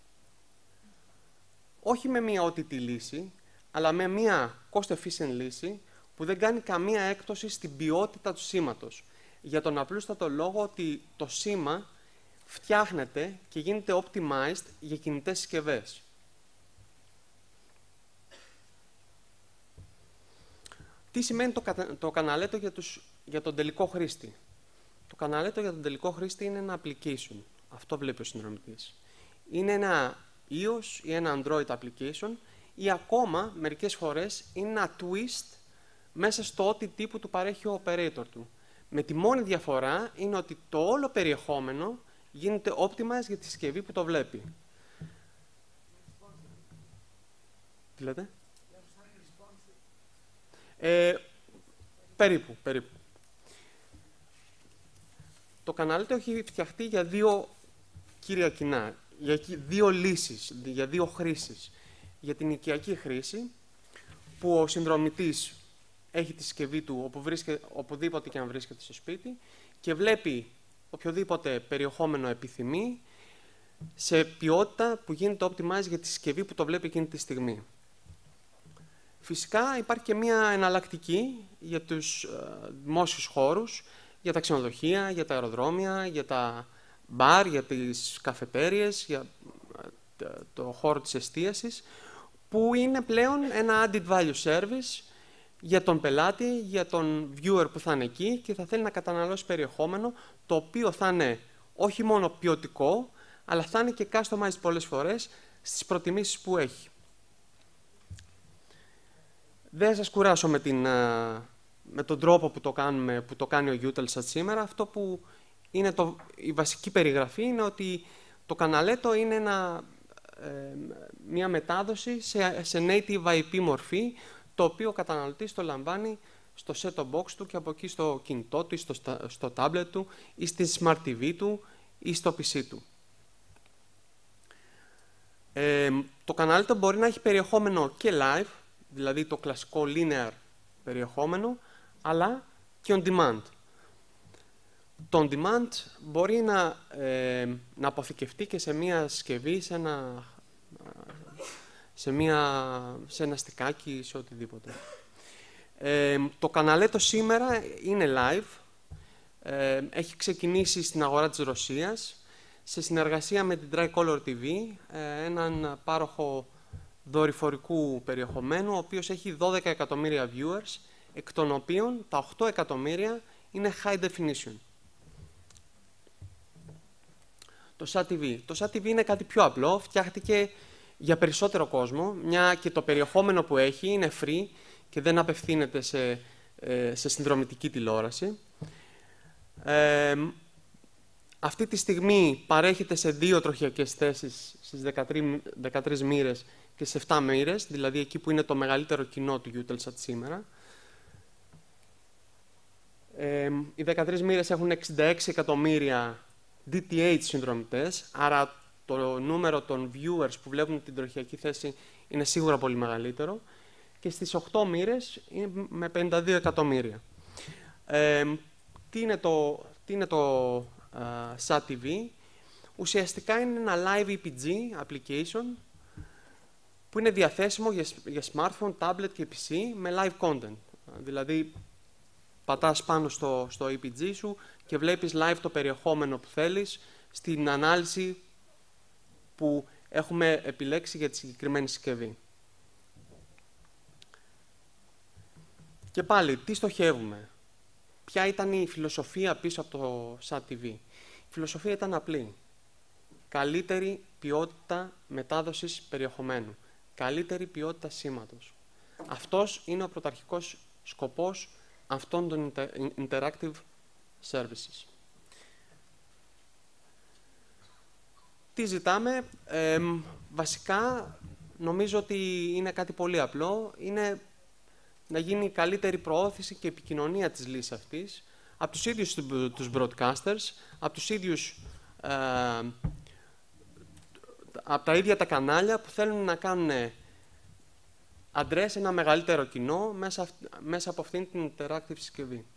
όχι με μια OTT λύση, αλλά με μια cost-efficient λύση που δεν κάνει καμία έκπτωση στην ποιότητα του σήματος. Για τον απλούστατο λόγο ότι το σήμα φτιάχνεται και γίνεται optimized για κινητές συσκευές. Τι σημαίνει το Canaletto για τον τελικό χρήστη? Το Canaletto για τον τελικό χρήστη είναι ένα application. Αυτό βλέπει ο συνδρομητής. Είναι ένα iOS ή ένα Android application ή ακόμα μερικές φορές είναι ένα twist μέσα στο OTT που του παρέχει ο operator του. Με τη μόνη διαφορά είναι ότι το όλο περιεχόμενο γίνεται optimized για τη συσκευή που το βλέπει. Τι λέτε? Περίπου. Το κανάλι έχει φτιαχτεί για δύο κύρια κοινά, για δύο λύσεις, για δύο χρήσεις. Για την οικιακή χρήση, που ο συνδρομητής έχει τη συσκευή του οπουδήποτε και αν βρίσκεται στο σπίτι και βλέπει οποιοδήποτε περιεχόμενο επιθυμεί σε ποιότητα που γίνεται optimize για τη συσκευή που το βλέπει εκείνη τη στιγμή. Φυσικά υπάρχει και μία εναλλακτική για τους δημόσιους χώρους, για τα ξενοδοχεία, για τα αεροδρόμια, για τα μπαρ, για τις καφετέριες, για το χώρο της εστίασης, που είναι πλέον ένα added value service για τον πελάτη, για τον viewer που θα είναι εκεί και θα θέλει να καταναλώσει περιεχόμενο το οποίο θα είναι όχι μόνο ποιοτικό, αλλά θα είναι και customized πολλές φορές στις προτιμήσεις που έχει. Δεν σας κουράσω με τον τρόπο που το κάνει ο Eutelsat σήμερα. Αυτό που είναι η βασική περιγραφή είναι ότι το καναλέτο είναι μια μετάδοση σε native IP μορφή, το οποίο ο καταναλωτής το λαμβάνει στο set-top box του και από εκεί στο κινητό του ή στο tablet του ή στη smart TV του ή στο PC του. Το καναλέτο μπορεί να έχει περιεχόμενο και live, δηλαδή το κλασικό linear περιεχόμενο, αλλά και on demand. Το on demand μπορεί να αποθηκευτεί και σε μία συσκευή, σε ένα στικάκι, σε οτιδήποτε. Το καναλέτο σήμερα είναι live. Έχει ξεκινήσει στην αγορά της Ρωσίας σε συνεργασία με την Tricolor TV, έναν πάροχο δορυφορικού περιεχομένου, ο οποίος έχει 12 εκατομμύρια viewers, εκ των οποίων τα 8 εκατομμύρια είναι high definition. Το SAT-TV. Το SAT-TV είναι κάτι πιο απλό, φτιάχτηκε για περισσότερο κόσμο, μια και το περιεχόμενο που έχει είναι free και δεν απευθύνεται σε συνδρομητική τηλεόραση. Αυτή τη στιγμή παρέχεται σε 2 τροχιακές θέσεις στις 13 μοίρες και σε 7 μοίρες, δηλαδή εκεί που είναι το μεγαλύτερο κοινό του Eutelsat σήμερα. Οι 13 μοίρες έχουν 66 εκατομμύρια DTH συνδρομητές, άρα το νούμερο των viewers που βλέπουν την τροχιακή θέση είναι σίγουρα πολύ μεγαλύτερο. Και στις 8 μοίρες είναι με 52 εκατομμύρια. Τι είναι το SAT-TV? Ουσιαστικά είναι ένα live EPG application που είναι διαθέσιμο για smartphone, tablet και PC με live content. Δηλαδή, πατάς πάνω στο EPG σου και βλέπεις live το περιεχόμενο που θέλεις στην ανάλυση που έχουμε επιλέξει για τη συγκεκριμένη συσκευή. Και πάλι, τι στοχεύουμε? Ποια ήταν η φιλοσοφία πίσω από το SAT-TV? Η φιλοσοφία ήταν απλή. Καλύτερη ποιότητα μετάδοσης περιεχομένου. Καλύτερη ποιότητα σήματος. Αυτός είναι ο πρωταρχικός σκοπός αυτών των interactive services. Τι ζητάμε? Βασικά, νομίζω ότι είναι κάτι πολύ απλό. Είναι να γίνει καλύτερη προώθηση και επικοινωνία της λύσης αυτής από τους ίδιους τους broadcasters, από τους ίδιους από τα ίδια τα κανάλια που θέλουν να κάνουν αντρές ένα μεγαλύτερο κοινό μέσα από αυτήν την interactive συσκευή.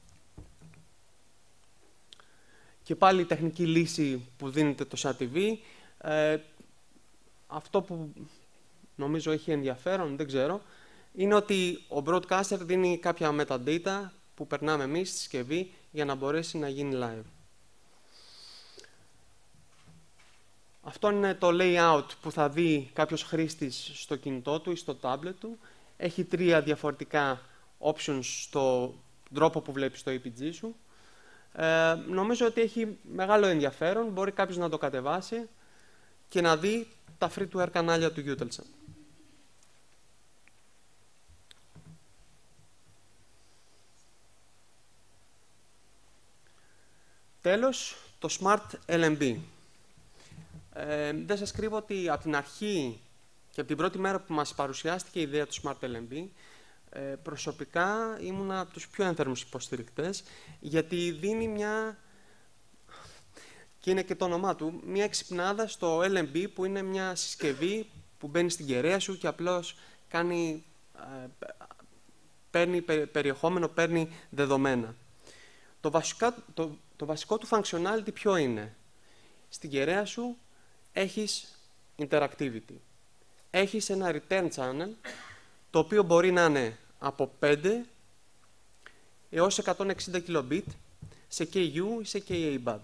Και πάλι η τεχνική λύση που δίνεται το SAT-TV, αυτό που νομίζω έχει ενδιαφέρον, δεν ξέρω, είναι ότι ο broadcaster δίνει κάποια metadata που περνάμε εμείς στη συσκευή για να μπορέσει να γίνει live. Αυτό είναι το layout που θα δει κάποιος χρήστης στο κινητό του ή στο tablet του. Έχει 3 διαφορετικά options στο τρόπο που βλέπεις το EPG σου. Νομίζω ότι έχει μεγάλο ενδιαφέρον. Μπορεί κάποιος να το κατεβάσει και να δει τα free-to-air κανάλια του Eutelsat. Τέλος, το Smart LMB. Δεν σας κρύβω ότι από την αρχή Και από την πρώτη μέρα που μας παρουσιάστηκε η ιδέα του Smart LNB, προσωπικά ήμουν από τους πιο ένθερμους υποστηρικτές, γιατί δίνει μια, και είναι και το όνομά του, μια εξυπνάδα στο LNB, που είναι μια συσκευή που μπαίνει στην κεραία σου και απλώς παίρνει περιεχόμενο, παίρνει δεδομένα. Το βασικό του functionality ποιο είναι? Στην κεραία σου έχεις interactivity. Έχεις ένα return channel, το οποίο μπορεί να είναι από 5 έως 160 kilobit σε KU ή σε KA-band.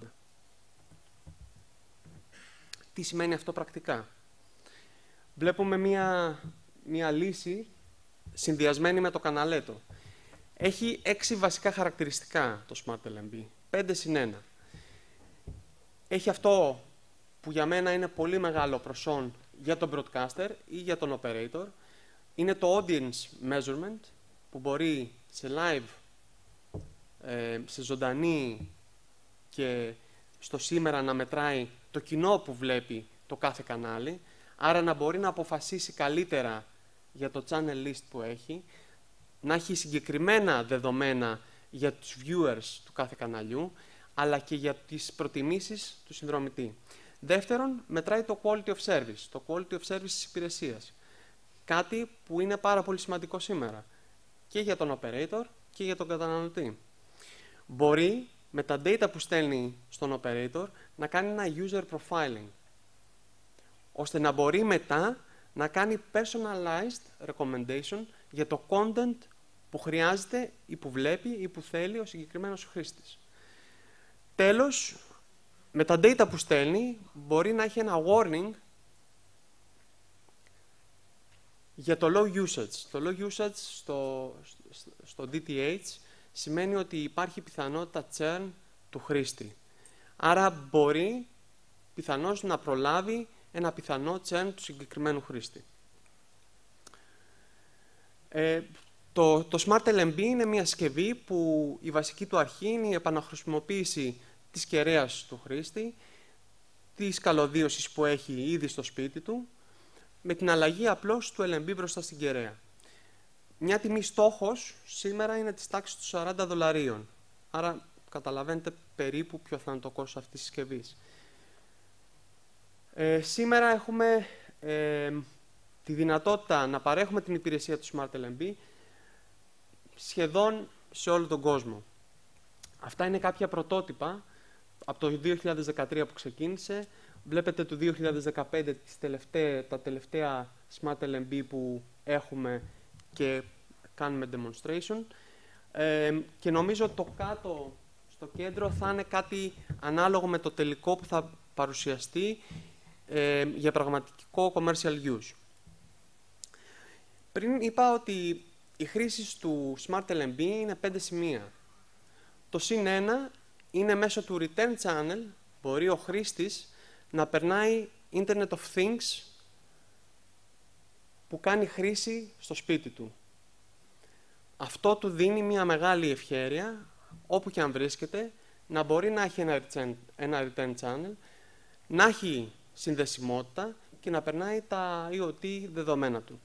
Τι σημαίνει αυτό πρακτικά? Βλέπουμε μία λύση συνδυασμένη με το καναλέτο. Έχει 6 βασικά χαρακτηριστικά το Smart LNB, 5+1. Έχει αυτό που για μένα είναι πολύ μεγάλο προσόν για τον broadcaster ή για τον operator. Είναι το audience measurement, που μπορεί σε live, σε ζωντανή και στο σήμερα να μετράει το κοινό που βλέπει το κάθε κανάλι, άρα να μπορεί να αποφασίσει καλύτερα για το channel list που έχει, να έχει συγκεκριμένα δεδομένα για τους viewers του κάθε καναλιού, αλλά και για τις προτιμήσεις του συνδρομητή. Δεύτερον, μετράει το quality of service, το quality of service της υπηρεσίας. Κάτι που είναι πάρα πολύ σημαντικό σήμερα, και για τον operator και για τον καταναλωτή. Μπορεί, με τα data που στέλνει στον operator, να κάνει ένα user profiling, ώστε να μπορεί μετά να κάνει personalized recommendation για το content που χρειάζεται ή που βλέπει ή που θέλει ο συγκεκριμένος χρήστης. Τέλος, με τα data που στέλνει, μπορεί να έχει ένα warning για το low usage. Το low usage στο DTH σημαίνει ότι υπάρχει πιθανότητα churn του χρήστη. Άρα μπορεί πιθανώς να προλάβει ένα πιθανό churn του συγκεκριμένου χρήστη. Το Smart LNB είναι μια συσκευή που η βασική του αρχή είναι η επαναχρησιμοποίηση της κεραίας του χρήστη, της καλωδίωσης που έχει ήδη στο σπίτι του, με την αλλαγή απλώς του LNB μπροστά στην κεραία. Μια τιμή στόχος σήμερα είναι της τάξης του $40. Άρα καταλαβαίνετε περίπου ποιο θα είναι το κόστος αυτής της συσκευής. Σήμερα έχουμε τη δυνατότητα να παρέχουμε την υπηρεσία του Smart LNB σχεδόν σε όλο τον κόσμο. Αυτά είναι κάποια πρωτότυπα από το 2013 που ξεκίνησε. Βλέπετε το 2015 τα τελευταία Smart LNB που έχουμε και κάνουμε demonstration. Και νομίζω ότι το κάτω στο κέντρο θα είναι κάτι ανάλογο με το τελικό που θα παρουσιαστεί για πραγματικό commercial use. Πριν είπα ότι οι χρήσεις του Smart LNB είναι 5 σημεία. Το συν 1 είναι μέσω του Return Channel μπορεί ο χρήστης να περνάει Internet of Things που κάνει χρήση στο σπίτι του. Αυτό του δίνει μια μεγάλη ευχέρεια, όπου και αν βρίσκεται, να μπορεί να έχει ένα Return Channel, να έχει συνδεσιμότητα και να περνάει τα IoT δεδομένα του.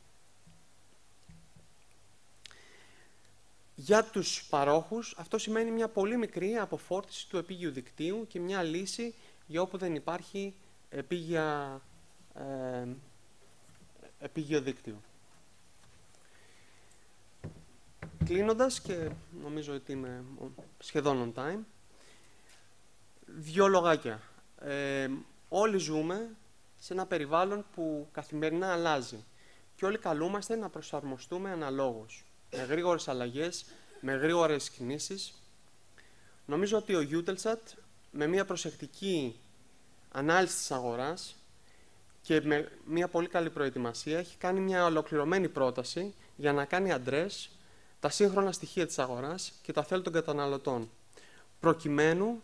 Για τους παρόχους, αυτό σημαίνει μια πολύ μικρή αποφόρτιση του επίγειου δικτύου και μια λύση για όπου δεν υπάρχει επίγειο δίκτυο. Κλείνοντας, και νομίζω ότι είμαι σχεδόν on time, 2 λογάκια. Όλοι ζούμε σε ένα περιβάλλον που καθημερινά αλλάζει και όλοι καλούμαστε να προσαρμοστούμε αναλόγως, με γρήγορες αλλαγές, με γρήγορες κινήσεις. Νομίζω ότι ο Eutelsat, με μια προσεκτική ανάλυση της αγοράς και με μια πολύ καλή προετοιμασία, έχει κάνει μια ολοκληρωμένη πρόταση για να κάνει address τα σύγχρονα στοιχεία της αγοράς και τα θέλει των καταναλωτών, προκειμένου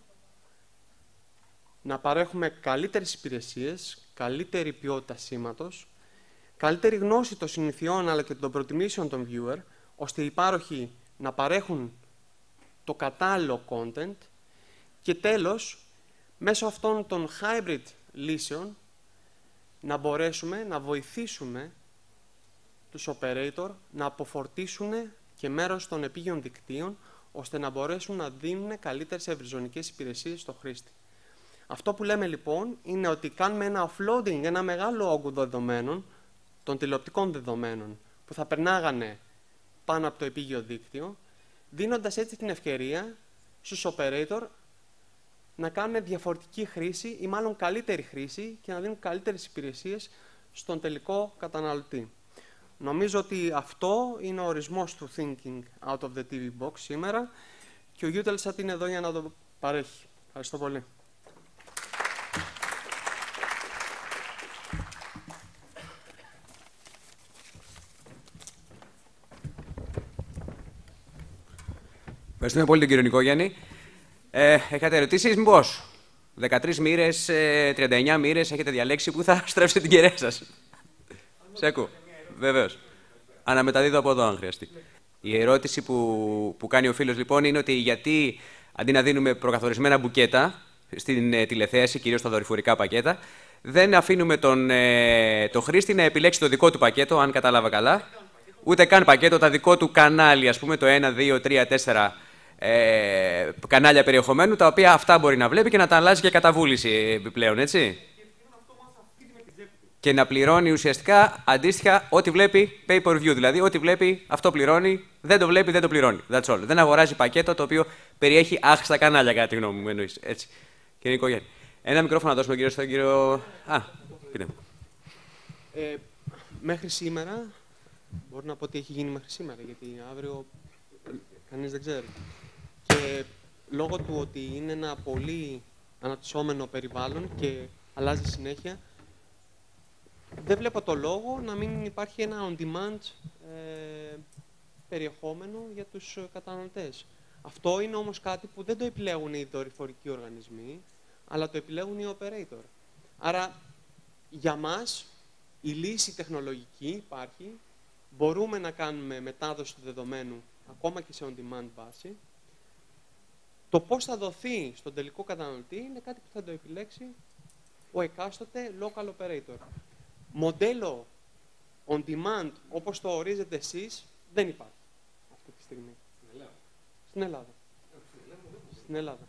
να παρέχουμε καλύτερες υπηρεσίες, καλύτερη ποιότητα σήματος, καλύτερη γνώση των συνηθιών αλλά και των προτιμήσεων των viewer, ώστε οι πάροχοι να παρέχουν το κατάλληλο content και τέλος, μέσω αυτών των hybrid λύσεων, να μπορέσουμε να βοηθήσουμε τους operator να αποφορτίσουν και μέρος των επίγειων δικτύων, ώστε να μπορέσουν να δίνουν καλύτερες ευρυζωνικές υπηρεσίες στο χρήστη. Αυτό που λέμε λοιπόν είναι ότι κάνουμε ένα offloading, ένα μεγάλο όγκο δεδομένων, των τηλεοπτικών δεδομένων, που θα περνάγανε πάνω από το επίγειο δίκτυο, δίνοντας έτσι την ευκαιρία στους operator να κάνουν διαφορετική χρήση ή μάλλον καλύτερη χρήση και να δίνουν καλύτερες υπηρεσίες στον τελικό καταναλωτή. Νομίζω ότι αυτό είναι ο ορισμός του Thinking Out of the TV Box σήμερα και ο Eutelsat είναι εδώ για να το παρέχει. Ευχαριστώ πολύ. Ευχαριστούμε πολύ τον κύριο Νικόγιαννη. Έχετε ερωτήσεις, μήπως? 13 μοίρες, 39 μοίρες, έχετε διαλέξει που θα στρέψετε την κεραία σας. Σε ακούω. Βεβαίως. Αναμεταδίδω από εδώ, αν χρειαστεί. Η ερώτηση που κάνει ο φίλος, λοιπόν, είναι ότι γιατί αντί να δίνουμε προκαθορισμένα μπουκέτα στην τηλεθέαση, κυρίως στα δορυφορικά πακέτα, δεν αφήνουμε τον χρήστη να επιλέξει το δικό του πακέτο, αν κατάλαβα καλά. Ούτε καν πακέτο, τα δικό του κανάλι, ας πούμε, το 1, 2, 3, 4 κανάλια περιεχομένου, τα οποία αυτά μπορεί να βλέπει και να τα αλλάζει και κατά βούληση επιπλέον, έτσι. Και να πληρώνει ουσιαστικά αντίστοιχα ό,τι βλέπει pay-per-view. Δηλαδή, ό,τι βλέπει, αυτό πληρώνει, δεν το βλέπει, δεν το πληρώνει. That's all. Δεν αγοράζει πακέτο το οποίο περιέχει άχρηστα κανάλια, κατά τη γνώμη μου, εννοείς. Έτσι. Κύριε Νικόγιαννη. Ένα μικρόφωνο να δώσουμε στον κύριο. Πείτε μου. Μέχρι σήμερα, μπορώ να πω τι έχει γίνει μέχρι σήμερα, γιατί αύριο κανείς δεν ξέρει. Και λόγω του ότι είναι ένα πολύ αναπτυσσόμενο περιβάλλον και αλλάζει συνέχεια, δεν βλέπω το λόγο να μην υπάρχει ένα on-demand περιεχόμενο για τους καταναλωτές. Αυτό είναι όμως κάτι που δεν το επιλέγουν οι δορυφορικοί οργανισμοί, αλλά το επιλέγουν οι operator. Άρα, για μας, η λύση τεχνολογική υπάρχει, μπορούμε να κάνουμε μετάδοση του δεδομένου ακόμα και σε on-demand βάση. Το πώς θα δοθεί στον τελικό καταναλωτή είναι κάτι που θα το επιλέξει ο εκάστοτε local operator. Μοντέλο on-demand, όπως το ορίζετε εσείς, δεν υπάρχει αυτή τη στιγμή. Στην Ελλάδα. Στην Ελλάδα.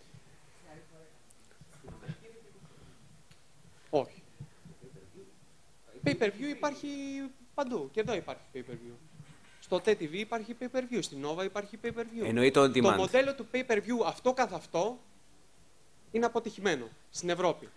Όχι. Pay-per-view υπάρχει παντού. Και εδώ υπάρχει pay-per-view. Στο TTV υπάρχει pay-per-view. Στην Nova υπάρχει pay-per-view. Εννοείται on-demand. Το μοντέλο του pay-per-view αυτό καθ' αυτό είναι αποτυχημένο στην Ευρώπη.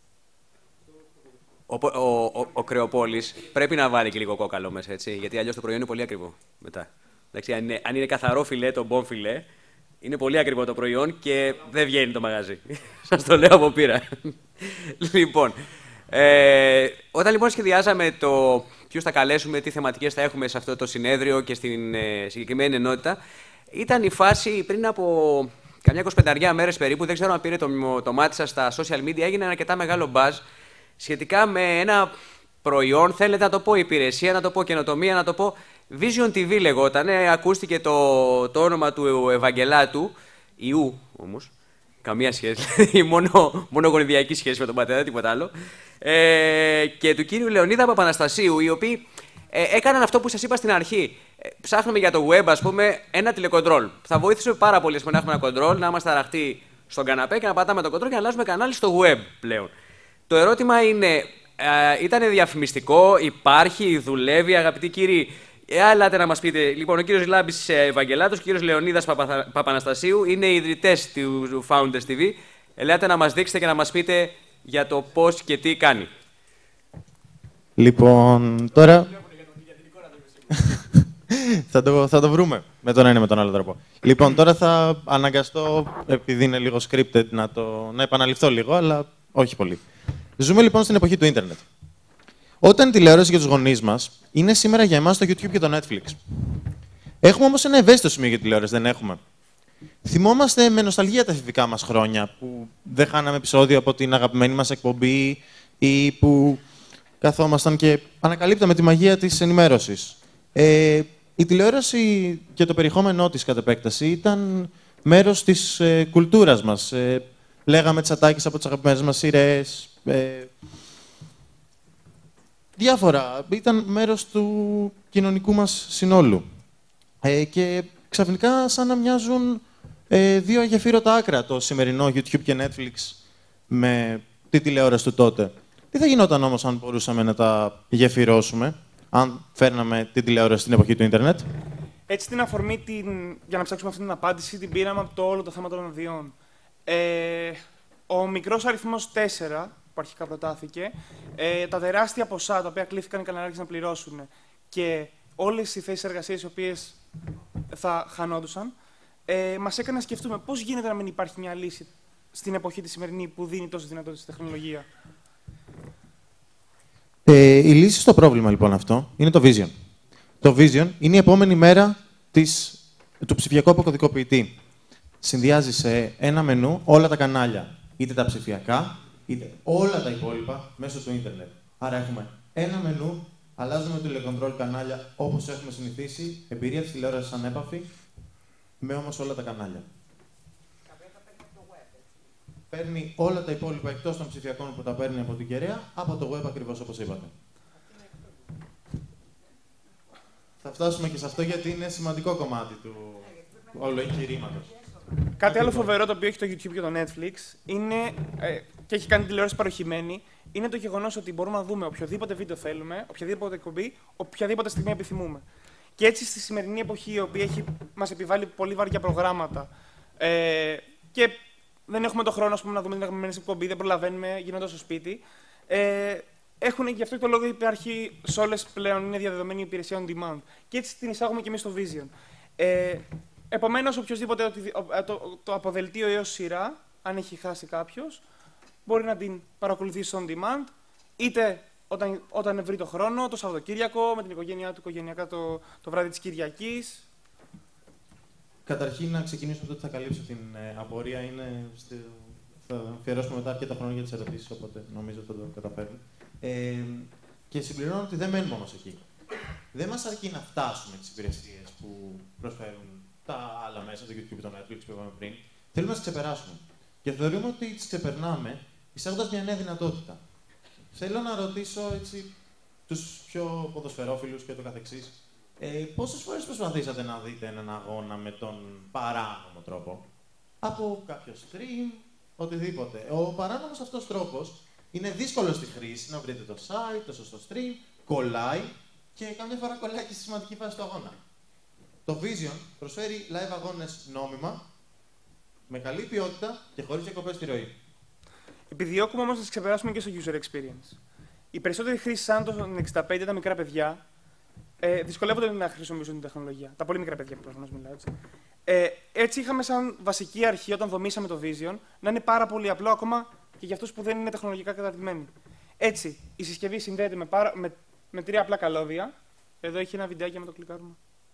Ο Κρεοπόλης πρέπει να βάλει και λίγο κόκαλο μέσα, έτσι, γιατί αλλιώς το προϊόν είναι πολύ ακριβό μετά. Εντάξει, αν είναι καθαρό φιλέ, το μπον φιλέ, είναι πολύ ακριβό το προϊόν και δεν βγαίνει το μαγαζί. Σας το λέω από πείρα. Λοιπόν, όταν λοιπόν σχεδιάζαμε το ποιους θα καλέσουμε, τι θεματικές θα έχουμε σε αυτό το συνέδριο και στην συγκεκριμένη ενότητα, ήταν η φάση πριν από καμιά 25 μέρες περίπου, δεν ξέρω αν πήρε το μάτι σας στα social media, έγινε ένα αρκετά μεγάλο buzz σχετικά με ένα προϊόν, θέλετε να το πω υπηρεσία, να το πω καινοτομία, να το πω Vision TV λεγότανε, ακούστηκε το όνομα του Ευαγγελάτου, Ιού όμως, καμία σχέση, μόνο γονιδιακή σχέση με τον πατέρα, τίποτα άλλο, και του κύριου Λεωνίδα Παπαναστασίου, οι οποίοι έκαναν αυτό που σας είπα στην αρχή. Ψάχνουμε για το web, ας πούμε, ένα τηλεκοντρόλ. Θα βοήθησε πάρα πολύ να έχουμε ένα κοντρόλ, να είμαστε αραχτοί στον καναπέ και να πατάμε το κοντρόλ και να αλλάζουμε κανάλι στο web πλέον. Το ερώτημα είναι, ήταν διαφημιστικό, υπάρχει, δουλεύει, αγαπητοί κύριοι. Ελάτε να μας πείτε. Λοιπόν, ο κύριος Λάμπης Ευαγγελάτος και ο κύριος Λεωνίδας Παπαναστασίου είναι οι ιδρυτές του Founders TV. Ελάτε να μας δείξετε και να μας πείτε για το πώς και τι κάνει. Λοιπόν, τώρα... θα το βρούμε με τον ένα με τον άλλο τρόπο. Λοιπόν, τώρα θα αναγκαστώ, επειδή είναι λίγο scripted, να επαναληφθώ λίγο, αλλά όχι πολύ. Ζούμε λοιπόν στην εποχή του ίντερνετ. Όταν η τηλεόραση για τους γονείς μας είναι σήμερα για εμάς το YouTube και το Netflix. Έχουμε όμως ένα ευαίσθητο σημείο για τηλεόραση, δεν έχουμε? Θυμόμαστε με νοσταλγία τα εφηβικά μας χρόνια, που δεν χάναμε επεισόδιο από την αγαπημένη μας εκπομπή ή που καθόμασταν και ανακαλύπταμε τη μαγεία της ενημέρωσης. Η τηλεόραση και το περιεχόμενό της κατ' επέκταση ήταν μέρος της κουλτούρας μας. Λέγαμε τσατάκες από τις αγαπημένες μας σειρές. διάφορα. Ήταν μέρος του κοινωνικού μας συνόλου. Και ξαφνικά σαν να μοιάζουν δύο αγεφύρωτα άκρα, το σημερινό YouTube και Netflix με τη τηλεόραση του τότε. Τι θα γινόταν όμως αν μπορούσαμε να τα γεφυρώσουμε, αν φέρναμε την τηλεόραση στην εποχή του ίντερνετ? Έτσι, την αφορμή για να ψάξουμε αυτή την απάντηση την πήραμε από όλο το θέμα των αδειών. Ο μικρός αριθμός 4, που αρχικά προτάθηκε, τα τεράστια ποσά τα οποία κλήθηκαν οι καναλάρχες να πληρώσουν και όλες οι θέσεις εργασίας οι οποίες θα χανόντουσαν, μας έκανε να σκεφτούμε πώς γίνεται να μην υπάρχει μια λύση στην εποχή τη σημερινή που δίνει τόσες δυνατότητες στη τεχνολογία. Η λύση στο πρόβλημα λοιπόν αυτό είναι το Vision. Το Vision είναι η επόμενη μέρα του ψηφιακού αποκωδικοποιητή. Συνδυάζει σε ένα μενού όλα τα κανάλια, είτε τα ψηφιακά, είτε όλα τα υπόλοιπα μέσω του ίντερνετ. Άρα έχουμε ένα μενού, αλλάζουμε τηλεκοντρόλ κανάλια όπως έχουμε συνηθίσει, εμπειρία της τηλεόρασης ανέπαφη, με όμως όλα τα κανάλια. Παίρνει όλα τα υπόλοιπα εκτός των ψηφιακών που τα παίρνει από την κεραία, από το web ακριβώς όπως είπατε. Θα φτάσουμε και σε αυτό γιατί είναι σημαντικό κομμάτι του όλου εγχειρήματος. Κάτι άλλο φοβερό το οποίο έχει το YouTube και το Netflix είναι, και έχει κάνει τηλεόραση παροχημένη, είναι το γεγονός ότι μπορούμε να δούμε οποιοδήποτε βίντεο θέλουμε, οποιαδήποτε εκπομπή, οποιαδήποτε στιγμή επιθυμούμε. Και έτσι στη σημερινή εποχή, η οποία μας επιβάλλει πολύ βαριά προγράμματα και δεν έχουμε τον χρόνο να δούμε την αγαπημένη εκπομπή, δεν προλαβαίνουμε γίνοντας στο σπίτι. Γι' αυτό και το λόγο υπάρχει σε όλες πλέον είναι διαδεδομένη υπηρεσία on demand. Και έτσι την εισάγουμε και εμείς στο Vision. Επομένως, οποιοδήποτε το αποδελτίο έως σειρά, αν έχει χάσει κάποιος, μπορεί να την παρακολουθήσει on demand, είτε όταν βρει το χρόνο, το Σαββατοκύριακο, με την οικογένειά του, οικογενειακά το βράδυ της Κυριακής. Καταρχήν, να ξεκινήσω από το ότι θα καλύψω την απορία. Θα αφιερώσουμε μετά αρκετά χρόνο για τις ερωτήσεις, οπότε νομίζω θα το καταφέρουμε. Και συμπληρώνω ότι δεν μένουμε όμως εκεί. Δεν μας αρκεί να φτάσουμε τις υπηρεσίες που προσφέρουν τα άλλα μέσα, το YouTube και το Netflix που είπαμε πριν. Θέλουμε να τις ξεπεράσουμε. Και θεωρούμε ότι τις ξεπερνάμε εισάγοντας μια νέα δυνατότητα. Θέλω να ρωτήσω έτσι τους πιο ποδοσφαιρόφιλους και το καθεξής. Πόσες φορές προσπαθήσατε να δείτε έναν αγώνα με τον παράνομο τρόπο? Από κάποιο stream, οτιδήποτε. Ο παράνομος αυτός τρόπος είναι δύσκολο στη χρήση, να βρείτε το site, το σωστό stream, κολλάει και καμιά φορά κολλάει και στη σημαντική φάση του αγώνα. Το Vision προσφέρει live αγώνες νόμιμα, με καλή ποιότητα και χωρίς διακοπές στη ροή. Επιδιώκουμε όμως να τις ξεπεράσουμε και στο user experience. Οι περισσότεροι χρήστες, σαν το 65, τα μικρά παιδιά, δυσκολεύονται να χρησιμοποιήσουν την τεχνολογία. Τα πολύ μικρά παιδιά που προφανώς μιλάω έτσι. Έτσι είχαμε σαν βασική αρχή όταν δομήσαμε το Vision να είναι πάρα πολύ απλό ακόμα και για αυτούς που δεν είναι τεχνολογικά καταρτισμένοι. Έτσι, η συσκευή συνδέεται με 3 απλά καλώδια. Εδώ έχει ένα βιντεάκι με το κλικάρουμε.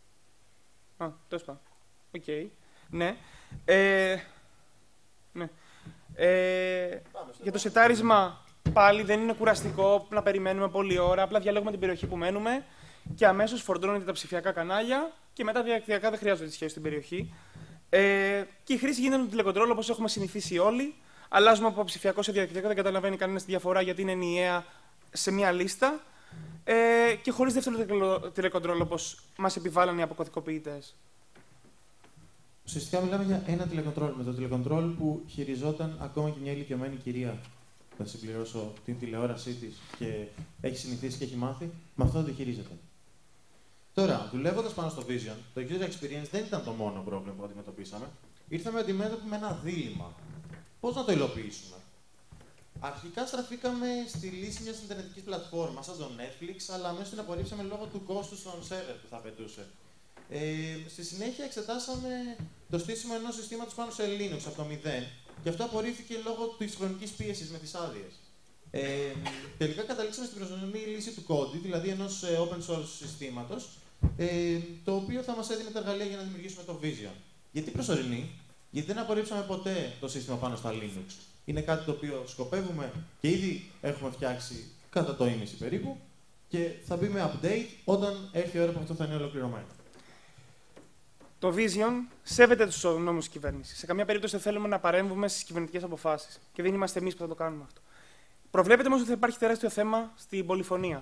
Τέλος πάντων. Οκ. Ναι. Ναι. Για το σετάρισμα πάλι δεν είναι κουραστικό να περιμένουμε πολλή ώρα. Απλά διαλέγουμε την περιοχή που μένουμε και αμέσως φορτώνονται τα ψηφιακά κανάλια και μετά διαδικτυακά δεν χρειάζονται τη σχέση στην περιοχή. Και η χρήση γίνεται με το τηλεκοντρόλ όπως έχουμε συνηθίσει όλοι. Αλλάζουμε από ψηφιακό σε διαδικτυακό, δεν καταλαβαίνει κανένα τη διαφορά γιατί είναι ενιαία σε μία λίστα. Και χωρίς δεύτερο τηλεκοντρόλ όπως μας επιβάλλαν οι αποκωδικοποιητές. Ουσιαστικά μιλάμε για ένα τηλεκοντρόλ. Με το τηλεκοντρόλ που χειριζόταν ακόμα και μια ηλικιωμένη κυρία. Θα συμπληρώσω την τηλεόρασή της και έχει συνηθίσει και έχει μάθει, με αυτό το χειρίζεται. Τώρα, δουλεύοντας πάνω στο Vision, το user experience δεν ήταν το μόνο πρόβλημα που αντιμετωπίσαμε. Ήρθαμε αντιμέτωποι με ένα δίλημμα. Πώς να το υλοποιήσουμε? Αρχικά στραφήκαμε στη λύση μιας ιντερνετικής πλατφόρμας, σαν το Netflix, αλλά αμέσως την απορρίψαμε λόγω του κόστους των server που θα απαιτούσε. Στη συνέχεια εξετάσαμε το στήσιμο ενός συστήματος πάνω σε Linux από το 0 και αυτό απορρίφθηκε λόγω της χρονικής πίεσης με τις άδειες. Τελικά καταλήξαμε στην προσωρινή λύση του Kodi, δηλαδή ενός open source συστήματος, το οποίο θα μας έδινε τα εργαλεία για να δημιουργήσουμε το Vision. Γιατί προσωρινή? Γιατί δεν απορρίψαμε ποτέ το σύστημα πάνω στα Linux. Είναι κάτι το οποίο σκοπεύουμε και ήδη έχουμε φτιάξει κατά το ίμιση περίπου και θα μπει με update όταν έρθει η ώρα που αυτό θα είναι ολοκληρωμένο. Το Vision σέβεται τους νόμους της κυβέρνησης. Σε καμία περίπτωση δεν θέλουμε να παρέμβουμε στις κυβερνητικές αποφάσεις. Και δεν είμαστε εμείς που θα το κάνουμε αυτό. Προβλέπετε όμως ότι θα υπάρχει τεράστιο θέμα στην πολυφωνία.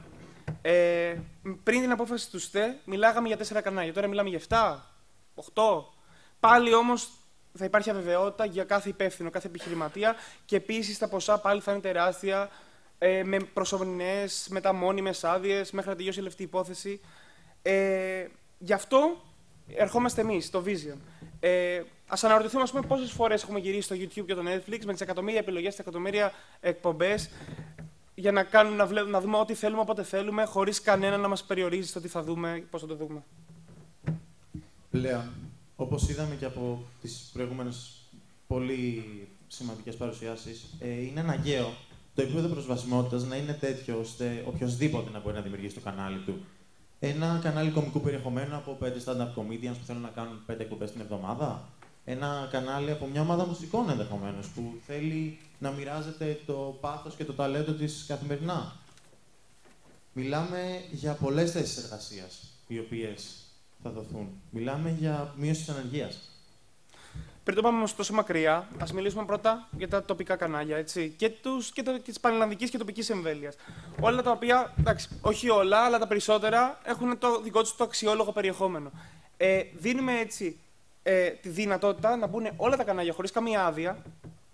Πριν την απόφαση του ΣΤΕ, μιλάγαμε για 4 κανάλια. Τώρα μιλάμε για 7, 8. Πάλι όμως θα υπάρχει αβεβαιότητα για κάθε υπεύθυνο, κάθε επιχειρηματία και επίσης τα ποσά πάλι θα είναι τεράστια, με προσωρινές, μετά μόνιμες άδειες, μέχρι να τελειώσει η λεφτή υπόθεση. Γι' αυτό ερχόμαστε εμείς, το Vision. Ας αναρωτηθούμε, ας πούμε, πόσες φορές έχουμε γυρίσει στο YouTube και το Netflix με τις εκατομμύρια επιλογές, τις εκατομμύρια εκπομπές, για να δούμε ό,τι θέλουμε, όποτε θέλουμε, χωρίς κανένα να μας περιορίζει στο τι θα δούμε, πώς θα το δούμε. Πλέον, όπως είδαμε και από τις προηγούμενες πολύ σημαντικές παρουσιάσεις, είναι αναγκαίο το επίπεδο προσβασιμότητας να είναι τέτοιο ώστε οποιοδήποτε να μπορεί να δημιουργήσει το κανάλι του. Ένα κανάλι κωμικού περιεχομένου από 5 stand-up comedians που θέλουν να κάνουν 5 εκπομπές την εβδομάδα. Ένα κανάλι από μια ομάδα μουσικών ενδεχομένως που θέλει να μοιράζεται το πάθος και το ταλέντο της καθημερινά. Μιλάμε για πολλές θέσεις εργασίας οι οποίες θα δοθούν. Μιλάμε για μείωση της ανεργίας. Πριν το πάμε όμως τόσο μακριά, ας μιλήσουμε πρώτα για τα τοπικά κανάλια, έτσι, και της πανελλαδικής και τοπικής εμβέλειας. Όλα τα οποία, εντάξει, όχι όλα, αλλά τα περισσότερα έχουν το δικό τους το αξιόλογο περιεχόμενο. Δίνουμε έτσι τη δυνατότητα να μπουν όλα τα κανάλια χωρίς καμία άδεια,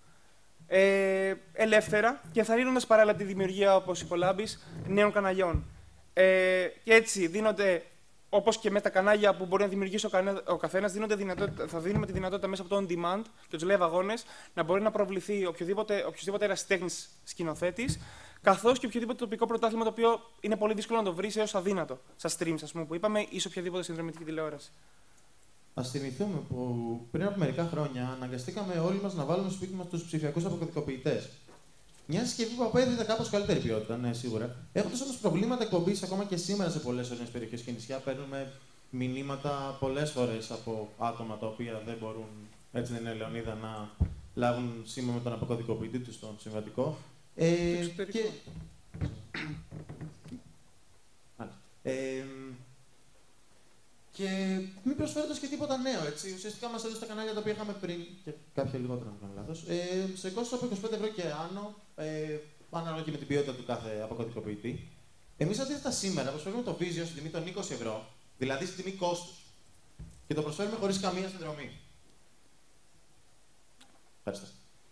ελεύθερα και ενθαρρύνοντας παράλληλα τη δημιουργία, όπως είπε ο Λάμπης, νέων καναλιών. Και έτσι δίνονται, όπως και με τα κανάλια που μπορεί να δημιουργήσει ο καθένας, θα δίνουμε τη δυνατότητα μέσα από το on demand και τους live αγώνες να μπορεί να προβληθεί οποιοδήποτε ερασιτέχνης σκηνοθέτης, καθώς και οποιοδήποτε τοπικό πρωτάθλημα το οποίο είναι πολύ δύσκολο να το βρει έως αδύνατο, στα streams, ας πούμε, που είπαμε, ή σε οποιαδήποτε συνδρομητική τηλεόραση. Ας θυμηθούμε που πριν από μερικά χρόνια αναγκαστήκαμε όλοι μας να βάλουμε σπίτι μας τους ψηφιακούς αποκωδικοποιητές. Μια συσκευή που απέδιδε κάπως καλύτερη ποιότητα, ναι, σίγουρα. Έχοντας όμως προβλήματα εκπομπής ακόμα και σήμερα σε πολλές ορεινές περιοχές και νησιά, παίρνουμε μηνύματα πολλές φορές από άτομα τα οποία δεν μπορούν, έτσι δεν είναι, Λεωνίδα, να λάβουν σήμα με τον αποκωδικοποιητή του στον συμβατικό. Και μην προσφέροντας και τίποτα νέο, έτσι. Ουσιαστικά μας έδωσε τα κανάλια τα οποία είχαμε πριν, και κάποια λιγότερα, αν κάνω λάθος, σε κόστος από 25 € και άνω, ανάλογα και με την ποιότητα του κάθε αποκωδικοποιητή. Εμείς αντίθετα σήμερα προσφέρουμε το Vision στην τιμή των 20 €, δηλαδή στην τιμή κόστους. Και το προσφέρουμε χωρίς καμία συνδρομή. Ευχαριστώ.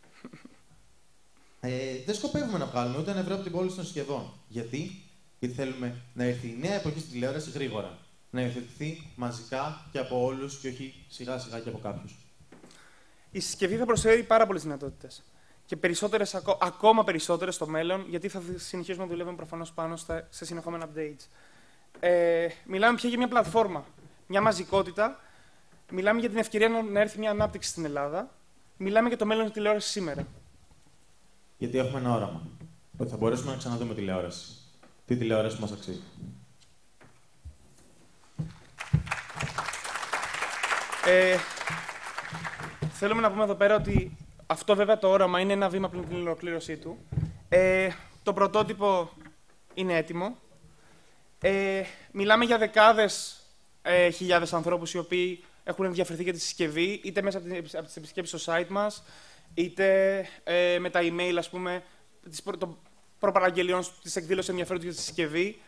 Δεν σκοπεύουμε να βγάλουμε ούτε ένα ευρώ από την πώληση των συσκευών. Γιατί θέλουμε να έρθει η νέα εποχή στην τηλεόραση γρήγορα. Να υιοθετηθεί μαζικά και από όλους και όχι σιγά-σιγά και από κάποιους. Η συσκευή θα προσφέρει πάρα πολλές δυνατότητες. Και ακόμα περισσότερες στο μέλλον, γιατί θα συνεχίσουμε να δουλεύουμε προφανώς πάνω σε συνεχόμενα updates. Μιλάμε πια για μια πλατφόρμα, μια μαζικότητα. Μιλάμε για την ευκαιρία να έρθει μια ανάπτυξη στην Ελλάδα. Μιλάμε για το μέλλον της τηλεόρασης σήμερα. Γιατί έχουμε ένα όραμα. Ότι θα μπορέσουμε να ξαναδούμε τηλεόραση. Τι τηλεόραση που μας αξίζει. Θέλουμε να πούμε εδώ πέρα ότι αυτό βέβαια το όραμα είναι ένα βήμα πριν την ολοκλήρωσή του. Το πρωτότυπο είναι έτοιμο. Μιλάμε για δεκάδες χιλιάδες ανθρώπους οι οποίοι έχουν ενδιαφερθεί για τη συσκευή, είτε μέσα από τις επισκέψεις στο site μας, είτε με τα email, ας πούμε, των προπαραγγελιών της εκδήλωσης ενδιαφέροντος για τη συσκευή.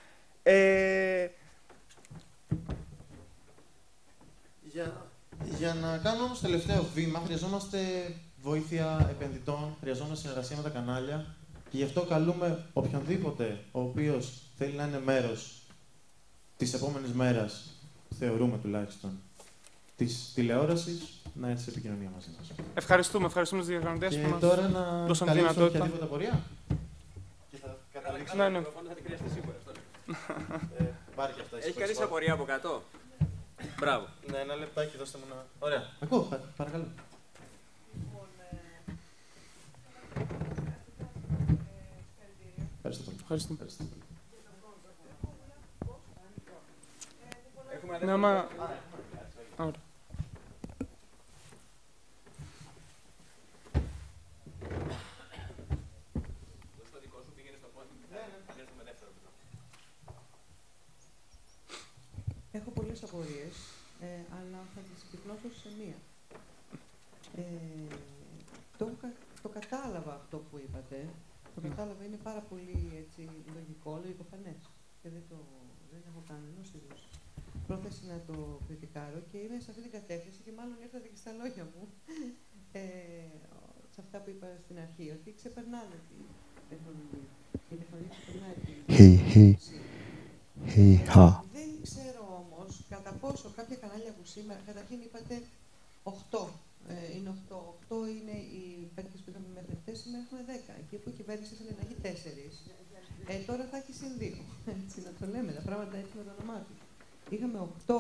Για να κάνουμε όμως το τελευταίο βήμα, χρειαζόμαστε βοήθεια επενδυτών, χρειαζόμαστε συνεργασία με τα κανάλια και γι' αυτό καλούμε οποιονδήποτε ο οποίος θέλει να είναι μέρος της επόμενης μέρας, θεωρούμε τουλάχιστον, της τηλεόρασης, να έρθει σε επικοινωνία μαζί μας. Ευχαριστούμε τους διοργανωτές που μας τώρα να δώσαν τη δυνατότητα. οποιαδήποτε απορία. Και θα καταλήξουμε. Ναι. Θα την χρειαστεί σίγουρα. Πάρει και αυτά. Έχει κανείς απορία από κάτω? Μπράβο. Ναι, ένα λεπτάκι, δώστε μου να... Ωραία. Ακούω, παρακαλώ. Ευχαριστώ πολύ. Ευχαριστώ. Ναι, άμα... Ωραία. Έχω πολλές απορίες, αλλά θα τις συμπυκνώσω σε μία. Το κατάλαβα αυτό που είπατε. Το κατάλαβα, είναι πάρα πολύ έτσι, λογικό, λογικοφανές. και δεν έχω κανένα είδους πρόθεση να το κριτικάρω και είμαι σε αυτή την κατεύθυνση και μάλλον ήρθατε και στα λόγια μου σε αυτά που είπα στην αρχή, ότι ξεπερνάνε την τεχνολογία. Η τεχνολογία ξεπερνάει Δεν ξέρω όμως κατά πόσο κάποια κανάλια που σήμερα, καταρχήν είπατε 8. Είναι 8. 8 είναι οι παίκτες που είχαμε μέχρι χτες, σήμερα έχουμε 10. Εκεί που η κυβέρνηση ήθελε να έχει 4. Τώρα θα έχει συν 2. Έτσι να το λέμε, τα πράγματα έτσι με το όνομά του. Είχαμε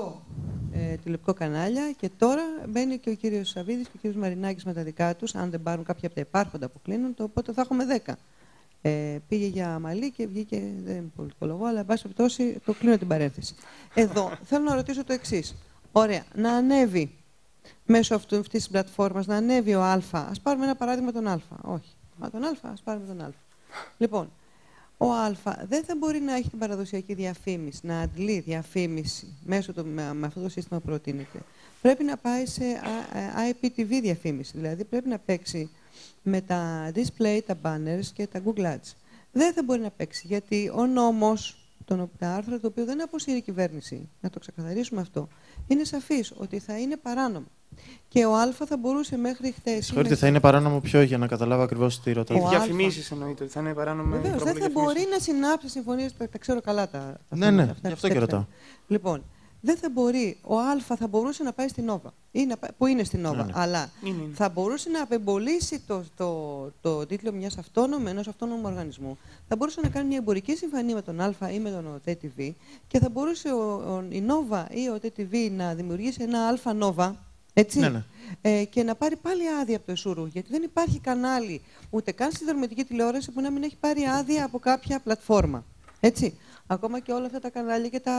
8 τηλεοπτικό κανάλια και τώρα μπαίνει και ο κύριος Σαββίδης και ο κύριος Μαρινάκης με τα δικά τους, αν δεν πάρουν κάποια από τα υπάρχοντα που κλείνουν, οπότε θα έχουμε 10. Πήγε για Αμαλή και βγήκε, δεν πολιτικολογώ, αλλά εν πάση περιπτώσει το κλείνω την παρένθεση. Εδώ θέλω να ρωτήσω το εξής. Ωραία, να ανέβει μέσω αυτής της πλατφόρμας, να ανέβει ο Α. Ας πάρουμε ένα παράδειγμα τον Α. Όχι. Τον Α, ας πάρουμε τον Α. Λοιπόν, ο Α δεν θα μπορεί να έχει την παραδοσιακή διαφήμιση, να αντλεί διαφήμιση μέσω με αυτό το σύστημα που προτείνεται. Πρέπει να πάει σε IPTV διαφήμιση, δηλαδή πρέπει να παίξει με τα display, τα banners και τα Google Ads. Δεν θα μπορεί να παίξει, γιατί ο νόμος, τα άρθρα το οποίο δεν αποσύρει η κυβέρνηση, να το ξεκαθαρίσουμε αυτό, είναι σαφής ότι θα είναι παράνομο. Και ο Α θα μπορούσε μέχρι χτες. Συγχωρείτε, θα είναι παράνομο ποιο, για να καταλάβω ακριβώς τι ρωτάτε. Οι διαφημίσεις εννοείται ότι θα είναι παράνομο. Βεβαίως, δεν θα μπορεί να συνάψει συμφωνίες, τα ξέρω καλά τα Ναι, γι' αυτό και ρωτάω. Λοιπόν, δεν θα μπορεί, ο Α θα μπορούσε να πάει στην Νόβα, που είναι στην Νόβα, αλλά θα μπορούσε να απεμπολίσει το τίτλο ενός αυτόνομου οργανισμού. Θα μπορούσε να κάνει μια εμπορική συμφωνία με τον Α ή με τον ΟΤΕ-TV και θα μπορούσε η Νόβα ή ο ΟΤΕ-TV να δημιουργήσει ένα Α Νόβα, έτσι, και να πάρει πάλι άδεια από το ΕΣΟΥΡΟΥ. Γιατί δεν υπάρχει κανάλι, ούτε καν στη δορμητική τηλεόραση, που να μην έχει πάρει άδεια από κάποια πλατφόρμα. Έτσι. Ακόμα και όλα αυτά τα κανάλια και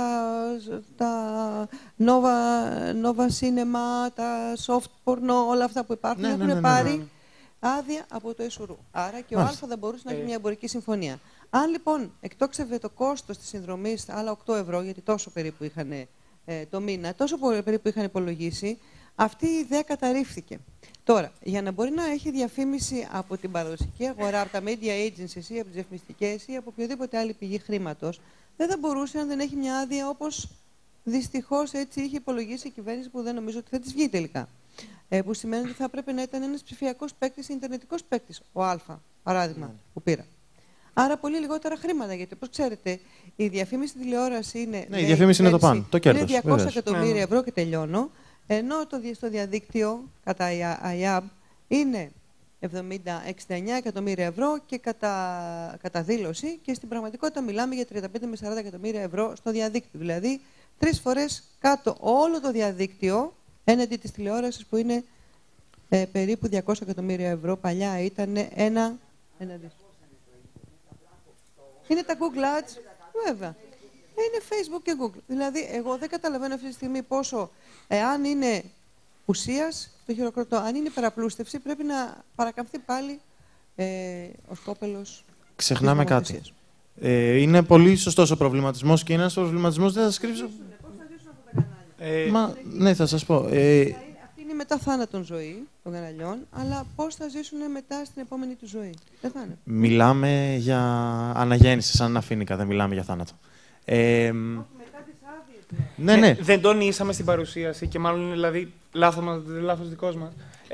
τα Nova Cinema, τα soft porno, όλα αυτά που υπάρχουν, έχουν πάρει άδεια από το ΕΣΟΥΡΟΥ. Άρα και ο Α θα μπορούσε να έχει μια εμπορική συμφωνία. Αν λοιπόν εκτόξευε το κόστος της συνδρομής άλλα 8 ευρώ, γιατί τόσο περίπου είχαν το μήνα, τόσο περίπου είχαν υπολογίσει, αυτή η ιδέα καταρρίφθηκε. Τώρα, για να μπορεί να έχει διαφήμιση από την παραδοσιακή αγορά, από τα media agencies ή από τις διαφημιστικές ή από οποιοδήποτε άλλη πηγή χρήματος, δεν θα μπορούσε αν δεν έχει μια άδεια, όπως δυστυχώς έτσι είχε υπολογίσει η κυβέρνηση, που δεν νομίζω ότι θα της βγει τελικά. Που σημαίνει ότι θα έπρεπε να ήταν ένας ψηφιακός παίκτης, ιντερνετικός παίκτης, ο Α, παράδειγμα, που πήρα. Άρα πολύ λιγότερα χρήματα, γιατί όπως ξέρετε, η διαφήμιση στη τηλεόραση είναι. Ναι, η διαφήμιση είναι το πάνω, το κέρδος. Είναι 200 εκατομμύρια ευρώ και τελειώνω. Ενώ στο διαδίκτυο, κατά ΑΙΑΜ, είναι 69 εκατομμύρια ευρώ και κατά δήλωση, και στην πραγματικότητα μιλάμε για 35 με 40 εκατομμύρια ευρώ στο διαδίκτυο. Δηλαδή, 3 φορές κάτω όλο το διαδίκτυο, έναντι της τηλεόρασης που είναι περίπου 200 εκατομμύρια ευρώ. Παλιά ήταν ένα. Είναι τα Google Ads, βέβαια. Είναι Facebook και Google. Δηλαδή, εγώ δεν καταλαβαίνω αυτή τη στιγμή πόσο, εάν είναι ουσίας, το χειροκροτώ, αν είναι υπεραπλούστευση, πρέπει να παρακαμφθεί πάλι ο σκόπελος. Ξεχνάμε κάτι. Είναι πολύ σωστός ο προβληματισμός και είναι ένας προβληματισμός, δεν θα σας κρύψω. Πώς θα ζήσουν αυτά τα κανάλια. Ναι, θα σας πω. Αυτή είναι μετά θάνατον ζωή των καναλιών, αλλά πώς θα ζήσουν μετά στην επόμενη του ζωή. Δεν θα είναι. Μιλάμε για αναγέννηση, σαν αφήνικα, δεν μιλάμε για θάνατο. Ναι. Δεν τονίσαμε στην παρουσίαση και μάλλον είναι δηλαδή λάθος δικός μας.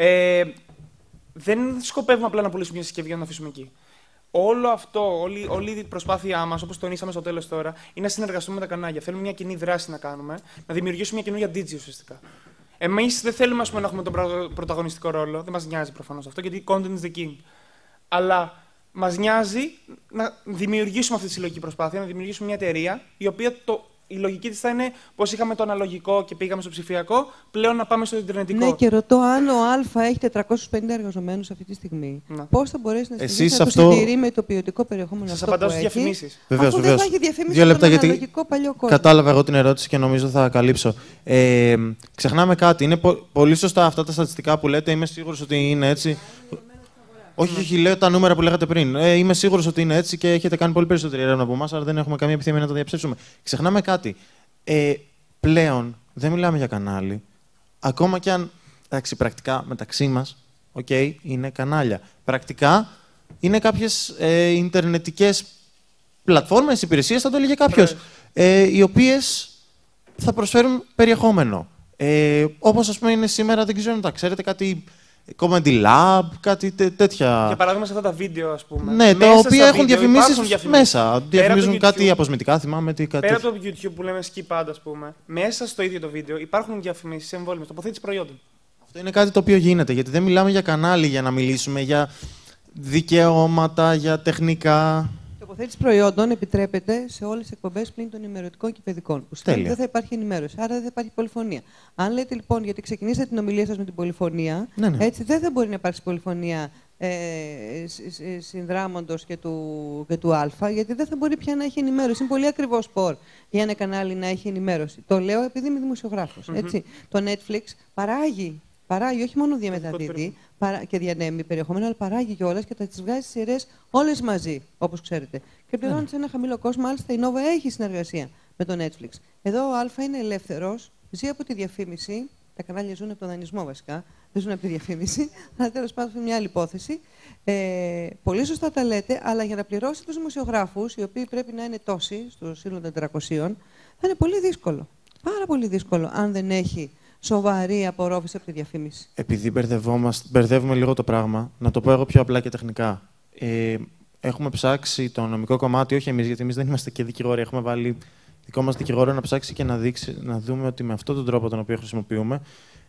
Δεν σκοπεύουμε απλά να πουλήσουμε μια συσκευή για να την αφήσουμε εκεί. Όλο αυτό, όλη η προσπάθειά μας, όπως τονίσαμε στο τέλος τώρα, είναι να συνεργαστούμε με τα κανάλια. Θέλουμε μια κοινή δράση να κάνουμε, να δημιουργήσουμε μια καινούργια Digi ουσιαστικά. Εμείς δεν θέλουμε να έχουμε τον πρωταγωνιστικό ρόλο, δεν μας νοιάζει προφανώς αυτό, γιατί content is the king. Αλλά μας νοιάζει να δημιουργήσουμε αυτή τη συλλογική προσπάθεια, να δημιουργήσουμε μια εταιρεία, η οποία η λογική της θα είναι πως είχαμε το αναλογικό και πήγαμε στο ψηφιακό, πλέον να πάμε στο ιντερνετικό. Ναι, και ρωτώ αν ο Α έχει 450 εργαζομένους αυτή τη στιγμή. Πώς θα μπορέσει να συνεχίσει να το συντηρεί με το ποιοτικό περιεχόμενο αυτό που έχει. Σας απαντάω στις διαφημίσεις. Αφού δεν θα έχει διαφήμιση στον αναλογικό παλιό κόσμο. Κατάλαβα εγώ την ερώτηση και νομίζω θα καλύψω. Ξεχνάμε κάτι. Είναι πολύ σωστά αυτά τα στατιστικά που λέτε. Είμαι σίγουρος ότι είναι έτσι. Όχι, λέω τα νούμερα που λέγατε πριν. Είμαι σίγουρος ότι είναι έτσι και έχετε κάνει πολύ περισσότερη έρευνα από εμάς, αλλά δεν έχουμε καμία επιθυμία να τα διαψεύσουμε. Ξεχνάμε κάτι. Πλέον δεν μιλάμε για κανάλι. Ακόμα και αν πρακτικά μεταξύ μας, είναι κανάλια. Πρακτικά είναι κάποιες ιντερνετικές πλατφόρμες, υπηρεσίες, θα το έλεγε κάποιος, οι οποίες θα προσφέρουν περιεχόμενο. Όπως ας πούμε είναι σήμερα, δεν ξέρω αν τα ξέρετε, κάτι comedy lab, κάτι τέτοια. Για παράδειγμα σε αυτά τα βίντεο, ας πούμε. Ναι, τα οποία έχουν διαφημίσεις μέσα. Διαφημίζουν κάτι αποσμητικά, θυμάμαι. Πέρα από το YouTube που λέμε skip ad, ας πούμε, μέσα στο ίδιο το βίντεο υπάρχουν διαφημίσεις εμβόλυμες, τοποθέτηση προϊόντων. Αυτό είναι κάτι το οποίο γίνεται, γιατί δεν μιλάμε για κανάλι για να μιλήσουμε για δικαιώματα, για τεχνικά. Η τοποθέτηση προϊόντων επιτρέπεται σε όλες τις εκπομπές πλην των ημερωτικών και παιδικών. Που σημαίνει ότι δεν θα υπάρχει ενημέρωση, άρα δεν θα υπάρχει πολυφωνία. Αν λέτε λοιπόν, γιατί ξεκινήσατε την ομιλία σας με την πολυφωνία, έτσι δεν θα μπορεί να υπάρξει πολυφωνία συνδράμοντος και του Α, γιατί δεν θα μπορεί πια να έχει ενημέρωση. Είναι πολύ ακριβό σπορ για ένα κανάλι να έχει ενημέρωση. Το λέω επειδή είμαι δημοσιογράφος. Το Netflix παράγει όχι μόνο διαμεταδίδει και διανέμει περιεχόμενο, αλλά παράγει κιόλας και θα τις βγάζει στις σειρές όλες μαζί, όπως ξέρετε. Και πληρώνει σε ένα χαμηλό κόσμο. Μάλιστα η Nova έχει συνεργασία με το Netflix. Εδώ ο Α είναι ελεύθερος, ζει από τη διαφήμιση. Τα κανάλια ζουν από τον δανεισμό βασικά, δεν ζουν από τη διαφήμιση. Αλλά τέλος πάντων είναι μια άλλη υπόθεση. Πολύ σωστά τα λέτε, αλλά για να πληρώσει τους δημοσιογράφους, οι οποίοι πρέπει να είναι τόσοι, στο σύνολο των 400, θα είναι πολύ δύσκολο. Πάρα πολύ δύσκολο, αν δεν έχει σοβαρή απορρόφηση από τη διαφήμιση. Επειδή μπερδεύουμε λίγο το πράγμα, να το πω εγώ πιο απλά και τεχνικά. Έχουμε ψάξει το νομικό κομμάτι, όχι εμείς, γιατί εμείς δεν είμαστε και δικηγόροι. Έχουμε βάλει δικό μας δικηγόρο να ψάξει και να δούμε ότι με αυτόν τον τρόπο τον οποίο χρησιμοποιούμε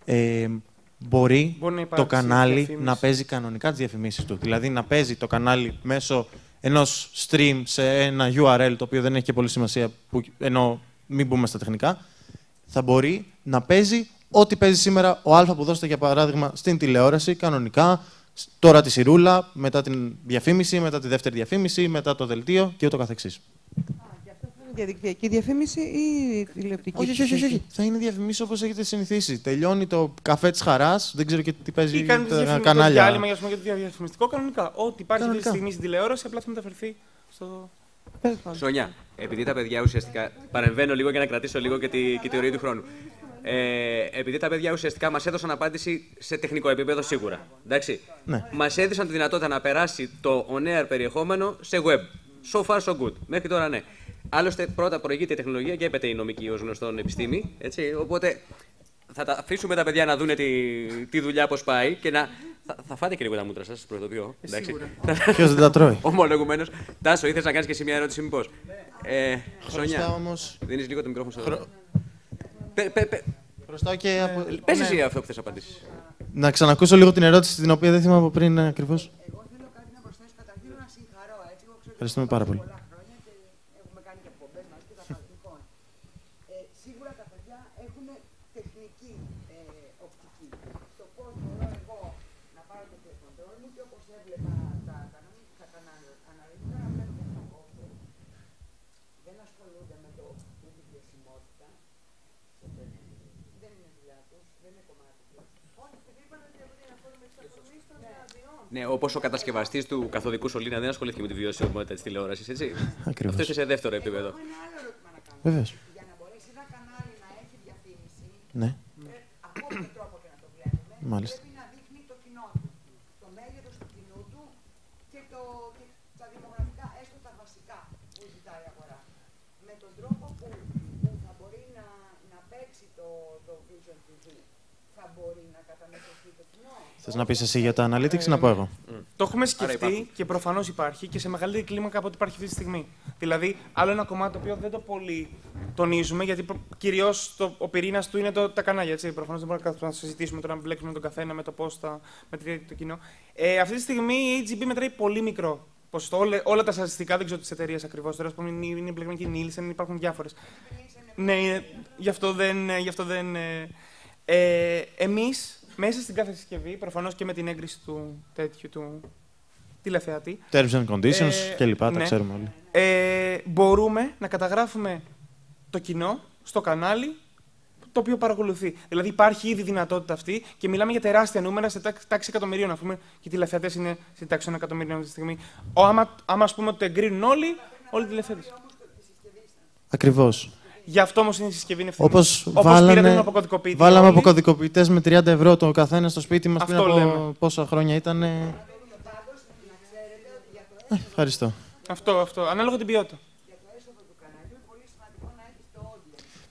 μπορεί το κανάλι να παίζει κανονικά τις διαφημίσεις του. Δηλαδή να παίζει το κανάλι μέσω ενός stream σε ένα URL, το οποίο δεν έχει και πολύ σημασία, ενώ μην μπούμε στα τεχνικά, θα μπορεί να παίζει ό,τι παίζει σήμερα ο Α που δώσετε για παράδειγμα στην τηλεόραση, κανονικά, τώρα τη σιρούλα, μετά την διαφήμιση, μετά τη δεύτερη διαφήμιση, μετά το δελτίο και ούτω καθεξής. Και αυτό θα είναι διαδικτυακή διαφήμιση ή τηλεοπτική? Όχι. Θα είναι διαφημίσεις όπως έχετε συνηθίσει. Τελειώνει το καφέ της χαράς, δεν ξέρω και τι παίζει τα κανάλια. Ή διάλειμμα για το διαφημιστικό κανονικά. Ό,τι υπάρχει αυτή τη στιγμή στην τηλεόραση απλά θα μεταφερθεί στο... Σόνια, επειδή τα παιδιά ουσιαστικά. Παρεμβαίνω λίγο για να κρατήσω λίγο και τη θεωρία του χρόνου. Επειδή τα παιδιά ουσιαστικά μας έδωσαν απάντηση σε τεχνικό επίπεδο σίγουρα. Εντάξει. Ναι. Μας έδωσαν τη δυνατότητα να περάσει το on-air περιεχόμενο σε web. So far, so good. Μέχρι τώρα ναι. Άλλωστε, πρώτα προηγείται η τεχνολογία και έπεται η νομική ως γνωστόν επιστήμη. Έτσι. Οπότε θα τα αφήσουμε τα παιδιά να δουν τη δουλειά πώς πάει και να. Θα φάτε και λίγο τα μούτρα σας, προειδοποιώ. Ποιος δεν τα τρώει? Ομολογουμένως. Τάσο, ήθελες να κάνεις και εσύ μια ερώτηση, μήπως? Σόνια, όμως... δίνεις λίγο το μικρόφωνο στο Χρωστάω και... Πες εσύ αυτό που θες να απαντήσεις. Να ξανακούσω λίγο την ερώτηση, την οποία δεν θυμάμαι από πριν ακριβώς. Εγώ θέλω κάτι να προσθέσω. Καταρχήν να συγχαρώ. Ευχαριστούμε πάρα πολύ. Έχουμε κάνει και εκπομπές μαζί και λοιπόν, σίγουρα τα παιδιά έχουν τεχνική οπτική. Το πώς μπορώ εγώ να πάρω το κοντρόλ μου και όπως έβλεπα τα κανάλια αναλυτικά να βλέπουν αυτό. Δεν ασχολούνται με το με τη διασημότητα. Δεν είναι δουλειά τους, δεν είναι κομμάτι τους. Όχι, επειδή είπαν ότι να ασχολούνται με τις αφορμίες των ραδιών. Ναι, όπως ο κατασκευαστής του καθοδικού σωλήνα δεν ασχολήθηκε με τη βιωσιμότητα της τηλεόρασης, έτσι. Ακριβώς. Αυτό είναι σε δεύτερο επίπεδο. Έχω ένα άλλο ερώτημα να κάνω. Βεβαίως. Για να μπορέσει ένα κανάλι να έχει διαφήμιση, Ναι. από όποιο τρόπο και να το βλέπουμε, Μάλιστα. πρέπει να δείχνει το κοινό του, το μέγεθος του κοινού του και τα δημογραφικά, έστω τα βασικά που ζητάει η αγορά. Με τον τρόπο που θα μπορεί να παίξει το Vision TV, θα μπορεί να καταμετρηθεί το κοινό. Θες να πεις εσύ για τα analytics ή να πω εγώ? Το έχουμε σκεφτεί και προφανώς υπάρχει και σε μεγαλύτερη κλίμακα από ό,τι υπάρχει αυτή τη στιγμή. Δηλαδή, άλλο ένα κομμάτι το οποίο δεν το πολύ τονίζουμε, γιατί κυρίως ο πυρήνας του είναι τα κανάλια. Έτσι. Προφανώς δεν μπορούμε να συζητήσουμε τώρα να μπλέξουμε τον καθένα με το πώς θα μετρήσει το κοινό. Αυτή τη στιγμή η HGB μετράει πολύ μικρό ποσοστό. Όλα τα στατιστικά δεν ξέρω τις εταιρείες ακριβώς. Τώρα είναι μπλεγμένη και η Nielsen, υπάρχουν διάφορες. Ναι, γι' αυτό δεν. Εμείς. Μέσα στην κάθε συσκευή, προφανώς και με την έγκριση του τηλεθεατή. Terms and conditions κλπ. Ναι. Τα ξέρουμε όλοι. Μπορούμε να καταγράφουμε το κοινό στο κανάλι το οποίο παρακολουθεί. Δηλαδή υπάρχει ήδη δυνατότητα αυτή και μιλάμε για τεράστια νούμερα σε τάξη εκατομμυρίων. Αφού οι τηλεθεατές είναι σε τάξη των εκατομμυρίων αυτή τη στιγμή. Άμα ας πούμε ότι το εγκρίνουν όλοι οι τηλεθεατές. Ακριβώς. Γι' αυτό όμως είναι η συσκευή είναι ευθύνη. Όπως βάλαμε αποκωδικοποιητές με 30 ευρώ το καθένα στο σπίτι μας πριν από πόσα χρόνια ήταν. Ευχαριστώ. Αυτό. Ανάλογα την ποιότητα.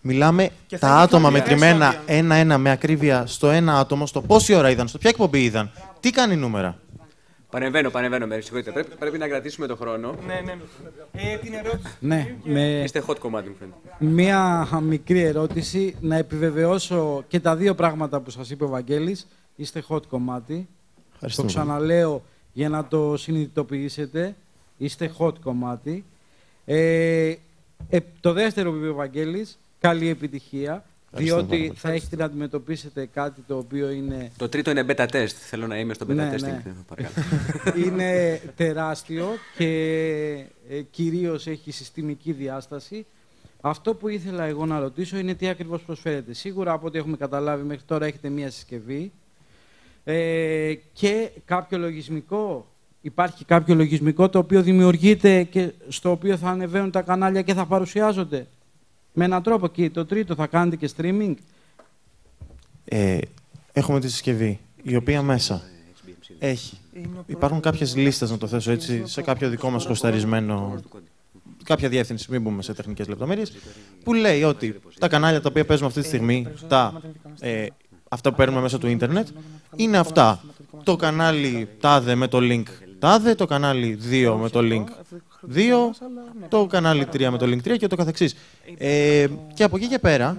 Μιλάμε τα άτομα μετρημένα ένα-ένα με ακρίβεια στο ένα άτομο, στο πόση ώρα είδαν, στο ποια εκπομπή είδαν. Τι κάνει νούμερα. Παρεμβαίνω, με συγχωρείτε. Πρέπει να κρατήσουμε τον χρόνο. Ναι. Την ερώτηση. Ναι, Είστε hot κομμάτι, μου φαίνεται. Μία μικρή ερώτηση, να επιβεβαιώσω και τα δύο πράγματα που σας είπε ο Βαγγέλης. Είστε hot κομμάτι. Το ξαναλέω για να το συνειδητοποιήσετε. Είστε hot κομμάτι. Το δεύτερο που είπε ο Βαγγέλης, καλή επιτυχία. Διότι θα έχετε να αντιμετωπίσετε κάτι το οποίο είναι... Το τρίτο είναι beta test. Θέλω να είμαι στο beta testing. Είναι τεράστιο και κυρίως έχει συστημική διάσταση. Αυτό που ήθελα εγώ να ρωτήσω είναι τι ακριβώς προσφέρετε. Σίγουρα από ό,τι έχουμε καταλάβει μέχρι τώρα έχετε μία συσκευή και κάποιο λογισμικό. Υπάρχει κάποιο λογισμικό το οποίο δημιουργείται και στο οποίο θα ανεβαίνουν τα κανάλια και θα παρουσιάζονται. Με έναν τρόπο. Και το τρίτο, θα κάνετε και streaming. Έχουμε τη συσκευή, η οποία μέσα έχει. Υπάρχουν κάποιες λίστες, να το θέσω έτσι, σε κάποιο δικό μας χωσταρισμένο, κάποια διεύθυνση, μην μπούμε σε τεχνικές λεπτομέρειες, που λέει ότι τα κανάλια τα οποία παίζουμε αυτή τη στιγμή, αυτά που παίρνουμε μέσω του ίντερνετ, είναι αυτά. Το κανάλι τάδε με το link τάδε, το κανάλι 2 με το link 2, το κανάλι 3 με το link 3 και το καθεξής. Και από εκεί και πέρα,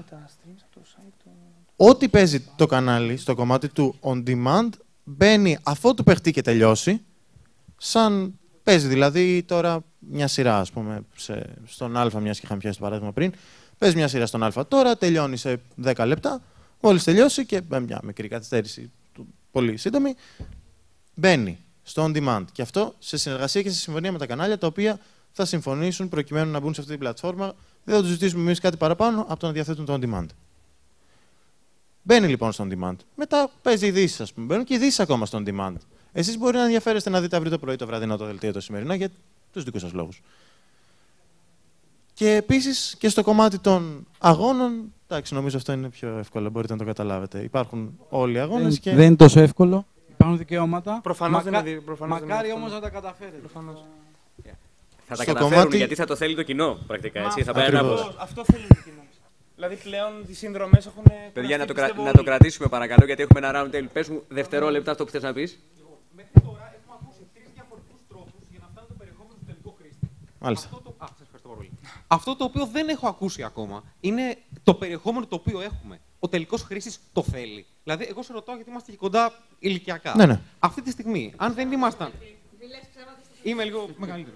ό,τι παίζει το κανάλι στο κομμάτι του on demand, μπαίνει αφότου παιχτεί και τελειώσει, σαν παίζει δηλαδή τώρα μια σειρά, ας πούμε, στον Α, μιας και είχαμε πιάσει το παράδειγμα πριν, παίζει μια σειρά στον Α τώρα, τελειώνει σε 10 λεπτά, μόλις τελειώσει και μια μικρή καθυστέρηση, πολύ σύντομη, μπαίνει στο on demand. Και αυτό σε συνεργασία και σε συμφωνία με τα κανάλια τα οποία θα συμφωνήσουν προκειμένου να μπουν σε αυτή την πλατφόρμα. Δεν θα του ζητήσουμε εμείς κάτι παραπάνω από το να διαθέτουν το on demand. Μπαίνει λοιπόν στο on demand. Μετά παίζει ειδήσεις, ας πούμε. Μπαίνουν και ειδήσεις ακόμα στο on demand. Εσείς μπορεί να ενδιαφέρεστε να δείτε αύριο το πρωί, το βραδινό, το δελτίο το σημερινό για τους δικούς σας λόγους. Και επίσης και στο κομμάτι των αγώνων, εντάξει, νομίζω αυτό είναι πιο εύκολο, μπορείτε να το καταλάβετε. Υπάρχουν όλοι οι αγώνες και... Δεν είναι τόσο εύκολο. Υπάρχουν δικαιώματα. Προφανώς μακάρι όμως να τα καταφέρετε. Θα τα καταφέρουν γιατί θα το θέλει το κοινό, πρακτικά. Έτσι, θα πάει αυτό θέλει το κοινό. Δηλαδή πλέον τις συνδρομές έχουν... Παιδιά, να το κρατήσουμε παρακαλώ, γιατί έχουμε ένα round table. Πες μου δευτερόλεπτα αυτό που θες να πεις. Μέχρι τώρα έχουμε ακούσει 3 διαφορετικούς τρόπους για να φτάνει το περιεχόμενο του τελικού χρήστη. Μάλιστα. Σας ευχαριστώ πολύ. Αυτό το οποίο δεν έχω ακούσει ακόμα είναι το περιεχόμενο το οποίο έχουμε. Ο τελικός χρήστης το θέλει. Δηλαδή, εγώ σε ρωτάω γιατί είμαστε και κοντά ηλικιακά. Ναι. Αυτή τη στιγμή, αν δεν ήμασταν. Είμαι λίγο μεγαλύτερο.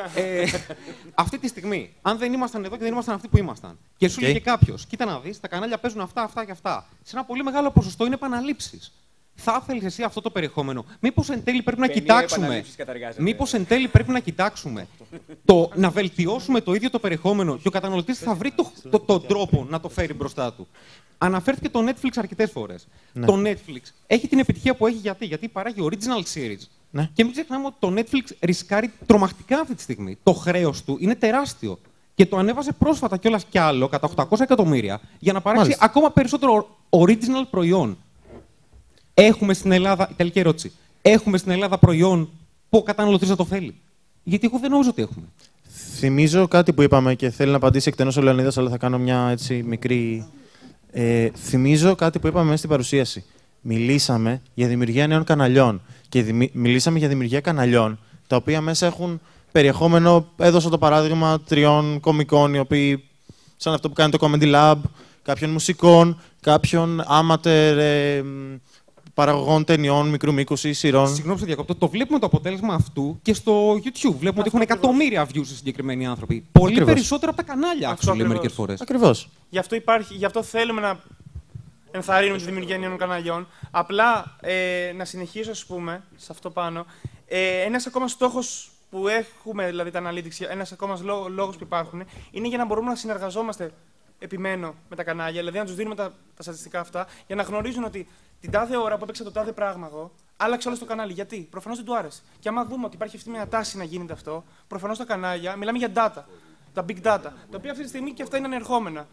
Αυτή τη στιγμή, αν δεν ήμασταν εδώ και δεν ήμασταν αυτοί που ήμασταν, και σου λέγε κάποιος, κοίτα να δεις, τα κανάλια παίζουν αυτά, αυτά και αυτά. Σε ένα πολύ μεγάλο ποσοστό είναι επαναλήψεις. Θα ήθελες εσύ αυτό το περιεχόμενο. Μήπως εν τέλει πρέπει να κοιτάξουμε. Μήπως εν τέλει πρέπει να κοιτάξουμε να βελτιώσουμε το ίδιο το περιεχόμενο και ο καταναλωτής θα βρει τον τρόπο να το φέρει μπροστά του. Αναφέρθηκε το Netflix αρκετές φορές. Ναι. Το Netflix έχει την επιτυχία που έχει γιατί παράγει original series. Ναι. Και μην ξεχνάμε ότι το Netflix ρισκάρει τρομακτικά αυτή τη στιγμή. Το χρέος του είναι τεράστιο. Και το ανέβασε πρόσφατα κιόλας κι άλλο, κατά 800 εκατομμύρια, για να παράξει ακόμα περισσότερο original προϊόν. Έχουμε στην Ελλάδα, τελική ερώτηση, έχουμε στην Ελλάδα προϊόν που ο καταναλωτής θα το θέλει? Γιατί εγώ δεν νομίζω ότι έχουμε. Θυμίζω κάτι που είπαμε και θέλει να απαντήσει εκτενώς ο Λεωνίδας, αλλά θα κάνω μια έτσι μικρή... θυμίζω κάτι που είπαμε μέσα στην παρουσίαση. Μιλήσαμε για δημιουργία νέων καναλιών και μιλήσαμε για δημιουργία καναλιών τα οποία μέσα έχουν περιεχόμενο. Έδωσα το παράδειγμα 3 κομικών, οι οποίοι, σαν αυτό που κάνει το Comedy Lab, κάποιων μουσικών, κάποιων amateur παραγωγών ταινιών μικρού μήκους ή σειρών. Συγγνώμη, σε διακόπτω. Το βλέπουμε το αποτέλεσμα αυτού και στο YouTube. Βλέπουμε ότι έχουν εκατομμύρια views οι συγκεκριμένοι άνθρωποι. Πολύ περισσότερο από τα κανάλια, μερικές φορές. Ακριβώς. Γι' αυτό θέλουμε να ενθαρρύνουμε τη δημιουργία νέων καναλιών. Απλά να συνεχίσω, ας πούμε, σε αυτό πάνω. Ένας ακόμα στόχος που έχουμε, δηλαδή τα analytics, ένας ακόμα λόγος που υπάρχουν, είναι για να μπορούμε να συνεργαζόμαστε, επιμένω, με τα κανάλια, δηλαδή να τους δίνουμε τα στατιστικά αυτά, για να γνωρίζουν ότι την τάδε ώρα που έπαιξα το τάδε πράγμα εγώ, άλλαξε όλο το κανάλι. Γιατί? Προφανώς δεν του άρεσε. Και άμα δούμε ότι υπάρχει αυτή μια τάση να γίνεται αυτό, προφανώς τα κανάλια, μιλάμε για data, τα big data, τα οποία αυτή τη στιγμή και αυτά είναι ανερχόμενα.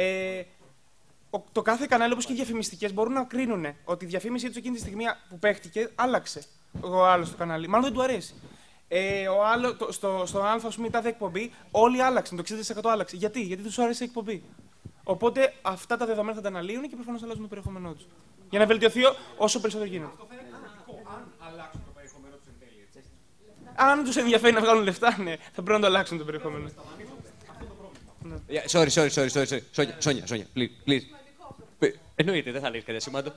Το κάθε κανάλι, όπως και οι διαφημιστικές, μπορούν να κρίνουν ότι η διαφήμιση του εκείνη τη στιγμή που παίχτηκε άλλαξε ο άλλος το κανάλι. Μάλλον δεν του αρέσει. Στο Α, ας πούμε, η τάδε εκπομπή, όλοι άλλαξαν. Το 60% άλλαξε. Γιατί τους άρεσε η εκπομπή. Οπότε αυτά τα δεδομένα θα τα αναλύουν και προφανώς θα αλλάζουν το περιεχόμενό τους. Για να βελτιωθεί όσο περισσότερο γίνεται. Αυτό θα είναι θετικό, αν αλλάξουν το περιεχόμενό τους εν τέλει, έτσι. Αν τους ενδιαφέρει να βγάλουν λεφτά, ναι, θα πρέπει να το αλλάξουν το περιεχόμενο. Sorry. Σόνια, please. Εννοείται, δεν θα λέει κάτι ασήμαντο.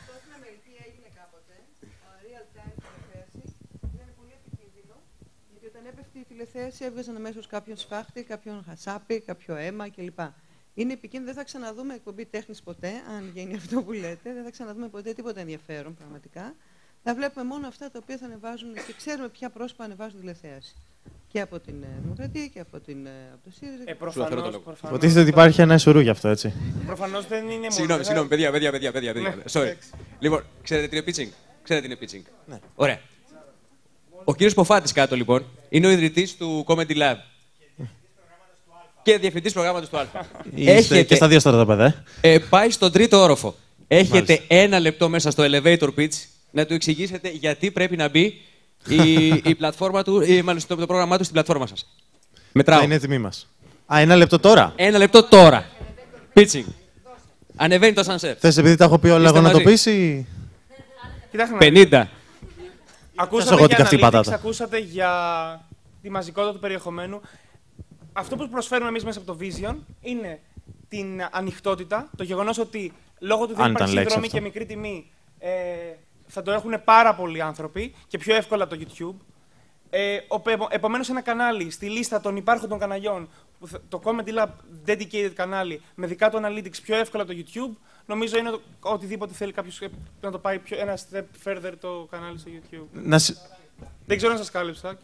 Γιατί όταν έπεφτε η τηλεθέαση έβγαζαν αμέσως κάποιον σφάχτη, κάποιον χασάπι, κάποιο αίμα κλπ. Είναι επικίνδυνο, δεν θα ξαναδούμε εκπομπή τέχνης ποτέ, αν γίνει αυτό που λέτε. Δεν θα ξαναδούμε ποτέ τίποτα ενδιαφέρον πραγματικά. Θα βλέπουμε μόνο αυτά τα οποία θα ανεβάζουν και ξέρουμε ποια πρόσωπα ανεβάζουν τηλεθέαση. Και από την Δημοκρατία και από το ΣΥΡΙΖΑ. Προφανώς. Υποτίθεται ότι υπάρχει ένα εσουρού γι' αυτό, έτσι. Προφανώς δεν είναι μόνο. Συγγνώμη, παιδιά. Sorry. Λοιπόν, ξέρετε τι είναι pitching. Ναι. Ωραία. Ο κύριος Ποφάτης κάτω, λοιπόν, είναι ο ιδρυτής του Comedy Lab. Και διευθυντής προγράμματος του Α. Είστε και στα δύο στρατόπεδα. Πάει στον τρίτο όροφο. Έχετε ένα λεπτό μέσα στο elevator pitch να του εξηγήσετε γιατί πρέπει να μπει η πλατφόρμα του, ή μάλλον το πρόγραμμά του στην πλατφόρμα σας. Μετράω. Είναι έτοιμοι μας. Ένα λεπτό τώρα. Ένα λεπτό τώρα. Pitching. Ανεβαίνει το sunset. Θες επειδή τα έχω πει όλα εγώ να το πεις ή... 50. Ακούσατε για analytics, ακούσατε για τη μαζικότητα του περιεχομένου. Αυτό που προσφέρουμε εμείς μέσα από το Vision είναι την ανοιχτότητα, το γεγονός ότι λόγω του δεν υπάρχει συνδρομή και μικρή τιμή θα το έχουν πάρα πολλοί άνθρωποι και πιο εύκολα από το YouTube. Επομένως, ένα κανάλι στη λίστα των υπάρχοντων καναλιών, το Comedy Lab dedicated κανάλι με δικά του analytics πιο εύκολα από το YouTube, νομίζω είναι οτιδήποτε θέλει κάποιος να το πάει ένα step further το κανάλι στο YouTube. Δεν ξέρω αν σας κάλυψα.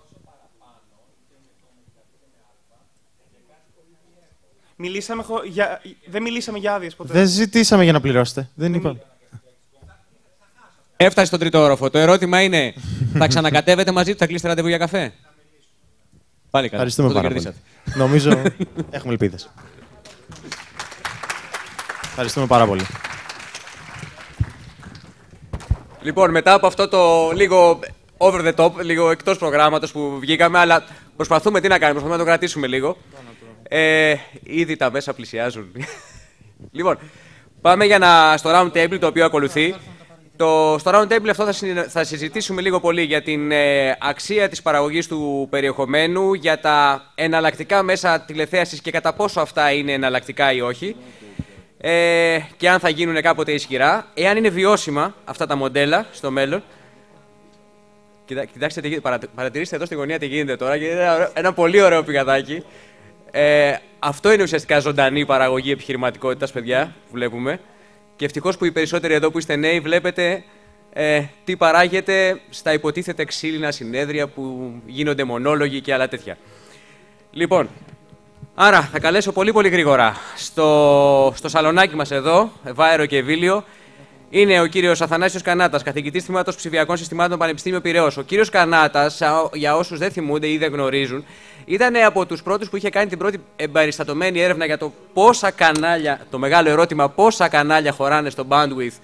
Δεν μιλήσαμε για άδειες ποτέ. Δεν ζητήσαμε για να πληρώσετε. Δεν είπα. Έφτασε στον τρίτο όροφο. Το ερώτημα είναι, θα ξανακατεύετε μαζί του, θα κλείσετε ραντεβού για καφέ? Πάλι καλά. Ευχαριστούμε πάρα πολύ. Νομίζω έχουμε ελπίδες. Ευχαριστούμε πάρα πολύ. Λοιπόν, μετά από αυτό το λίγο over the top, λίγο εκτός προγράμματος που βγήκαμε, αλλά προσπαθούμε τι να κάνουμε, προσπαθούμε να το κρατήσουμε λίγο. Ήδη τα μέσα πλησιάζουν. Λοιπόν, πάμε στο round table το οποίο ακολουθεί. Στο round table αυτό θα συζητήσουμε λίγο πολύ για την αξία της παραγωγής του περιεχομένου, για τα εναλλακτικά μέσα τηλεθέασης και κατά πόσο αυτά είναι εναλλακτικά ή όχι, και αν θα γίνουν κάποτε ισχυρά, εάν είναι βιώσιμα αυτά τα μοντέλα στο μέλλον. Κοιτάξτε, παρατηρήστε εδώ στη γωνία τι γίνεται τώρα, και είναι ένα πολύ ωραίο πηγαδάκι. Αυτό είναι ουσιαστικά ζωντανή παραγωγή επιχειρηματικότητας, παιδιά, που βλέπουμε. Και ευτυχώς που οι περισσότεροι εδώ που είστε νέοι βλέπετε τι παράγεται στα υποτίθεται ξύλινα συνέδρια που γίνονται μονόλογοι και άλλα τέτοια. Λοιπόν, άρα θα καλέσω πολύ γρήγορα στο σαλονάκι μας εδώ, Βάερο και Ευήλιο, είναι ο κύριος Αθανάσιος Κανάτας, καθηγητής τμήματος ψηφιακών συστημάτων Πανεπιστήμιο Πειραιώς. Ο κύριος Κανάτας, για όσους δεν θυμούνται ή δεν γνωρίζουν, ήταν από τους πρώτους που είχε κάνει την πρώτη εμπαριστατωμένη έρευνα για το πόσα κανάλια, το μεγάλο ερώτημα, πόσα κανάλια χωράνε στο bandwidth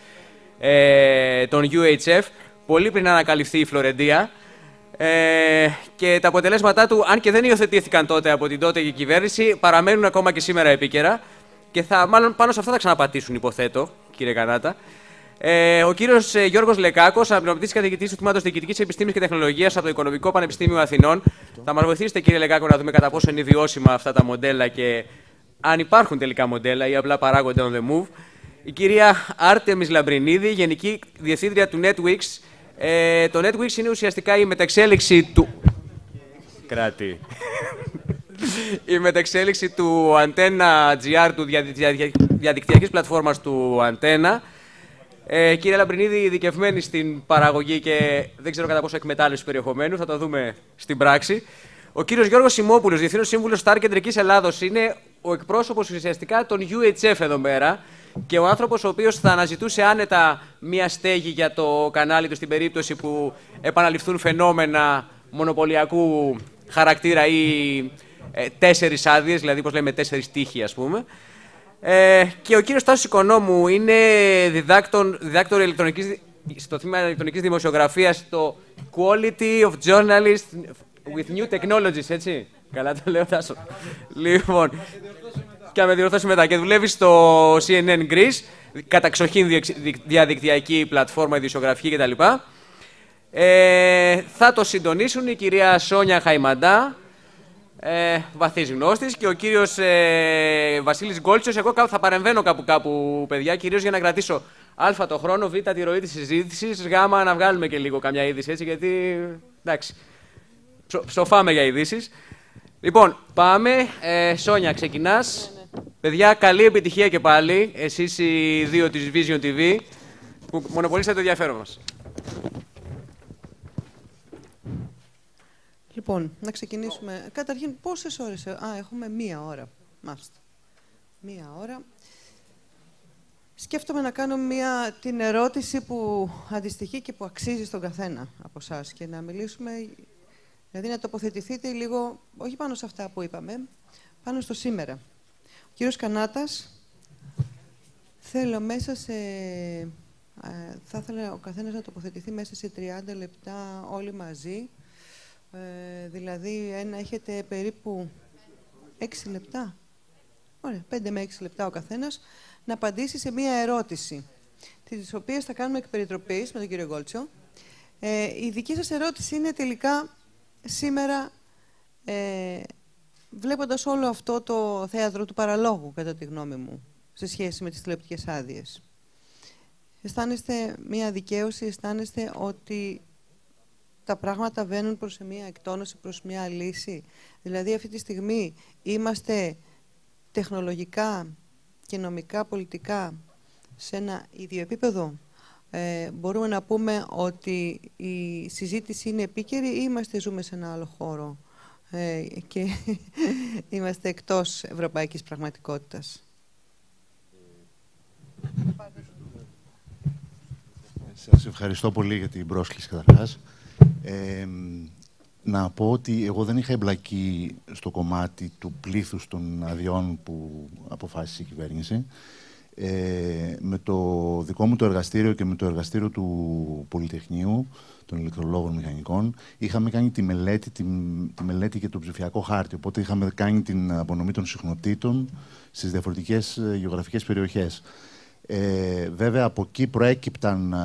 των UHF, πολύ πριν ανακαλυφθεί η Φλωρεντία. Και τα αποτελέσματά του, αν και δεν υιοθετήθηκαν τότε από την τότε κυβέρνηση, παραμένουν ακόμα και σήμερα επίκαιρα και μάλλον πάνω σε αυτά θα ξαναπατήσουν, υποθέτω, κύριε Κανάτα. Ο κύριος Γιώργος Λεκάκος, αναπληρωτής καθηγητής του Τμήματος Διοικητικής Επιστήμης και Τεχνολογίας από το Οικονομικό Πανεπιστήμιο Αθηνών. Θα μας βοηθήσετε, κύριε Λεκάκο, να δούμε κατά πόσο είναι βιώσιμα αυτά τα μοντέλα και αν υπάρχουν τελικά μοντέλα ή απλά παράγονται on the move. Η κυρία Άρτεμις Λαμπρινίδη, Γενική Διευθύντρια του Netwix. Το Netwix είναι ουσιαστικά η μεταξέλιξη του. Κράτη. Η μεταξέλιξη του Antenna GR, του διαδικτυακής πλατφόρμας του Antenna. Κύριε Λαμπρινίδη, ειδικευμένη στην παραγωγή και δεν ξέρω κατά πόσο εκμετάλλευση περιεχομένου, θα το δούμε στην πράξη. Ο κύριος Γιώργος Σιμόπουλος, Διευθύνων Σύμβουλος Star Κεντρικής Ελλάδος, είναι ο εκπρόσωπος ουσιαστικά των UHF εδώ πέρα και ο άνθρωπος ο οποίος θα αναζητούσε άνετα μία στέγη για το κανάλι του στην περίπτωση που επαναληφθούν φαινόμενα μονοπωλιακού χαρακτήρα ή 4 άδειες, δηλαδή πώς λέμε 4 τείχοι, ας πούμε. Και ο κύριος Τάσος Οικονόμου είναι διδάκτορ στο τμήμα ηλεκτρονικής δημοσιογραφίας στο Quality of Journalists with New Technologies, έτσι. Καλά το λέω, Τάσο. Λοιπόν, και να με διορθώσει μετά. Και δουλεύει στο CNN Greece, καταξοχήν διαδικτυακή πλατφόρμα, ειδησιογραφική κτλ. Θα το συντονίσουν η κυρία Σόνια Χαϊμαντά, βαθύς γνώστης, και ο κύριος Βασίλης Γκόλτσος. Εγώ θα παρεμβαίνω κάπου, παιδιά, κυρίως για να κρατήσω α το χρόνο, β τη ροή της συζήτησης, γ να βγάλουμε και λίγο καμιά είδηση, έτσι, γιατί εντάξει, ψοφάμε για ειδήσεις. Λοιπόν, πάμε. Σόνια, ξεκινάς. Παιδιά, καλή επιτυχία και πάλι, εσείς οι δύο της Vision TV, που μονοπολίσατε το ενδιαφέρον μας. Λοιπόν, να ξεκινήσουμε. Καταρχήν, πόσες ώρες... έχουμε 1 ώρα. Μάλιστα. 1 ώρα. Σκέφτομαι να κάνω την ερώτηση που αντιστοιχεί και που αξίζει στον καθένα από εσάς και να μιλήσουμε, δηλαδή να τοποθετηθείτε λίγο, όχι πάνω σε αυτά που είπαμε, πάνω στο σήμερα. Ο κύριος Κανάτας, θέλω μέσα σε... θα ήθελα ο καθένας να τοποθετηθεί μέσα σε 30 λεπτά όλοι μαζί, δηλαδή έχετε περίπου 6 λεπτά. Ωραία, 5 με 6 λεπτά ο καθένας να απαντήσει σε μία ερώτηση, τις οποίες θα κάνουμε εκ περιτροπής με τον κύριο Γκόλτσο. Η δική σας ερώτηση είναι τελικά σήμερα, βλέποντας όλο αυτό το θέατρο του παραλόγου, κατά τη γνώμη μου, σε σχέση με τις τηλεοπτικές άδειες. Αισθάνεστε μία δικαίωση, αισθάνεστε ότι τα πράγματα βαίνουν προς μία εκτόνωση, προς μία λύση. Δηλαδή, αυτή τη στιγμή είμαστε τεχνολογικά και νομικά, πολιτικά, σε ένα ίδιο επίπεδο. Μπορούμε να πούμε ότι η συζήτηση είναι επίκαιρη ή ζούμε σε ένα άλλο χώρο και είμαστε εκτός ευρωπαϊκής πραγματικότητας. Σας ευχαριστώ πολύ για την πρόσκληση καταρχάς. Να πω ότι εγώ δεν είχα εμπλακεί στο κομμάτι του πλήθους των αδειών που αποφάσισε η κυβέρνηση. Με το δικό μου το εργαστήριο και με το εργαστήριο του Πολυτεχνείου, των ηλεκτρολόγων μηχανικών, είχαμε κάνει τη μελέτη και το ψηφιακό χάρτη. Οπότε είχαμε κάνει την απονομή των συχνοτήτων στις διαφορετικές γεωγραφικές περιοχές. Βέβαια, από εκεί προέκυπτε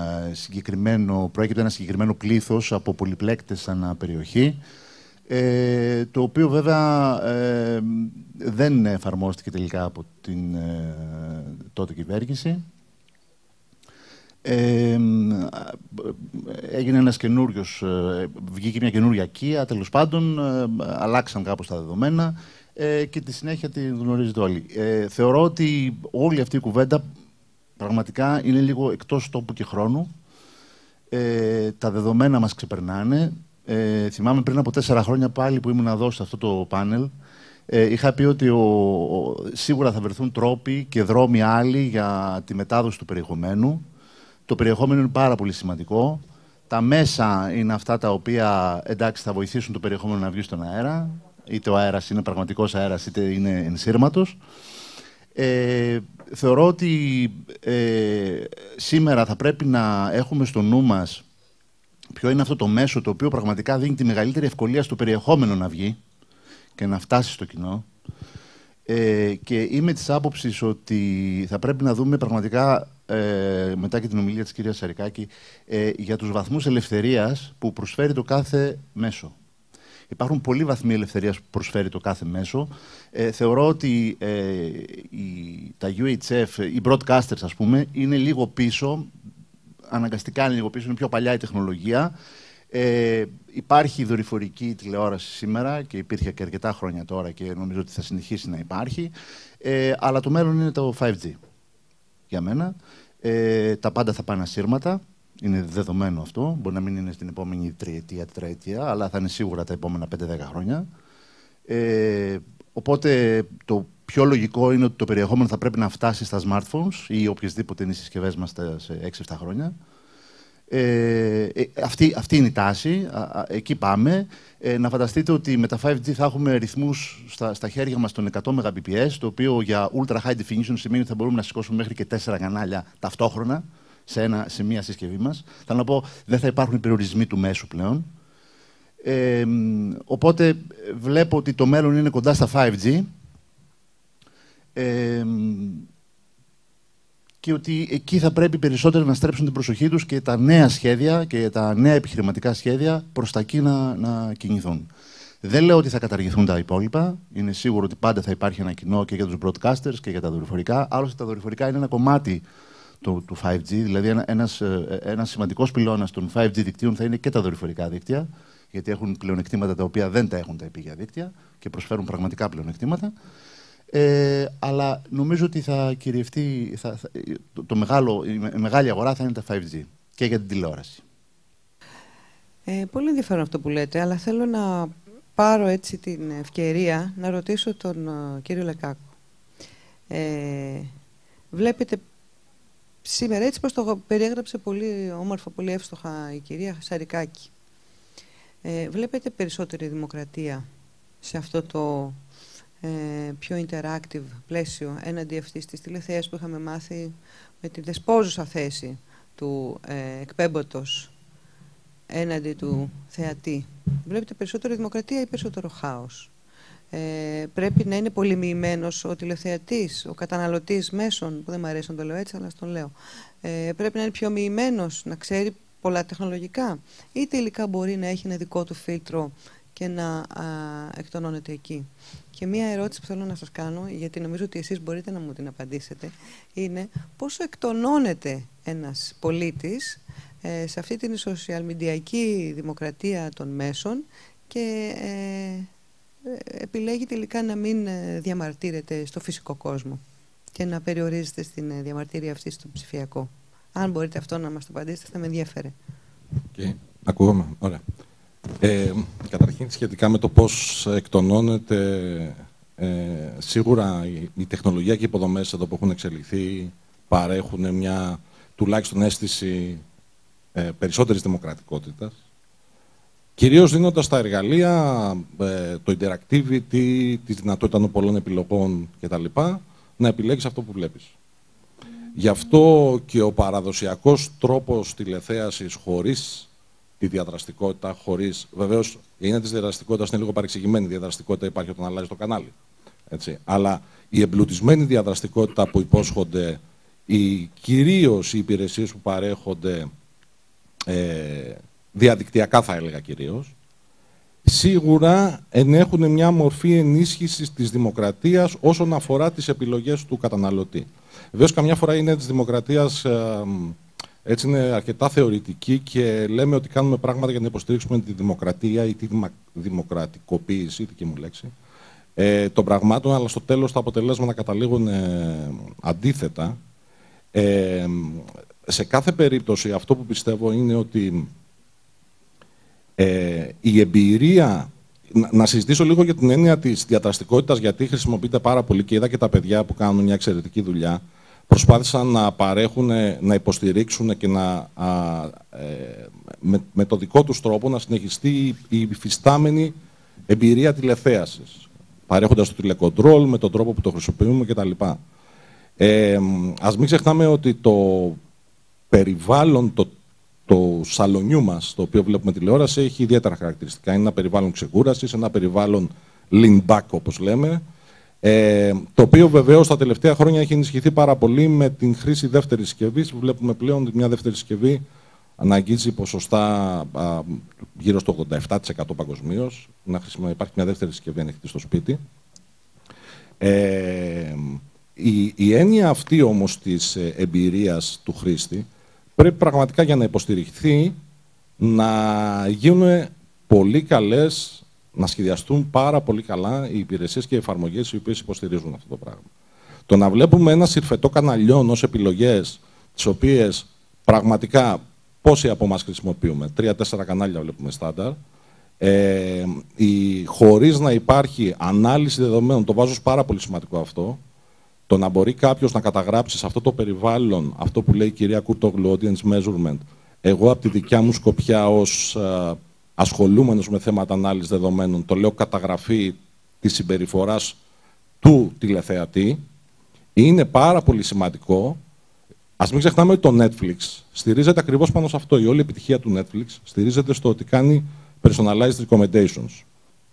ένα συγκεκριμένο πλήθος από πολυπλέκτες ανά περιοχή, το οποίο βέβαια δεν εφαρμόστηκε τελικά από την τότε κυβέρνηση. Έγινε ένας βγήκε μια καινούρια Kia, τέλος πάντων, αλλάξαν κάπως τα δεδομένα και τη συνέχεια τη γνωρίζετε όλοι. Θεωρώ ότι όλη αυτή η κουβέντα πραγματικά είναι λίγο εκτός τόπου και χρόνου. Τα δεδομένα μας ξεπερνάνε. Θυμάμαι πριν από 4 χρόνια πάλι που ήμουν εδώ σε αυτό το πάνελ, είχα πει ότι σίγουρα θα βρεθούν τρόποι και δρόμοι άλλοι για τη μετάδοση του περιεχομένου. Το περιεχόμενο είναι πάρα πολύ σημαντικό. Τα μέσα είναι αυτά τα οποία, εντάξει, θα βοηθήσουν το περιεχόμενο να βγει στον αέρα. Είτε ο αέρας είναι πραγματικός αέρας, είτε είναι ενσύρματος. Θεωρώ ότι σήμερα θα πρέπει να έχουμε στο νου μας ποιο είναι αυτό το μέσο το οποίο πραγματικά δίνει τη μεγαλύτερη ευκολία στο περιεχόμενο να βγει και να φτάσει στο κοινό. Και είμαι της άποψης ότι θα πρέπει να δούμε πραγματικά, μετά και την ομιλία της κυρίας Σαρικάκη, για τους βαθμούς ελευθερίας που προσφέρει το κάθε μέσο. Υπάρχουν πολλοί βαθμοί ελευθερίας που προσφέρει το κάθε μέσο. Θεωρώ ότι τα UHF, οι broadcasters, ας πούμε, είναι λίγο πίσω, αναγκαστικά είναι λίγο πίσω, είναι πιο παλιά η τεχνολογία. Υπάρχει δορυφορική τηλεόραση σήμερα και υπήρχε και αρκετά χρόνια τώρα και νομίζω ότι θα συνεχίσει να υπάρχει. Αλλά το μέλλον είναι το 5G για μένα. Τα πάντα θα πάνε ασύρματα. Είναι δεδομένο αυτό. Μπορεί να μην είναι στην επόμενη 3ετία, 4ετία, αλλά θα είναι σίγουρα τα επόμενα 5-10 χρόνια. Οπότε το πιο λογικό είναι ότι το περιεχόμενο θα πρέπει να φτάσει στα smartphones ή οποιασδήποτε είναι οι συσκευές μας σε 6-7 χρόνια. Αυτή είναι η τάση. Εκεί πάμε. Να φανταστείτε ότι με τα 5G θα έχουμε ρυθμούς στα χέρια μας των 100 Mbps, το οποίο για ultra high definition σημαίνει ότι θα μπορούμε να σηκώσουμε μέχρι και 4 κανάλια ταυτόχρονα σε μία συσκευή μας. Θέλω να πω, δεν θα υπάρχουν περιορισμοί του μέσου πλέον. Οπότε βλέπω ότι το μέλλον είναι κοντά στα 5G. και ότι εκεί θα πρέπει περισσότερο να στρέψουν την προσοχή τους και τα νέα σχέδια και τα νέα επιχειρηματικά σχέδια προς τα εκεί να κινηθούν. Δεν λέω ότι θα καταργηθούν τα υπόλοιπα. Είναι σίγουρο ότι πάντα θα υπάρχει ένα κοινό και για τους broadcasters και για τα δορυφορικά. Άλλωστε, τα δορυφορικά είναι ένα κομμάτι του 5G. Δηλαδή, ένας σημαντικός πυλώνας των 5G δικτύων θα είναι και τα δορυφορικά δίκτυα, γιατί έχουν πλεονεκτήματα τα οποία δεν τα έχουν τα επίγεια δίκτυα και προσφέρουν πραγματικά πλεονεκτήματα. Αλλά νομίζω ότι θα κυριευτεί, η μεγάλη αγορά θα είναι τα 5G και για την τηλεόραση. Πολύ ενδιαφέρον αυτό που λέτε, αλλά θέλω να πάρω έτσι την ευκαιρία να ρωτήσω τον κύριο Λεκάκο. Βλέπετε σήμερα, έτσι πως το περιέγραψε πολύ όμορφα, πολύ εύστοχα η κυρία Σαρικάκη, βλέπετε περισσότερη δημοκρατία σε αυτό το πιο interactive πλαίσιο έναντι αυτής της τηλεθέασης που είχαμε μάθει με τη δεσπόζουσα θέση του εκπέμπωτος έναντι του θεατή. Βλέπετε περισσότερη δημοκρατία ή περισσότερο χάος? Πρέπει να είναι πολυμοιημένος ο τηλεθεατής, ο καταναλωτής μέσων, που δεν μου αρέσει να το λέω έτσι, αλλά στον λέω. Πρέπει να είναι πιο μοιημένος, να ξέρει πολλά τεχνολογικά, ή τελικά μπορεί να έχει ένα δικό του φίλτρο και να εκτονώνεται εκεί? Και μία ερώτηση που θέλω να σας κάνω, γιατί νομίζω ότι εσείς μπορείτε να μου την απαντήσετε, είναι πόσο εκτονώνεται ένας πολίτης σε αυτή την social mediaική δημοκρατία των μέσων και επιλέγει τελικά να μην διαμαρτύρεται στο φυσικό κόσμο και να περιορίζεται στην διαμαρτυρία αυτή στο ψηφιακό. Αν μπορείτε αυτό να μας το απαντήσετε, θα με ενδιαφέρε. Ακούγομαι. Ωραία. Καταρχήν, σχετικά με το πώς εκτονώνεται, σίγουρα η τεχνολογία και οι υποδομές εδώ που έχουν εξελιχθεί παρέχουν μια τουλάχιστον αίσθηση περισσότερης δημοκρατικότητας, κυρίως δίνοντας τα εργαλεία, το interactivity, τη δυνατότητα των πολλών επιλογών κτλ. Να επιλέγεις αυτό που βλέπεις. Γι' αυτό και ο παραδοσιακός τρόπος τηλεθέασης χωρίς τη διαδραστικότητα, χωρίς. Βεβαίως, η έννοια της διαδραστικότητας είναι λίγο παρεξηγημένη. Η διαδραστικότητα υπάρχει όταν αλλάζει το κανάλι. Έτσι. Αλλά η εμπλουτισμένη διαδραστικότητα που υπόσχονται κυρίως οι υπηρεσίες που παρέχονται διαδικτυακά, θα έλεγα κυρίως, σίγουρα ενέχουν μια μορφή ενίσχυσης της δημοκρατίας όσον αφορά τις επιλογές του καταναλωτή. Βεβαίως, καμιά φορά είναι της δημοκρατίας. Έτσι είναι αρκετά θεωρητική και λέμε ότι κάνουμε πράγματα για να υποστηρίξουμε τη δημοκρατία ή τη δημοκρατικοποίηση, δική μου λέξη, των πραγμάτων, αλλά στο τέλος τα αποτελέσματα καταλήγουν αντίθετα. Σε κάθε περίπτωση αυτό που πιστεύω είναι ότι η εμπειρία. Να συζητήσω λίγο για την έννοια της διαδραστικότητας, γιατί χρησιμοποιείται πάρα πολύ και είδα και τα παιδιά που κάνουν μια εξαιρετική δουλειά. Προσπάθησαν να παρέχουν, να υποστηρίξουν και με το δικό τους τρόπο να συνεχιστεί η υφιστάμενη εμπειρία τηλεθέασης, παρέχοντας το τηλεκοντρόλ με τον τρόπο που το χρησιμοποιούμε κτλ. Ας μην ξεχνάμε ότι το περιβάλλον του σαλονιού μας, το οποίο βλέπουμε τηλεόραση, έχει ιδιαίτερα χαρακτηριστικά. Είναι ένα περιβάλλον ξεκούρασης, ένα περιβάλλον lean back, όπως λέμε, το οποίο βεβαίως τα τελευταία χρόνια έχει ενισχυθεί πάρα πολύ με την χρήση δεύτερης συσκευής. Βλέπουμε πλέον ότι μια δεύτερη συσκευή αναγγίζει ποσοστά γύρω στο 87% παγκοσμίως. Υπάρχει μια δεύτερη συσκευή ανοιχτή στο σπίτι. Η έννοια αυτή όμως της εμπειρίας του χρήστη πρέπει πραγματικά, για να υποστηριχθεί, να γίνουν πολύ καλές, να σχεδιαστούν πάρα πολύ καλά οι υπηρεσίες και οι εφαρμογές οι οποίες υποστηρίζουν αυτό το πράγμα. Το να βλέπουμε ένα συρφετό καναλιών ως επιλογές, τις οποίες πραγματικά πόσοι από εμάς χρησιμοποιούμε, 3-4 κανάλια βλέπουμε στάνταρ, χωρίς να υπάρχει ανάλυση δεδομένων, το βάζω ως πάρα πολύ σημαντικό αυτό, το να μπορεί κάποιος να καταγράψει σε αυτό το περιβάλλον, αυτό που λέει η κυρία Κουρτόγλου, audience measurement, εγώ από τη δικιά μου σκοπιά ως ασχολούμενος με θέματα ανάλυσης δεδομένων, το λέω καταγραφή της συμπεριφοράς του τηλεθεατή, είναι πάρα πολύ σημαντικό. Ας μην ξεχνάμε ότι το Netflix στηρίζεται ακριβώς πάνω σε αυτό. Η όλη επιτυχία του Netflix στηρίζεται στο ότι κάνει personalized recommendations.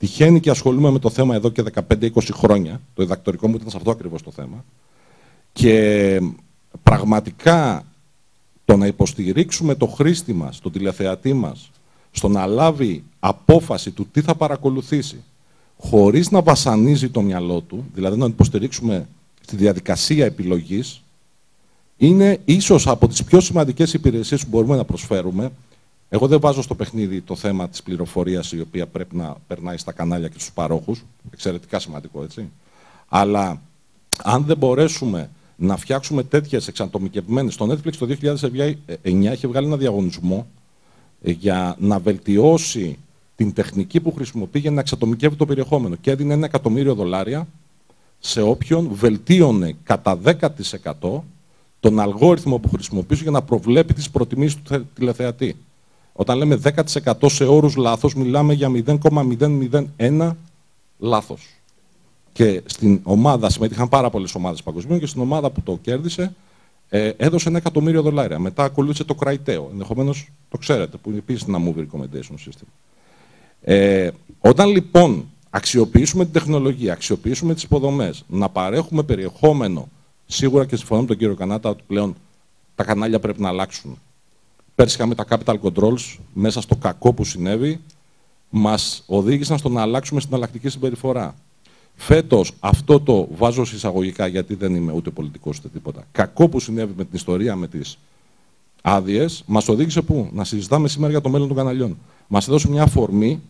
Τυχαίνει και ασχολούμαι με το θέμα εδώ και 15-20 χρόνια. Το διδακτορικό μου ήταν σε αυτό ακριβώς το θέμα. Και πραγματικά το να υποστηρίξουμε το χρήστη μας, τον τηλεθεατή μας, στο να λάβει απόφαση του τι θα παρακολουθήσει, χωρίς να βασανίζει το μυαλό του, δηλαδή να υποστηρίξουμε στη διαδικασία επιλογής, είναι ίσως από τις πιο σημαντικές υπηρεσίες που μπορούμε να προσφέρουμε. Εγώ δεν βάζω στο παιχνίδι το θέμα της πληροφορίας, η οποία πρέπει να περνάει στα κανάλια και στους παρόχους. Εξαιρετικά σημαντικό, έτσι. Αλλά αν δεν μπορέσουμε να φτιάξουμε τέτοιες εξατομικευμένες... Το Netflix το 2009 είχε βγάλει ένα διαγωνισμό για να βελτιώσει την τεχνική που χρησιμοποιεί για να εξατομικεύει το περιεχόμενο. Και έδινε $1 εκατομμύριο σε όποιον βελτίωνε κατά 10% τον αλγόριθμο που χρησιμοποιήσει για να προβλέπει τις προτιμήσεις του τηλεθεατή. Όταν λέμε 10% σε όρους λάθος, μιλάμε για 0,001 λάθος. Και στην ομάδα, συμμετείχαν πάρα πολλές ομάδες παγκοσμίων, και στην ομάδα που το κέρδισε έδωσε $1 εκατομμύριο. Μετά ακολούθησε το Criteo, ενδεχομένως το ξέρετε, που είναι επίσης ένα movie recommendation system. Όταν λοιπόν αξιοποιήσουμε την τεχνολογία, αξιοποιήσουμε τις υποδομές, να παρέχουμε περιεχόμενο, σίγουρα και συμφωνώ με τον κύριο Κανάτα ότι πλέον τα κανάλια πρέπει να αλλάξουν. Πέρσι είχαμε τα capital controls, μέσα στο κακό που συνέβη, μας οδήγησαν στο να αλλάξουμε στην εναλλακτική συμπεριφορά. Φέτος, αυτό το βάζω εισαγωγικά, γιατί δεν είμαι ούτε πολιτικός ούτε τίποτα. Κακό που συνέβη με την ιστορία, με τις άδειες, μας οδήγησε πού? Να συζητάμε σήμερα για το μέλλον των καναλιών. Μας έδωσε μια αφορμή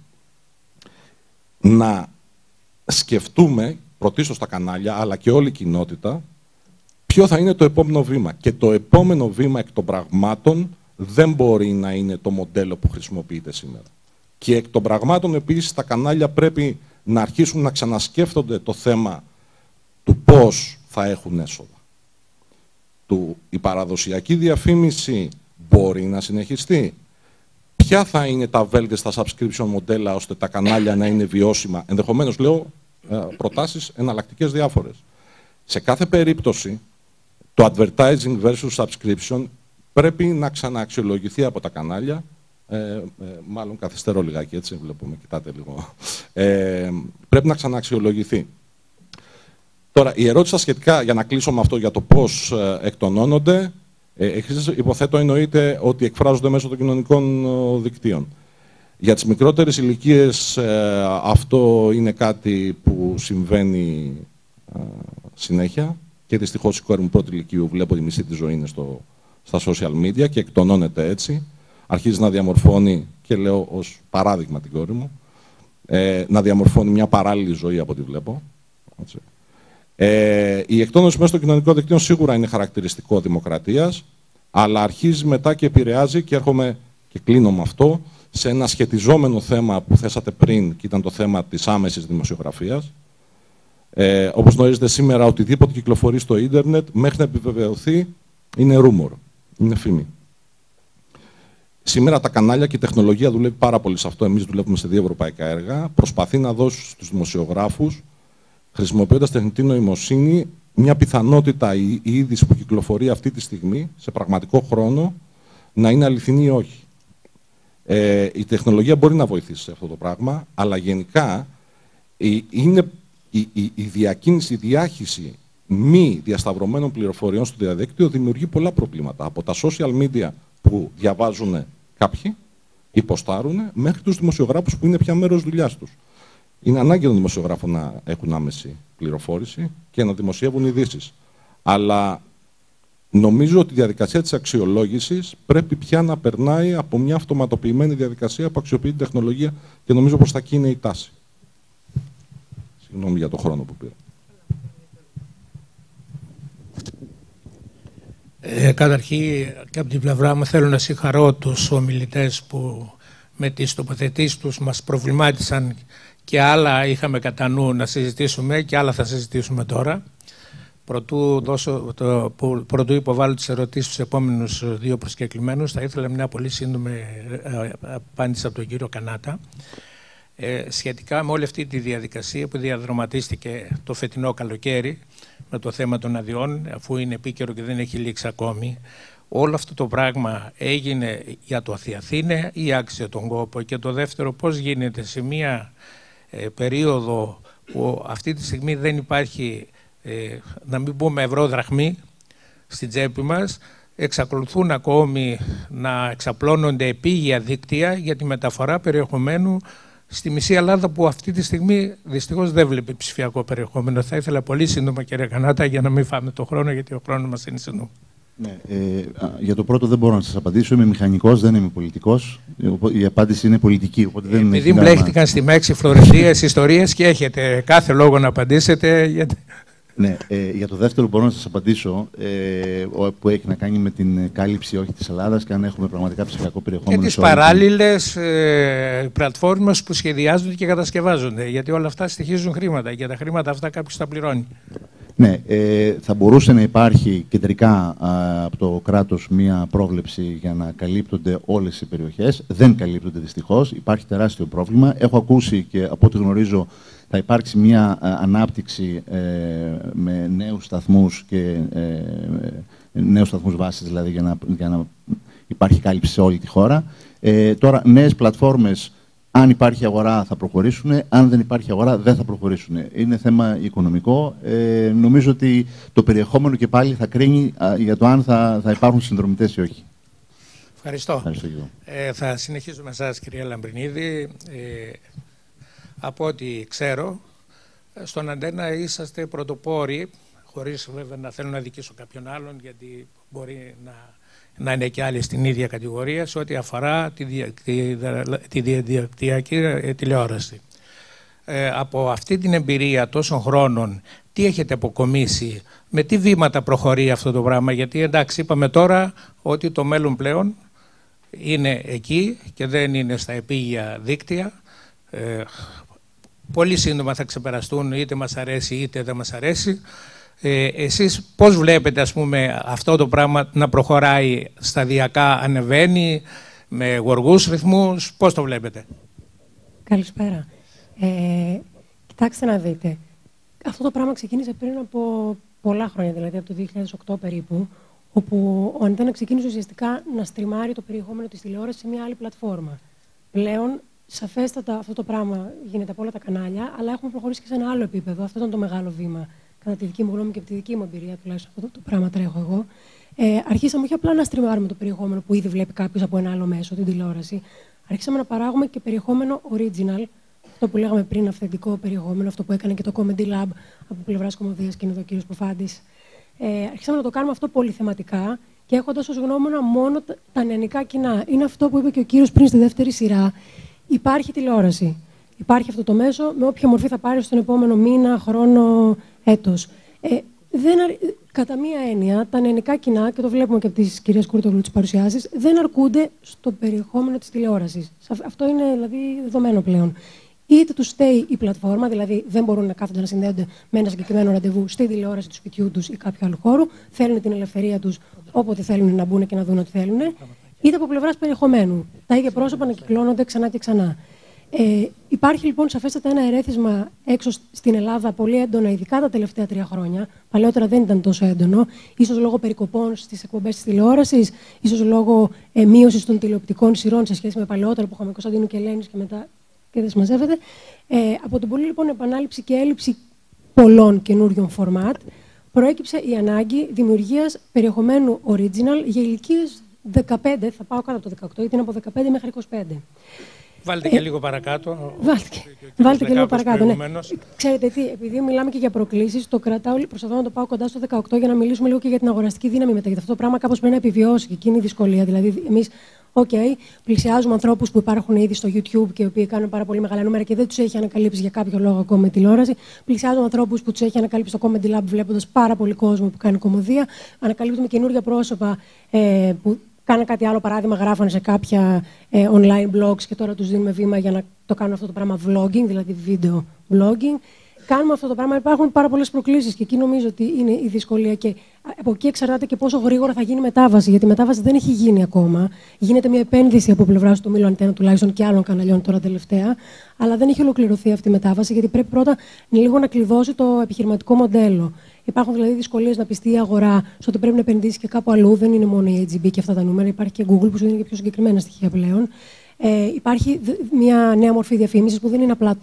να σκεφτούμε, πρωτίστως τα κανάλια, αλλά και όλη η κοινότητα, ποιο θα είναι το επόμενο βήμα. Και το επόμενο βήμα εκ των πραγμάτων δεν μπορεί να είναι το μοντέλο που χρησιμοποιείται σήμερα. Και εκ των πραγμάτων επίσης τα κανάλια πρέπει να αρχίσουν να ξανασκέφτονται το θέμα του πώς θα έχουν έσοδα. Η παραδοσιακή διαφήμιση μπορεί να συνεχιστεί. Ποια θα είναι τα βέλτιστα subscription μοντέλα ώστε τα κανάλια να είναι βιώσιμα. Ενδεχομένως λέω προτάσεις εναλλακτικές διάφορες. Σε κάθε περίπτωση το advertising versus subscription πρέπει να ξανααξιολογηθεί από τα κανάλια. Μάλλον καθυστερώ λιγάκι, έτσι βλέπω, με κοιτάτε λίγο. Πρέπει να ξανααξιολογηθεί. Τώρα, η ερώτηση σας σχετικά, για να κλείσω με αυτό, για το πώς εκτονώνονται, υποθέτω εννοείται ότι εκφράζονται μέσω των κοινωνικών δικτύων. Για τις μικρότερες ηλικίες αυτό είναι κάτι που συμβαίνει συνέχεια και δυστυχώς η κόρη μου πρώτη ηλικίου βλέπω τη μισή της ζωή είναι στα social media και εκτονώνεται έτσι. Αρχίζει να διαμορφώνει, και λέω ως παράδειγμα την κόρη μου, να διαμορφώνει μια παράλληλη ζωή από ό,τι βλέπω. Έτσι. Η εκτόνωση μέσα στο κοινωνικό δικτύο σίγουρα είναι χαρακτηριστικό δημοκρατίας, αλλά αρχίζει μετά και επηρεάζει, και έρχομαι και κλείνω με αυτό, σε ένα σχετιζόμενο θέμα που θέσατε πριν, και ήταν το θέμα της άμεσης δημοσιογραφίας. Όπως γνωρίζετε σήμερα, οτιδήποτε κυκλοφορεί στο ίντερνετ, μέχρι να επιβεβαιωθεί, είναι rumor, είναι φήμη. Σήμερα τα κανάλια και η τεχνολογία δουλεύει πάρα πολύ σε αυτό. Εμείς δουλεύουμε σε 2 ευρωπαϊκά έργα. Προσπαθεί να δώσει στους δημοσιογράφους, χρησιμοποιώντας τεχνητή νοημοσύνη, μια πιθανότητα η είδηση που κυκλοφορεί αυτή τη στιγμή, σε πραγματικό χρόνο, να είναι αληθινή ή όχι. Η τεχνολογία μπορεί να βοηθήσει σε αυτό το πράγμα, αλλά γενικά είναι η διακίνηση, η διάχυση μη διασταυρωμένων πληροφοριών στο διαδίκτυο δημιουργεί πολλά προβλήματα. Από τα social media που διαβάζουν κάποιοι, υποστάρουν, μέχρι τους δημοσιογράφους που είναι πια μέρος δουλειάς τους. Είναι ανάγκη των δημοσιογράφων να έχουν άμεση πληροφόρηση και να δημοσιεύουν ειδήσεις. Αλλά νομίζω ότι η διαδικασία της αξιολόγησης πρέπει πια να περνάει από μια αυτοματοποιημένη διαδικασία που αξιοποιεί την τεχνολογία και νομίζω πως θα εκεί είναι η τάση. Συγγνώμη για το χρόνο που πήρα. Καταρχήν, και από την πλευρά μου θέλω να συγχαρώ τους ομιλητές που με τις τοποθετήσεις τους μας προβλημάτισαν και άλλα είχαμε κατά νου να συζητήσουμε και άλλα θα συζητήσουμε τώρα. Πρωτού υποβάλω τις ερωτήσεις στους επόμενους 2 προσκεκλημένους, θα ήθελα μια πολύ σύντομη απάντηση από τον κύριο Κανάτα σχετικά με όλη αυτή τη διαδικασία που διαδραματίστηκε το φετινό καλοκαίρι με το θέμα των αδειών, αφού είναι επίκαιρο και δεν έχει λήξει ακόμη. Όλο αυτό το πράγμα έγινε για το Αθηναίε ή άξιζε τον κόπο? Και το δεύτερο, πώς γίνεται σε μια περίοδο που αυτή τη στιγμή δεν υπάρχει, να μην πούμε ευρώ δραχμή στην τσέπη μας, εξακολουθούν ακόμη να εξαπλώνονται επίγεια δίκτυα για τη μεταφορά περιεχομένου στη μισή Ελλάδα, που αυτή τη στιγμή δυστυχώς δεν βλέπει ψηφιακό περιεχόμενο. Θα ήθελα πολύ σύντομα, κύριε Κανάτα, για να μην φάμε το χρόνο, γιατί ο χρόνος μας είναι σύντομο. Ναι, για το πρώτο δεν μπορώ να σας απαντήσω. Είμαι μηχανικός, δεν είμαι πολιτικός. Η απάντηση είναι πολιτική. Οπότε δεν επειδή μπλέχτηκαν στη Μέξη Φλωρεντίας ιστορίες και έχετε κάθε λόγο να απαντήσετε. Γιατί... Ναι, για το δεύτερο μπορώ να σας απαντήσω, που έχει να κάνει με την κάλυψη όχι της Ελλάδας και αν έχουμε πραγματικά ψηφιακό περιεχόμενο. Και τις παράλληλες πλατφόρμες που σχεδιάζονται και κατασκευάζονται. Γιατί όλα αυτά στοιχίζουν χρήματα. Για τα χρήματα αυτά κάποιος τα πληρώνει. Ναι, θα μπορούσε να υπάρχει κεντρικά από το κράτος μία πρόβλεψη για να καλύπτονται όλες οι περιοχές. Δεν καλύπτονται δυστυχώς. Υπάρχει τεράστιο πρόβλημα. Έχω ακούσει και από ό,τι γνωρίζω θα υπάρξει μία ανάπτυξη με νέους σταθμούς και νέους σταθμούς βάσης, δηλαδή για να υπάρχει κάλυψη σε όλη τη χώρα. Τώρα, νέες πλατφόρμες, αν υπάρχει αγορά θα προχωρήσουν, αν δεν υπάρχει αγορά δεν θα προχωρήσουν. Είναι θέμα οικονομικό. Νομίζω ότι το περιεχόμενο και πάλι θα κρίνει για το αν θα υπάρχουν συνδρομητές ή όχι. Ευχαριστώ. Θα συνεχίσω με εσάς, κυρία Λαμπρινίδη. Από ό,τι ξέρω, στον Αντένα είσαστε πρωτοπόροι, χωρίς βέβαια να θέλω να δικήσω κάποιον άλλον, γιατί μπορεί να είναι και άλλοι στην ίδια κατηγορία, σε ό,τι αφορά τη διαδικτυακή τηλεόραση. Από αυτή την εμπειρία τόσων χρόνων, τι έχετε αποκομίσει, με τι βήματα προχωρεί αυτό το πράγμα? Γιατί εντάξει, είπαμε τώρα ότι το μέλλον πλέον είναι εκεί και δεν είναι στα επίγεια δίκτυα. Πολύ σύντομα θα ξεπεραστούν, είτε μας αρέσει είτε δεν μας αρέσει. Εσείς πώς βλέπετε, ας πούμε, αυτό το πράγμα να προχωράει σταδιακά, ανεβαίνει, με γοργούς ρυθμούς, πώς το βλέπετε? Καλησπέρα. Κοιτάξτε να δείτε. Αυτό το πράγμα ξεκίνησε πριν από πολλά χρόνια, δηλαδή από το 2008 περίπου, όπου ο Αντένα ξεκίνησε ουσιαστικά να στριμάρει το περιεχόμενο της τηλεόρασης σε μια άλλη πλατφόρμα. Πλέον, σαφέστατα αυτό το πράγμα γίνεται από όλα τα κανάλια, αλλά έχουμε προχωρήσει και σε ένα άλλο επίπεδο. Αυτό ήταν το μεγάλο βήμα. Κατά τη δική μου γνώμη και από τη δική μου εμπειρία, τουλάχιστον αυτό το πράγμα τρέχω εγώ. Αρχίσαμε όχι απλά να στριμάρουμε το περιεχόμενο που ήδη βλέπει κάποιος από ένα άλλο μέσο, την τηλεόραση. Αρχίσαμε να παράγουμε και περιεχόμενο original, αυτό που λέγαμε πριν, αυθεντικό περιεχόμενο, αυτό που έκανε και το Comedy Lab από πλευράς κομμωδίας και είναι εδώ ο κύριος Ποφάντης. Αρχίσαμε να το κάνουμε αυτό πολυθεματικά και έχοντας ως γνώμονα μόνο τα νεανικά κοινά. Είναι αυτό που είπε και ο κύριος πριν στη δεύτερη σειρά. Υπάρχει τηλεόραση. Υπάρχει αυτό το μέσο, με όποια μορφή θα πάρει στον επόμενο μήνα, χρόνο, έτος. Κατά μία έννοια, τα νεανικά κοινά, και το βλέπουμε και από τις κυρίες Κούρτογλου τις παρουσιάσεις, δεν αρκούνται στο περιεχόμενο της τηλεόρασης. Αυτό είναι δηλαδή δεδομένο πλέον. Είτε τους στέει η πλατφόρμα, δηλαδή δεν μπορούν να κάθονται να συνδέονται με ένα συγκεκριμένο ραντεβού στη τηλεόραση του σπιτιού τους ή κάποιου άλλου χώρου, θέλουν την ελευθερία τους όποτε θέλουν να μπουν και να δουν ό,τι θέλουν, είτε από πλευράς περιεχομένου. Τα ίδια πρόσωπα να κυκλώνονται ξανά και ξανά. Υπάρχει λοιπόν σαφέστατα ένα ερέθισμα έξω στην Ελλάδα πολύ έντονα, ειδικά τα τελευταία 3 χρόνια. Παλαιότερα δεν ήταν τόσο έντονο, ίσως λόγω περικοπών στις εκπομπές της τηλεόρασης, ίσως λόγω μείωσης των τηλεοπτικών σειρών σε σχέση με παλαιότερα που είχαμε Κωνσταντίνου και Ελένης και μετά και δεν συμμαζεύεται. Από την πολλή λοιπόν επανάληψη και έλλειψη πολλών καινούριων φορμάτ, προέκυψε η ανάγκη δημιουργίας περιεχομένου original για ηλικίες 15, θα πάω κάτω από το 18, γιατί είναι από 15 μέχρι 25. Βάλτε και λίγο παρακάτω. Βάλτε και λίγο παρακάτω. Ναι. Ξέρετε τι, επειδή μιλάμε και για προκλήσεις, το κρατάω, προσπαθώ να το πάω κοντά στο 18 για να μιλήσουμε λίγο και για την αγοραστική δύναμη μετά. Γιατί αυτό το πράγμα κάπως πρέπει να επιβιώσει και εκείνη η δυσκολία. Δηλαδή, εμείς, πλησιάζουμε ανθρώπους που υπάρχουν ήδη στο YouTube και οι οποίοι κάνουν πάρα πολύ μεγάλα νούμερα και δεν τους έχει ανακαλύψει για κάποιο λόγο ακόμα η τηλεόραση. Πλησιάζουμε ανθρώπους που τους έχει ανακαλύψει το Comedy Lab βλέποντας πάρα πολύ κόσμο που κάνει κομμωδία. Ανακαλύπτουμε καινούργια πρόσωπα που κάναν κάτι άλλο, παράδειγμα, γράφανε σε κάποια online blogs και τώρα τους δίνουμε βήμα για να το κάνουν αυτό το πράγμα vlogging, δηλαδή video blogging. Κάνουμε αυτό το πράγμα, υπάρχουν πάρα πολλές προκλήσεις και εκεί νομίζω ότι είναι η δυσκολία και από εκεί εξαρτάται και πόσο γρήγορα θα γίνει η μετάβαση, γιατί η μετάβαση δεν έχει γίνει ακόμα. Γίνεται μια επένδυση από πλευράς του Μήλου Αντένα τουλάχιστον και άλλων καναλιών τώρα τελευταία, αλλά δεν έχει ολοκληρωθεί αυτή η μετάβαση, γιατί πρέπει πρώτα λίγο να κλειδώσει το επιχειρηματικό μοντέλο. Υπάρχουν δηλαδή δυσκολίες να πιστεί η αγορά στο ότι πρέπει να επενδύσει και κάπου αλλού. Δεν είναι μόνο η AGB και αυτά τα νούμερα. Υπάρχει και Google που σου δίνει και πιο συγκεκριμένα στοιχεία πλέον. Υπάρχει μια νέα μορφή διαφήμισης που δεν είναι απλά το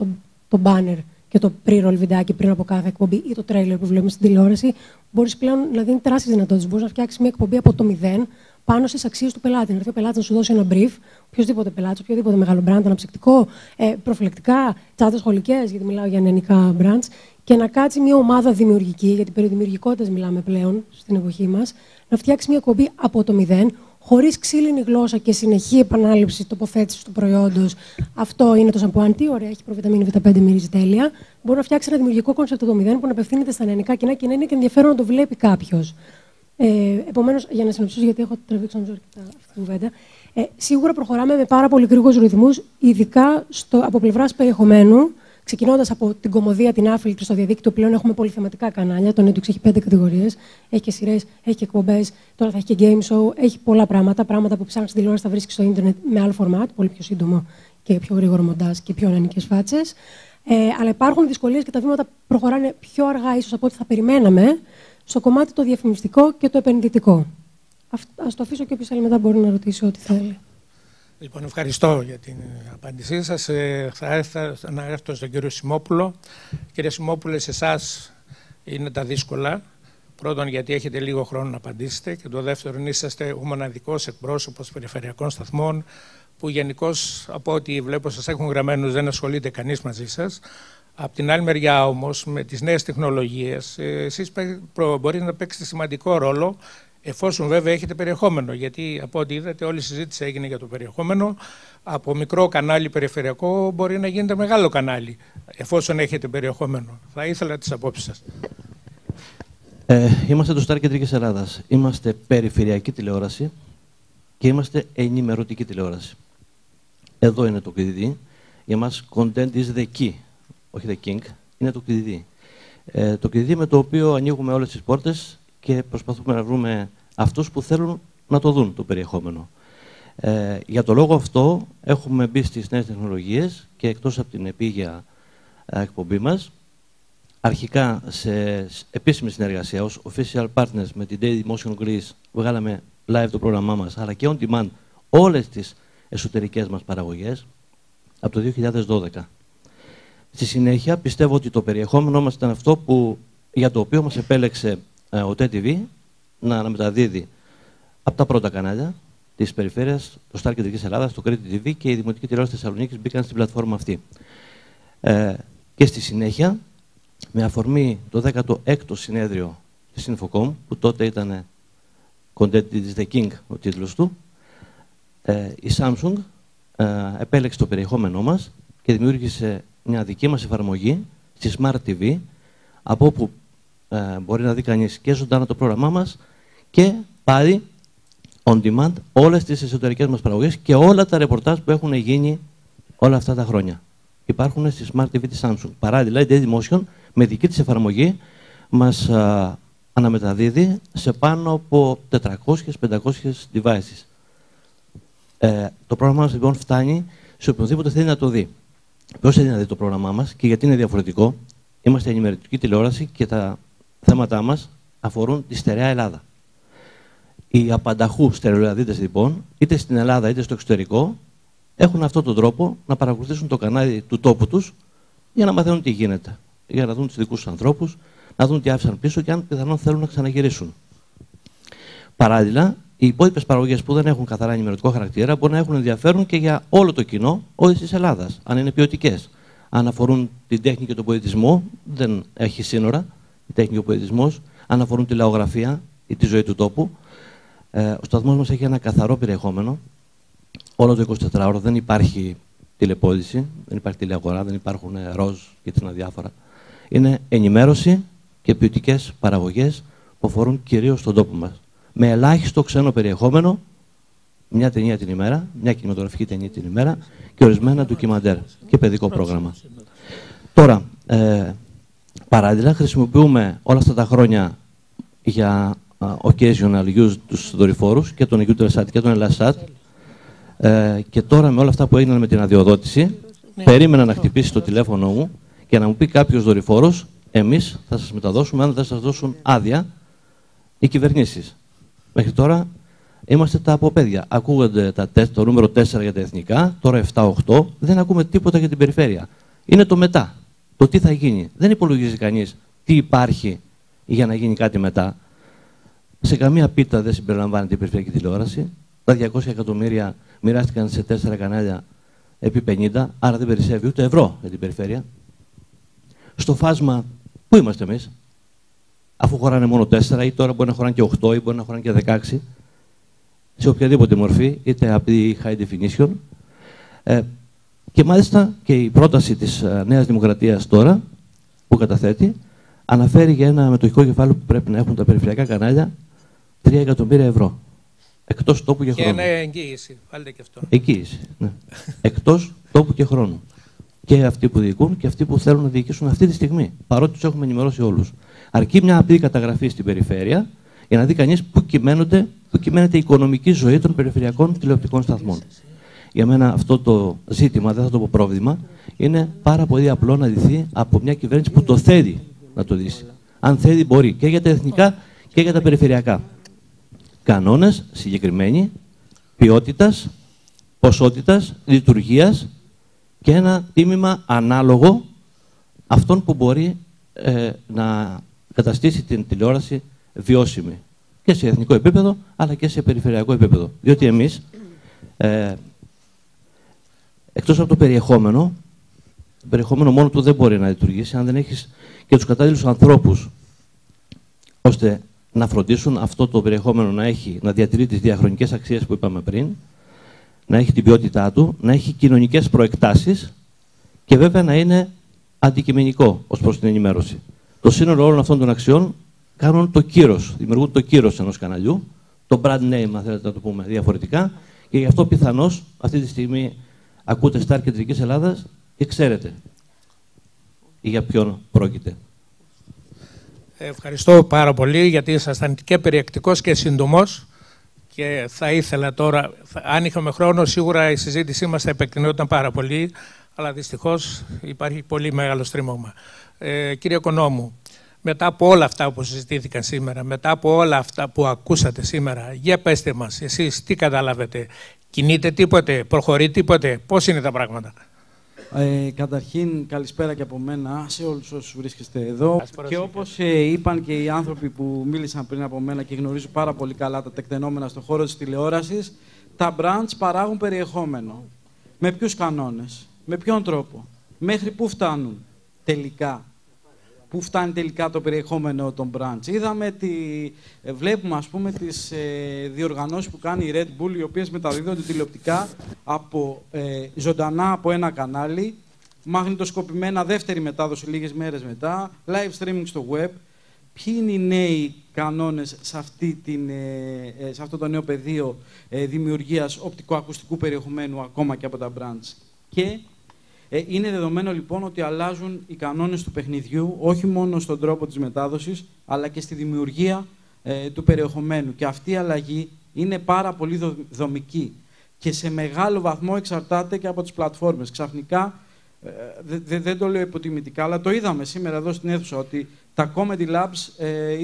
το banner και το pre-roll βιντεάκι πριν από κάθε εκπομπή ή το trailer που βλέπουμε στην τηλεόραση, μπορείς πλέον να δίνει τεράστιες δυνατότητες. Μπορείς να φτιάξεις μια εκπομπή από το μηδέν πάνω στις αξίες του πελάτη. Να έρθει ο πελάτης να σου δώσει ένα brief, οποιοδήποτε πελάτη, οποιοδήποτε μεγάλο brand, αναψυκτικό, προφυλακτικά, τσάντες σχολικές, γιατί μιλάω για νεανικά brands, και να κάτσει μια ομάδα δημιουργική, γιατί περί δημιουργικότητας μιλάμε πλέον στην εποχή μας, να φτιάξει μια εκπομπή από το μηδέν, χωρίς ξύλινη γλώσσα και συνεχή επανάληψη τοποθέτηση του προϊόντος. Αυτό είναι το σαμπουάν. Τι ωραία, έχει προβιταμίνη Β5, μυρίζει τέλεια. Μπορεί να φτιάξει ένα δημιουργικό κόνσεπτ από το μηδέν που να απευθύνεται στα νεανικά κοινά και να είναι και ενδιαφέρον να το βλέπει κάποιος. Επομένως, για να συνοψίσω, γιατί έχω τραβήξει νομίζω αυτή την κουβέντα, σίγουρα προχωράμε με πάρα πολύ γρήγορους ρυθμούς, ειδικά από πλευράς περιεχομένου. Ξεκινώντας από την κωμωδία, την άφιλτρη στο διαδίκτυο, πλέον έχουμε πολυθεματικά κανάλια. Το Netflix έχει 5 κατηγορίες. Έχει και σειρές, έχει και εκπομπές. Τώρα θα έχει και game show. Έχει πολλά πράγματα. Πράγματα που ψάχνεις στην τηλεόραση θα βρίσκεις στο ίντερνετ με άλλο format, πολύ πιο σύντομο και πιο γρήγορο μοντάζ και πιο νεανικές φάτσες. Αλλά υπάρχουν δυσκολίες και τα βήματα προχωράνε πιο αργά, ίσως από ό,τι θα περιμέναμε, στο κομμάτι το διαφημιστικό και το επενδυτικό. Ας το αφήσω και όποιος θέλει μετά μπορεί να ρωτήσει ό,τι θέλει. Λοιπόν, ευχαριστώ για την απάντησή σας. Θα έρθω να έρθω στον κύριο Σιμόπουλο. Κύριε Σιμόπουλε, σε εσάς είναι τα δύσκολα. Πρώτον, γιατί έχετε λίγο χρόνο να απαντήσετε. Και το δεύτερον, είσαστε ο μοναδικός εκπρόσωπος περιφερειακών σταθμών, που γενικώς, από ό,τι βλέπω, σας έχουν γραμμένους, δεν ασχολείται κανείς μαζί σας. Απ' την άλλη μεριά, όμως, με τις νέες τεχνολογίες, εσείς μπορείτε να παίξετε σημαντικό ρόλο. Εφόσον βέβαια έχετε περιεχόμενο, γιατί από ό,τι είδατε όλη η συζήτηση έγινε για το περιεχόμενο, από μικρό κανάλι περιφερειακό μπορεί να γίνεται μεγάλο κανάλι, εφόσον έχετε περιεχόμενο. Θα ήθελα τις απόψεις σας. Είμαστε το Star Κεντρικής Ελλάδας. Είμαστε περιφερειακή τηλεόραση και είμαστε ενημερωτική τηλεόραση. Εδώ είναι το κλειδί. Για μας content is the key, όχι the king, είναι το κλειδί. Το κλειδί με το οποίο ανοίγουμε όλες τις πόρτες και προσπαθούμε να βρούμε αυτούς που θέλουν να το δουν το περιεχόμενο. Για το λόγο αυτό έχουμε μπει στις νέες τεχνολογίες και εκτός από την επίγεια εκπομπή μας, αρχικά σε επίσημη συνεργασία ως official partners με την Daily Motion Greece βγάλαμε live το πρόγραμμά μας, αλλά και on demand όλες τις εσωτερικές μας παραγωγές από το 2012. Στη συνέχεια πιστεύω ότι το περιεχόμενό μας ήταν αυτό για το οποίο μας επέλεξε ο TTV να αναμεταδίδει από τα πρώτα κανάλια της περιφέρειας, το Star Κεντρικής Ελλάδας, το Crete TV και η Δημοτική Τηλεόραση Θεσσαλονίκης μπήκαν στην πλατφόρμα αυτή. Και στη συνέχεια, με αφορμή το 16ο συνέδριο της Infocom, που τότε ήταν Content is the King ο τίτλος του, η Samsung επέλεξε το περιεχόμενό μας και δημιούργησε μια δική μας εφαρμογή στη Smart TV, από όπου μπορεί να δει κανείς και ζωντανά το πρόγραμμά μας και πάλι on demand όλες τις εσωτερικές μας παραγωγές και όλα τα ρεπορτάζ που έχουν γίνει όλα αυτά τα χρόνια. Υπάρχουν στη Smart TV της Samsung. Παράλληλα, η Dailymotion με δική της εφαρμογή μας αναμεταδίδει σε πάνω από 400-500 devices. Το πρόγραμμά μας λοιπόν φτάνει σε οποιονδήποτε θέλει να το δει. Ποιος θέλει να δει το πρόγραμμά μας και γιατί είναι διαφορετικό? Είμαστε ενημερωτική τηλεόραση και τα θέματά μας αφορούν τη στερεά Ελλάδα. Οι απανταχού στερεοελλαδίτες λοιπόν, είτε στην Ελλάδα είτε στο εξωτερικό, έχουν αυτόν τον τρόπο να παρακολουθήσουν το κανάλι του τόπου τους για να μαθαίνουν τι γίνεται. Για να δουν τους δικούς τους ανθρώπους, να δουν τι άφησαν πίσω και αν πιθανόν θέλουν να ξαναγυρίσουν. Παράλληλα, οι υπόλοιπες παραγωγές που δεν έχουν καθαρά ενημερωτικό χαρακτήρα μπορεί να έχουν ενδιαφέρον και για όλο το κοινό όλης της Ελλάδας, αν είναι ποιοτικές. Αν αφορούν την τέχνη και τον πολιτισμό, δεν έχει σύνορα η τέχνη και ο πολιτισμός. Αν αφορούν τη λαογραφία ή τη ζωή του τόπου. Ο σταθμός μας έχει ένα καθαρό περιεχόμενο. Όλο το 24ωρο δεν υπάρχει τηλεπώληση, δεν υπάρχει τηλεαγορά, δεν υπάρχουν ροζ και τέτοια διάφορα. Είναι ενημέρωση και ποιοτικές παραγωγές που αφορούν κυρίως τον τόπο μας. Με ελάχιστο ξένο περιεχόμενο, μια ταινία την ημέρα, μια κινηματογραφική ταινία την ημέρα και ορισμένα ντοκιμαντέρ και παιδικό πρόγραμμα. Τώρα, παράλληλα, χρησιμοποιούμε όλα αυτά τα χρόνια για occasional use τους δορυφόρους και τον Eutelsat και τον Elasat. Και τώρα με όλα αυτά που έγιναν με την αδειοδότηση, περίμενα να χτυπήσει το τηλέφωνο μου και να μου πει κάποιος δορυφόρος, εμείς θα σας μεταδώσουμε αν δεν σας δώσουν άδεια οι κυβερνήσεις. Μέχρι τώρα είμαστε τα αποπέδια. Ακούγονται το νούμερο 4 για τα εθνικά, τώρα 7-8, δεν ακούμε τίποτα για την περιφέρεια. Είναι το μετά. το τι θα γίνει. Δεν υπολογίζει κανείς τι υπάρχει για να γίνει κάτι μετά. Σε καμία πίτα δεν συμπεριλαμβάνεται η περιφερειακή τηλεόραση. Τα 200 εκατομμύρια μοιράστηκαν σε 4 κανάλια επί 50, άρα δεν περισσεύει ούτε ευρώ για την περιφέρεια. Στο φάσμα, πού είμαστε εμείς, αφού χωράνε μόνο 4 ή τώρα μπορεί να χωράνε και 8 ή μπορεί να χωράνε και 16, σε οποιαδήποτε μορφή, είτε από τη high definition. Και μάλιστα και η πρόταση της Νέας Δημοκρατίας τώρα, που καταθέτει, αναφέρει για ένα μετοχικό κεφάλαιο που πρέπει να έχουν τα περιφερειακά κανάλια 3 εκατομμύρια ευρώ. Εκτός τόπου και χρόνου. Και είναι εγγύηση, βάλτε και αυτό. Εγγύηση, ναι. Εκτός τόπου και χρόνου. Και αυτοί που διοικούν και αυτοί που θέλουν να διοικήσουν αυτή τη στιγμή. Παρότι τους έχουμε ενημερώσει όλους. Αρκεί μια απλή καταγραφή στην περιφέρεια για να δει κανείς πού κυμαίνεται η οικονομική ζωή των περιφερειακών τηλεοπτικών σταθμών. Για μένα αυτό το ζήτημα, δεν θα το πω πρόβλημα, είναι πάρα πολύ απλό να λυθεί από μια κυβέρνηση που το θέλει να το λύσει. Αν θέλει, μπορεί και για τα εθνικά και για τα περιφερειακά. Κανόνες συγκεκριμένοι, ποιότητας, ποσότητας, λειτουργίας και ένα τίμημα ανάλογο αυτόν που μπορεί να καταστήσει την τηλεόραση βιώσιμη και σε εθνικό επίπεδο αλλά και σε περιφερειακό επίπεδο. Διότι εμείς, εκτός από το περιεχόμενο μόνο του δεν μπορεί να λειτουργήσει αν δεν έχεις και τους κατάλληλους ανθρώπους ώστε να φροντίσουν αυτό το περιεχόμενο να διατηρεί τις διαχρονικές αξίες που είπαμε πριν, να έχει την ποιότητά του, να έχει κοινωνικές προεκτάσεις και βέβαια να είναι αντικειμενικό ως προς την ενημέρωση. Το σύνολο όλων αυτών των αξιών κάνουν το κύρος, δημιουργούν το κύρος ενός καναλιού, το brand name, αν θέλετε να το πούμε διαφορετικά, και γι' αυτό πιθανώς αυτή τη στιγμή ακούτε Star Κεντρικής Ελλάδας και ξέρετε για ποιον πρόκειται. Ευχαριστώ πάρα πολύ γιατί ήσασταν και περιεκτικός και σύντομος και θα ήθελα τώρα, αν είχαμε χρόνο, σίγουρα η συζήτησή μας θα επεκτηνόταν πάρα πολύ, αλλά δυστυχώς υπάρχει πολύ μεγάλο στρίμωγμα. Κύριε Οικονόμου, μετά από όλα αυτά που συζητήθηκαν σήμερα, μετά από όλα αυτά που ακούσατε σήμερα, για πέστε μας, εσείς τι καταλάβετε, κινείτε τίποτε, προχωρεί τίποτε, πώς είναι τα πράγματα? Καταρχήν, καλησπέρα και από μένα σε όλους όσους βρίσκεστε εδώ. Και όπως είπαν και οι άνθρωποι που μίλησαν πριν από μένα και γνωρίζουν πάρα πολύ καλά τα τεκτενόμενα στον χώρο της τηλεόρασης, τα brands παράγουν περιεχόμενο. Με ποιους κανόνες, με ποιον τρόπο, μέχρι πού φτάνουν τελικά. Πού φτάνει τελικά το περιεχόμενο των brands. Βλέπουμε ας πούμε τις διοργανώσεις που κάνει η Red Bull, οι οποίες μεταδίδονται τηλεοπτικά ζωντανά από ένα κανάλι, μαγνητοσκοπημένα δεύτερη μετάδοση λίγες μέρες μετά, live streaming στο web. Ποιοι είναι οι νέοι κανόνες σε αυτό το νέο πεδίο δημιουργίας οπτικοακουστικού περιεχομένου ακόμα και από τα brands. Και είναι δεδομένο λοιπόν ότι αλλάζουν οι κανόνες του παιχνιδιού, όχι μόνο στον τρόπο της μετάδοσης, αλλά και στη δημιουργία του περιεχομένου. Και αυτή η αλλαγή είναι πάρα πολύ δομική και σε μεγάλο βαθμό εξαρτάται και από τις πλατφόρμες. Ξαφνικά, δεν το λέω υποτιμητικά, αλλά το είδαμε σήμερα εδώ στην αίθουσα, ότι τα Comedy Labs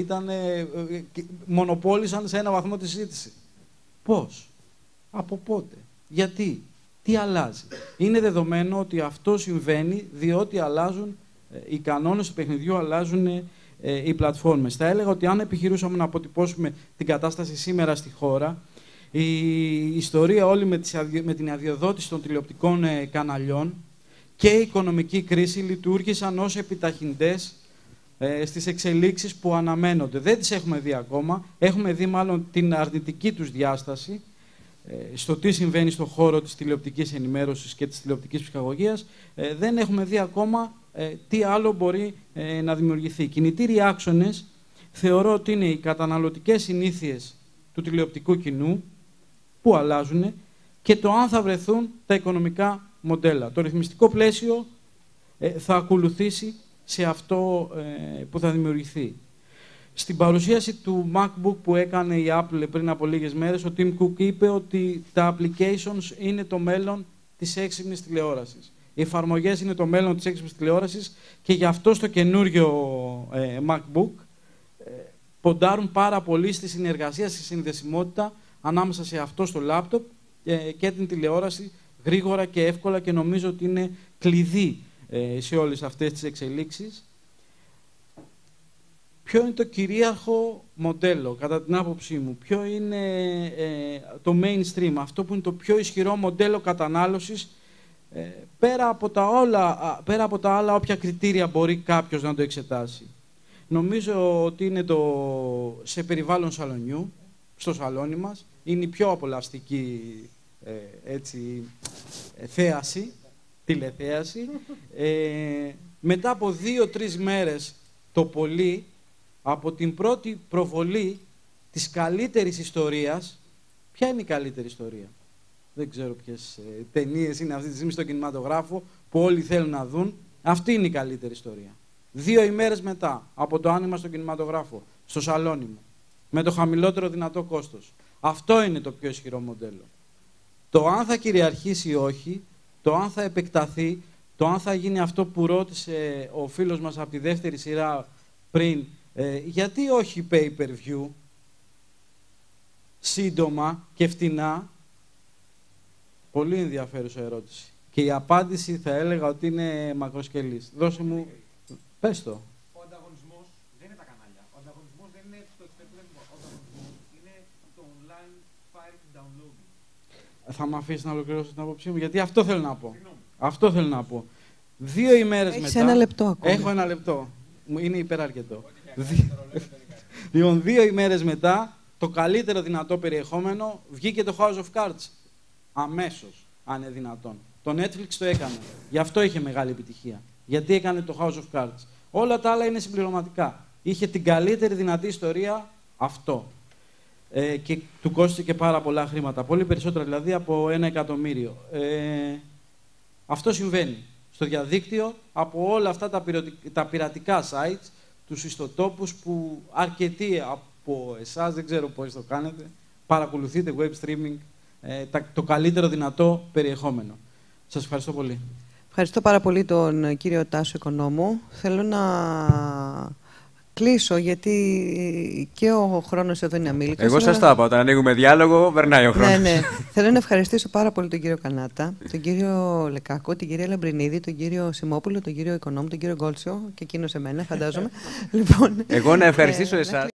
μονοπόλησαν σε ένα βαθμό τη συζήτηση. Πώς, από πότε, γιατί. Τι αλλάζει. Είναι δεδομένο ότι αυτό συμβαίνει διότι αλλάζουν οι κανόνες του παιχνιδιού, αλλάζουν οι πλατφόρμες. Θα έλεγα ότι αν επιχειρούσαμε να αποτυπώσουμε την κατάσταση σήμερα στη χώρα, η ιστορία όλη με την αδειοδότηση των τηλεοπτικών καναλιών και η οικονομική κρίση λειτουργήσαν ως επιταχυντές στις εξελίξεις που αναμένονται. Δεν τις έχουμε δει ακόμα. Έχουμε δει μάλλον την αρνητική τους διάσταση στο τι συμβαίνει στον χώρο της τηλεοπτικής ενημέρωσης και της τηλεοπτικής ψυχαγωγίας. Δεν έχουμε δει ακόμα τι άλλο μπορεί να δημιουργηθεί. Κινητήριοι άξονες θεωρώ ότι είναι οι καταναλωτικές συνήθειες του τηλεοπτικού κοινού που αλλάζουν και το αν θα βρεθούν τα οικονομικά μοντέλα. Το ρυθμιστικό πλαίσιο θα ακολουθήσει σε αυτό που θα δημιουργηθεί. Στην παρουσίαση του MacBook που έκανε η Apple πριν από λίγες μέρες, ο Tim Cook είπε ότι τα applications είναι το μέλλον της έξυπνης τηλεόρασης. Οι εφαρμογές είναι το μέλλον της έξυπνης τηλεόρασης και γι' αυτό στο καινούριο MacBook ποντάρουν πάρα πολύ στη συνεργασία, στη συνδεσιμότητα ανάμεσα σε αυτό στο λάπτοπ και την τηλεόραση γρήγορα και εύκολα, και νομίζω ότι είναι κλειδί σε όλες αυτές τις εξελίξεις. Ποιο είναι το κυρίαρχο μοντέλο, κατά την άποψή μου? Ποιο είναι το mainstream, αυτό που είναι το πιο ισχυρό μοντέλο κατανάλωσης, πέρα από τα άλλα όποια κριτήρια μπορεί κάποιος να το εξετάσει? Νομίζω ότι είναι σε περιβάλλον σαλονιού, στο σαλόνι μας. Είναι η πιο απολαυστική θέαση, τηλεθέαση. Μετά από 2-3 μέρες το πολύ, από την πρώτη προβολή της καλύτερης ιστορίας. Ποια είναι η καλύτερη ιστορία? Δεν ξέρω ποιες ταινίες είναι αυτή τη στιγμή στο κινηματογράφο που όλοι θέλουν να δουν. Αυτή είναι η καλύτερη ιστορία. 2 ημέρες μετά από το άνοιγμα στο κινηματογράφο, στο σαλόνι μου, με το χαμηλότερο δυνατό κόστος. Αυτό είναι το πιο ισχυρό μοντέλο. Το αν θα κυριαρχήσει ή όχι, το αν θα επεκταθεί, το αν θα γίνει αυτό που ρώτησε ο φίλος μας από τη δεύτερη σειρά πριν, γιατί όχι pay-per-view, σύντομα και φτηνά? Πολύ ενδιαφέρουσα ερώτηση. Και η απάντηση θα έλεγα ότι είναι μακροσκελής. Δώσε μου, πες το. Ο ανταγωνισμός δεν είναι τα κανάλια. Ο ανταγωνισμός δεν είναι το εξωτερικό. Ο ανταγωνισμός είναι το online file downloading. Θα με αφήσεις να ολοκληρώσω την άποψή μου, γιατί αυτό θέλω να πω. Συγγνώμη. Αυτό θέλω να πω. 2 ημέρες μετά... Έχεις 1 λεπτό ακόμα. Έχω 1 λεπτό. Είναι υπεραρκετό. Λοιπόν, 2 ημέρες μετά, το καλύτερο δυνατό περιεχόμενο, βγήκε το House of Cards. Αμέσως, αν είναι δυνατόν. Το Netflix το έκανε. Γι' αυτό είχε μεγάλη επιτυχία. Γιατί έκανε το House of Cards. Όλα τα άλλα είναι συμπληρωματικά. Είχε την καλύτερη δυνατή ιστορία αυτό. Και του κόστησε και πάρα πολλά χρήματα. Πολύ περισσότερα δηλαδή από 1 εκατομμύριο. Αυτό συμβαίνει στο διαδίκτυο, από όλα αυτά τα πειρατικά sites, τους ιστοτόπους που αρκετοί από εσάς, δεν ξέρω πώς το κάνετε, παρακολουθείτε web streaming, το καλύτερο δυνατό περιεχόμενο. Σας ευχαριστώ πολύ. Ευχαριστώ πάρα πολύ τον κύριο Τάσο Οικονόμου. Θέλω να κλείσω, γιατί και ο χρόνος εδώ είναι αμήλικος. Εγώ σας τα είπα, όταν ανοίγουμε διάλογο, περνάει ο χρόνος. Ναι. Θέλω να ευχαριστήσω πάρα πολύ τον κύριο Κανάτα, τον κύριο Λεκάκο, την κυρία Λαμπρινίδη, τον κύριο Σιμόπουλο, τον κύριο Οικονόμου, τον κύριο Γκόλτσιο και εκείνος εμένα, φαντάζομαι. Λοιπόν, εγώ να ευχαριστήσω εσάς.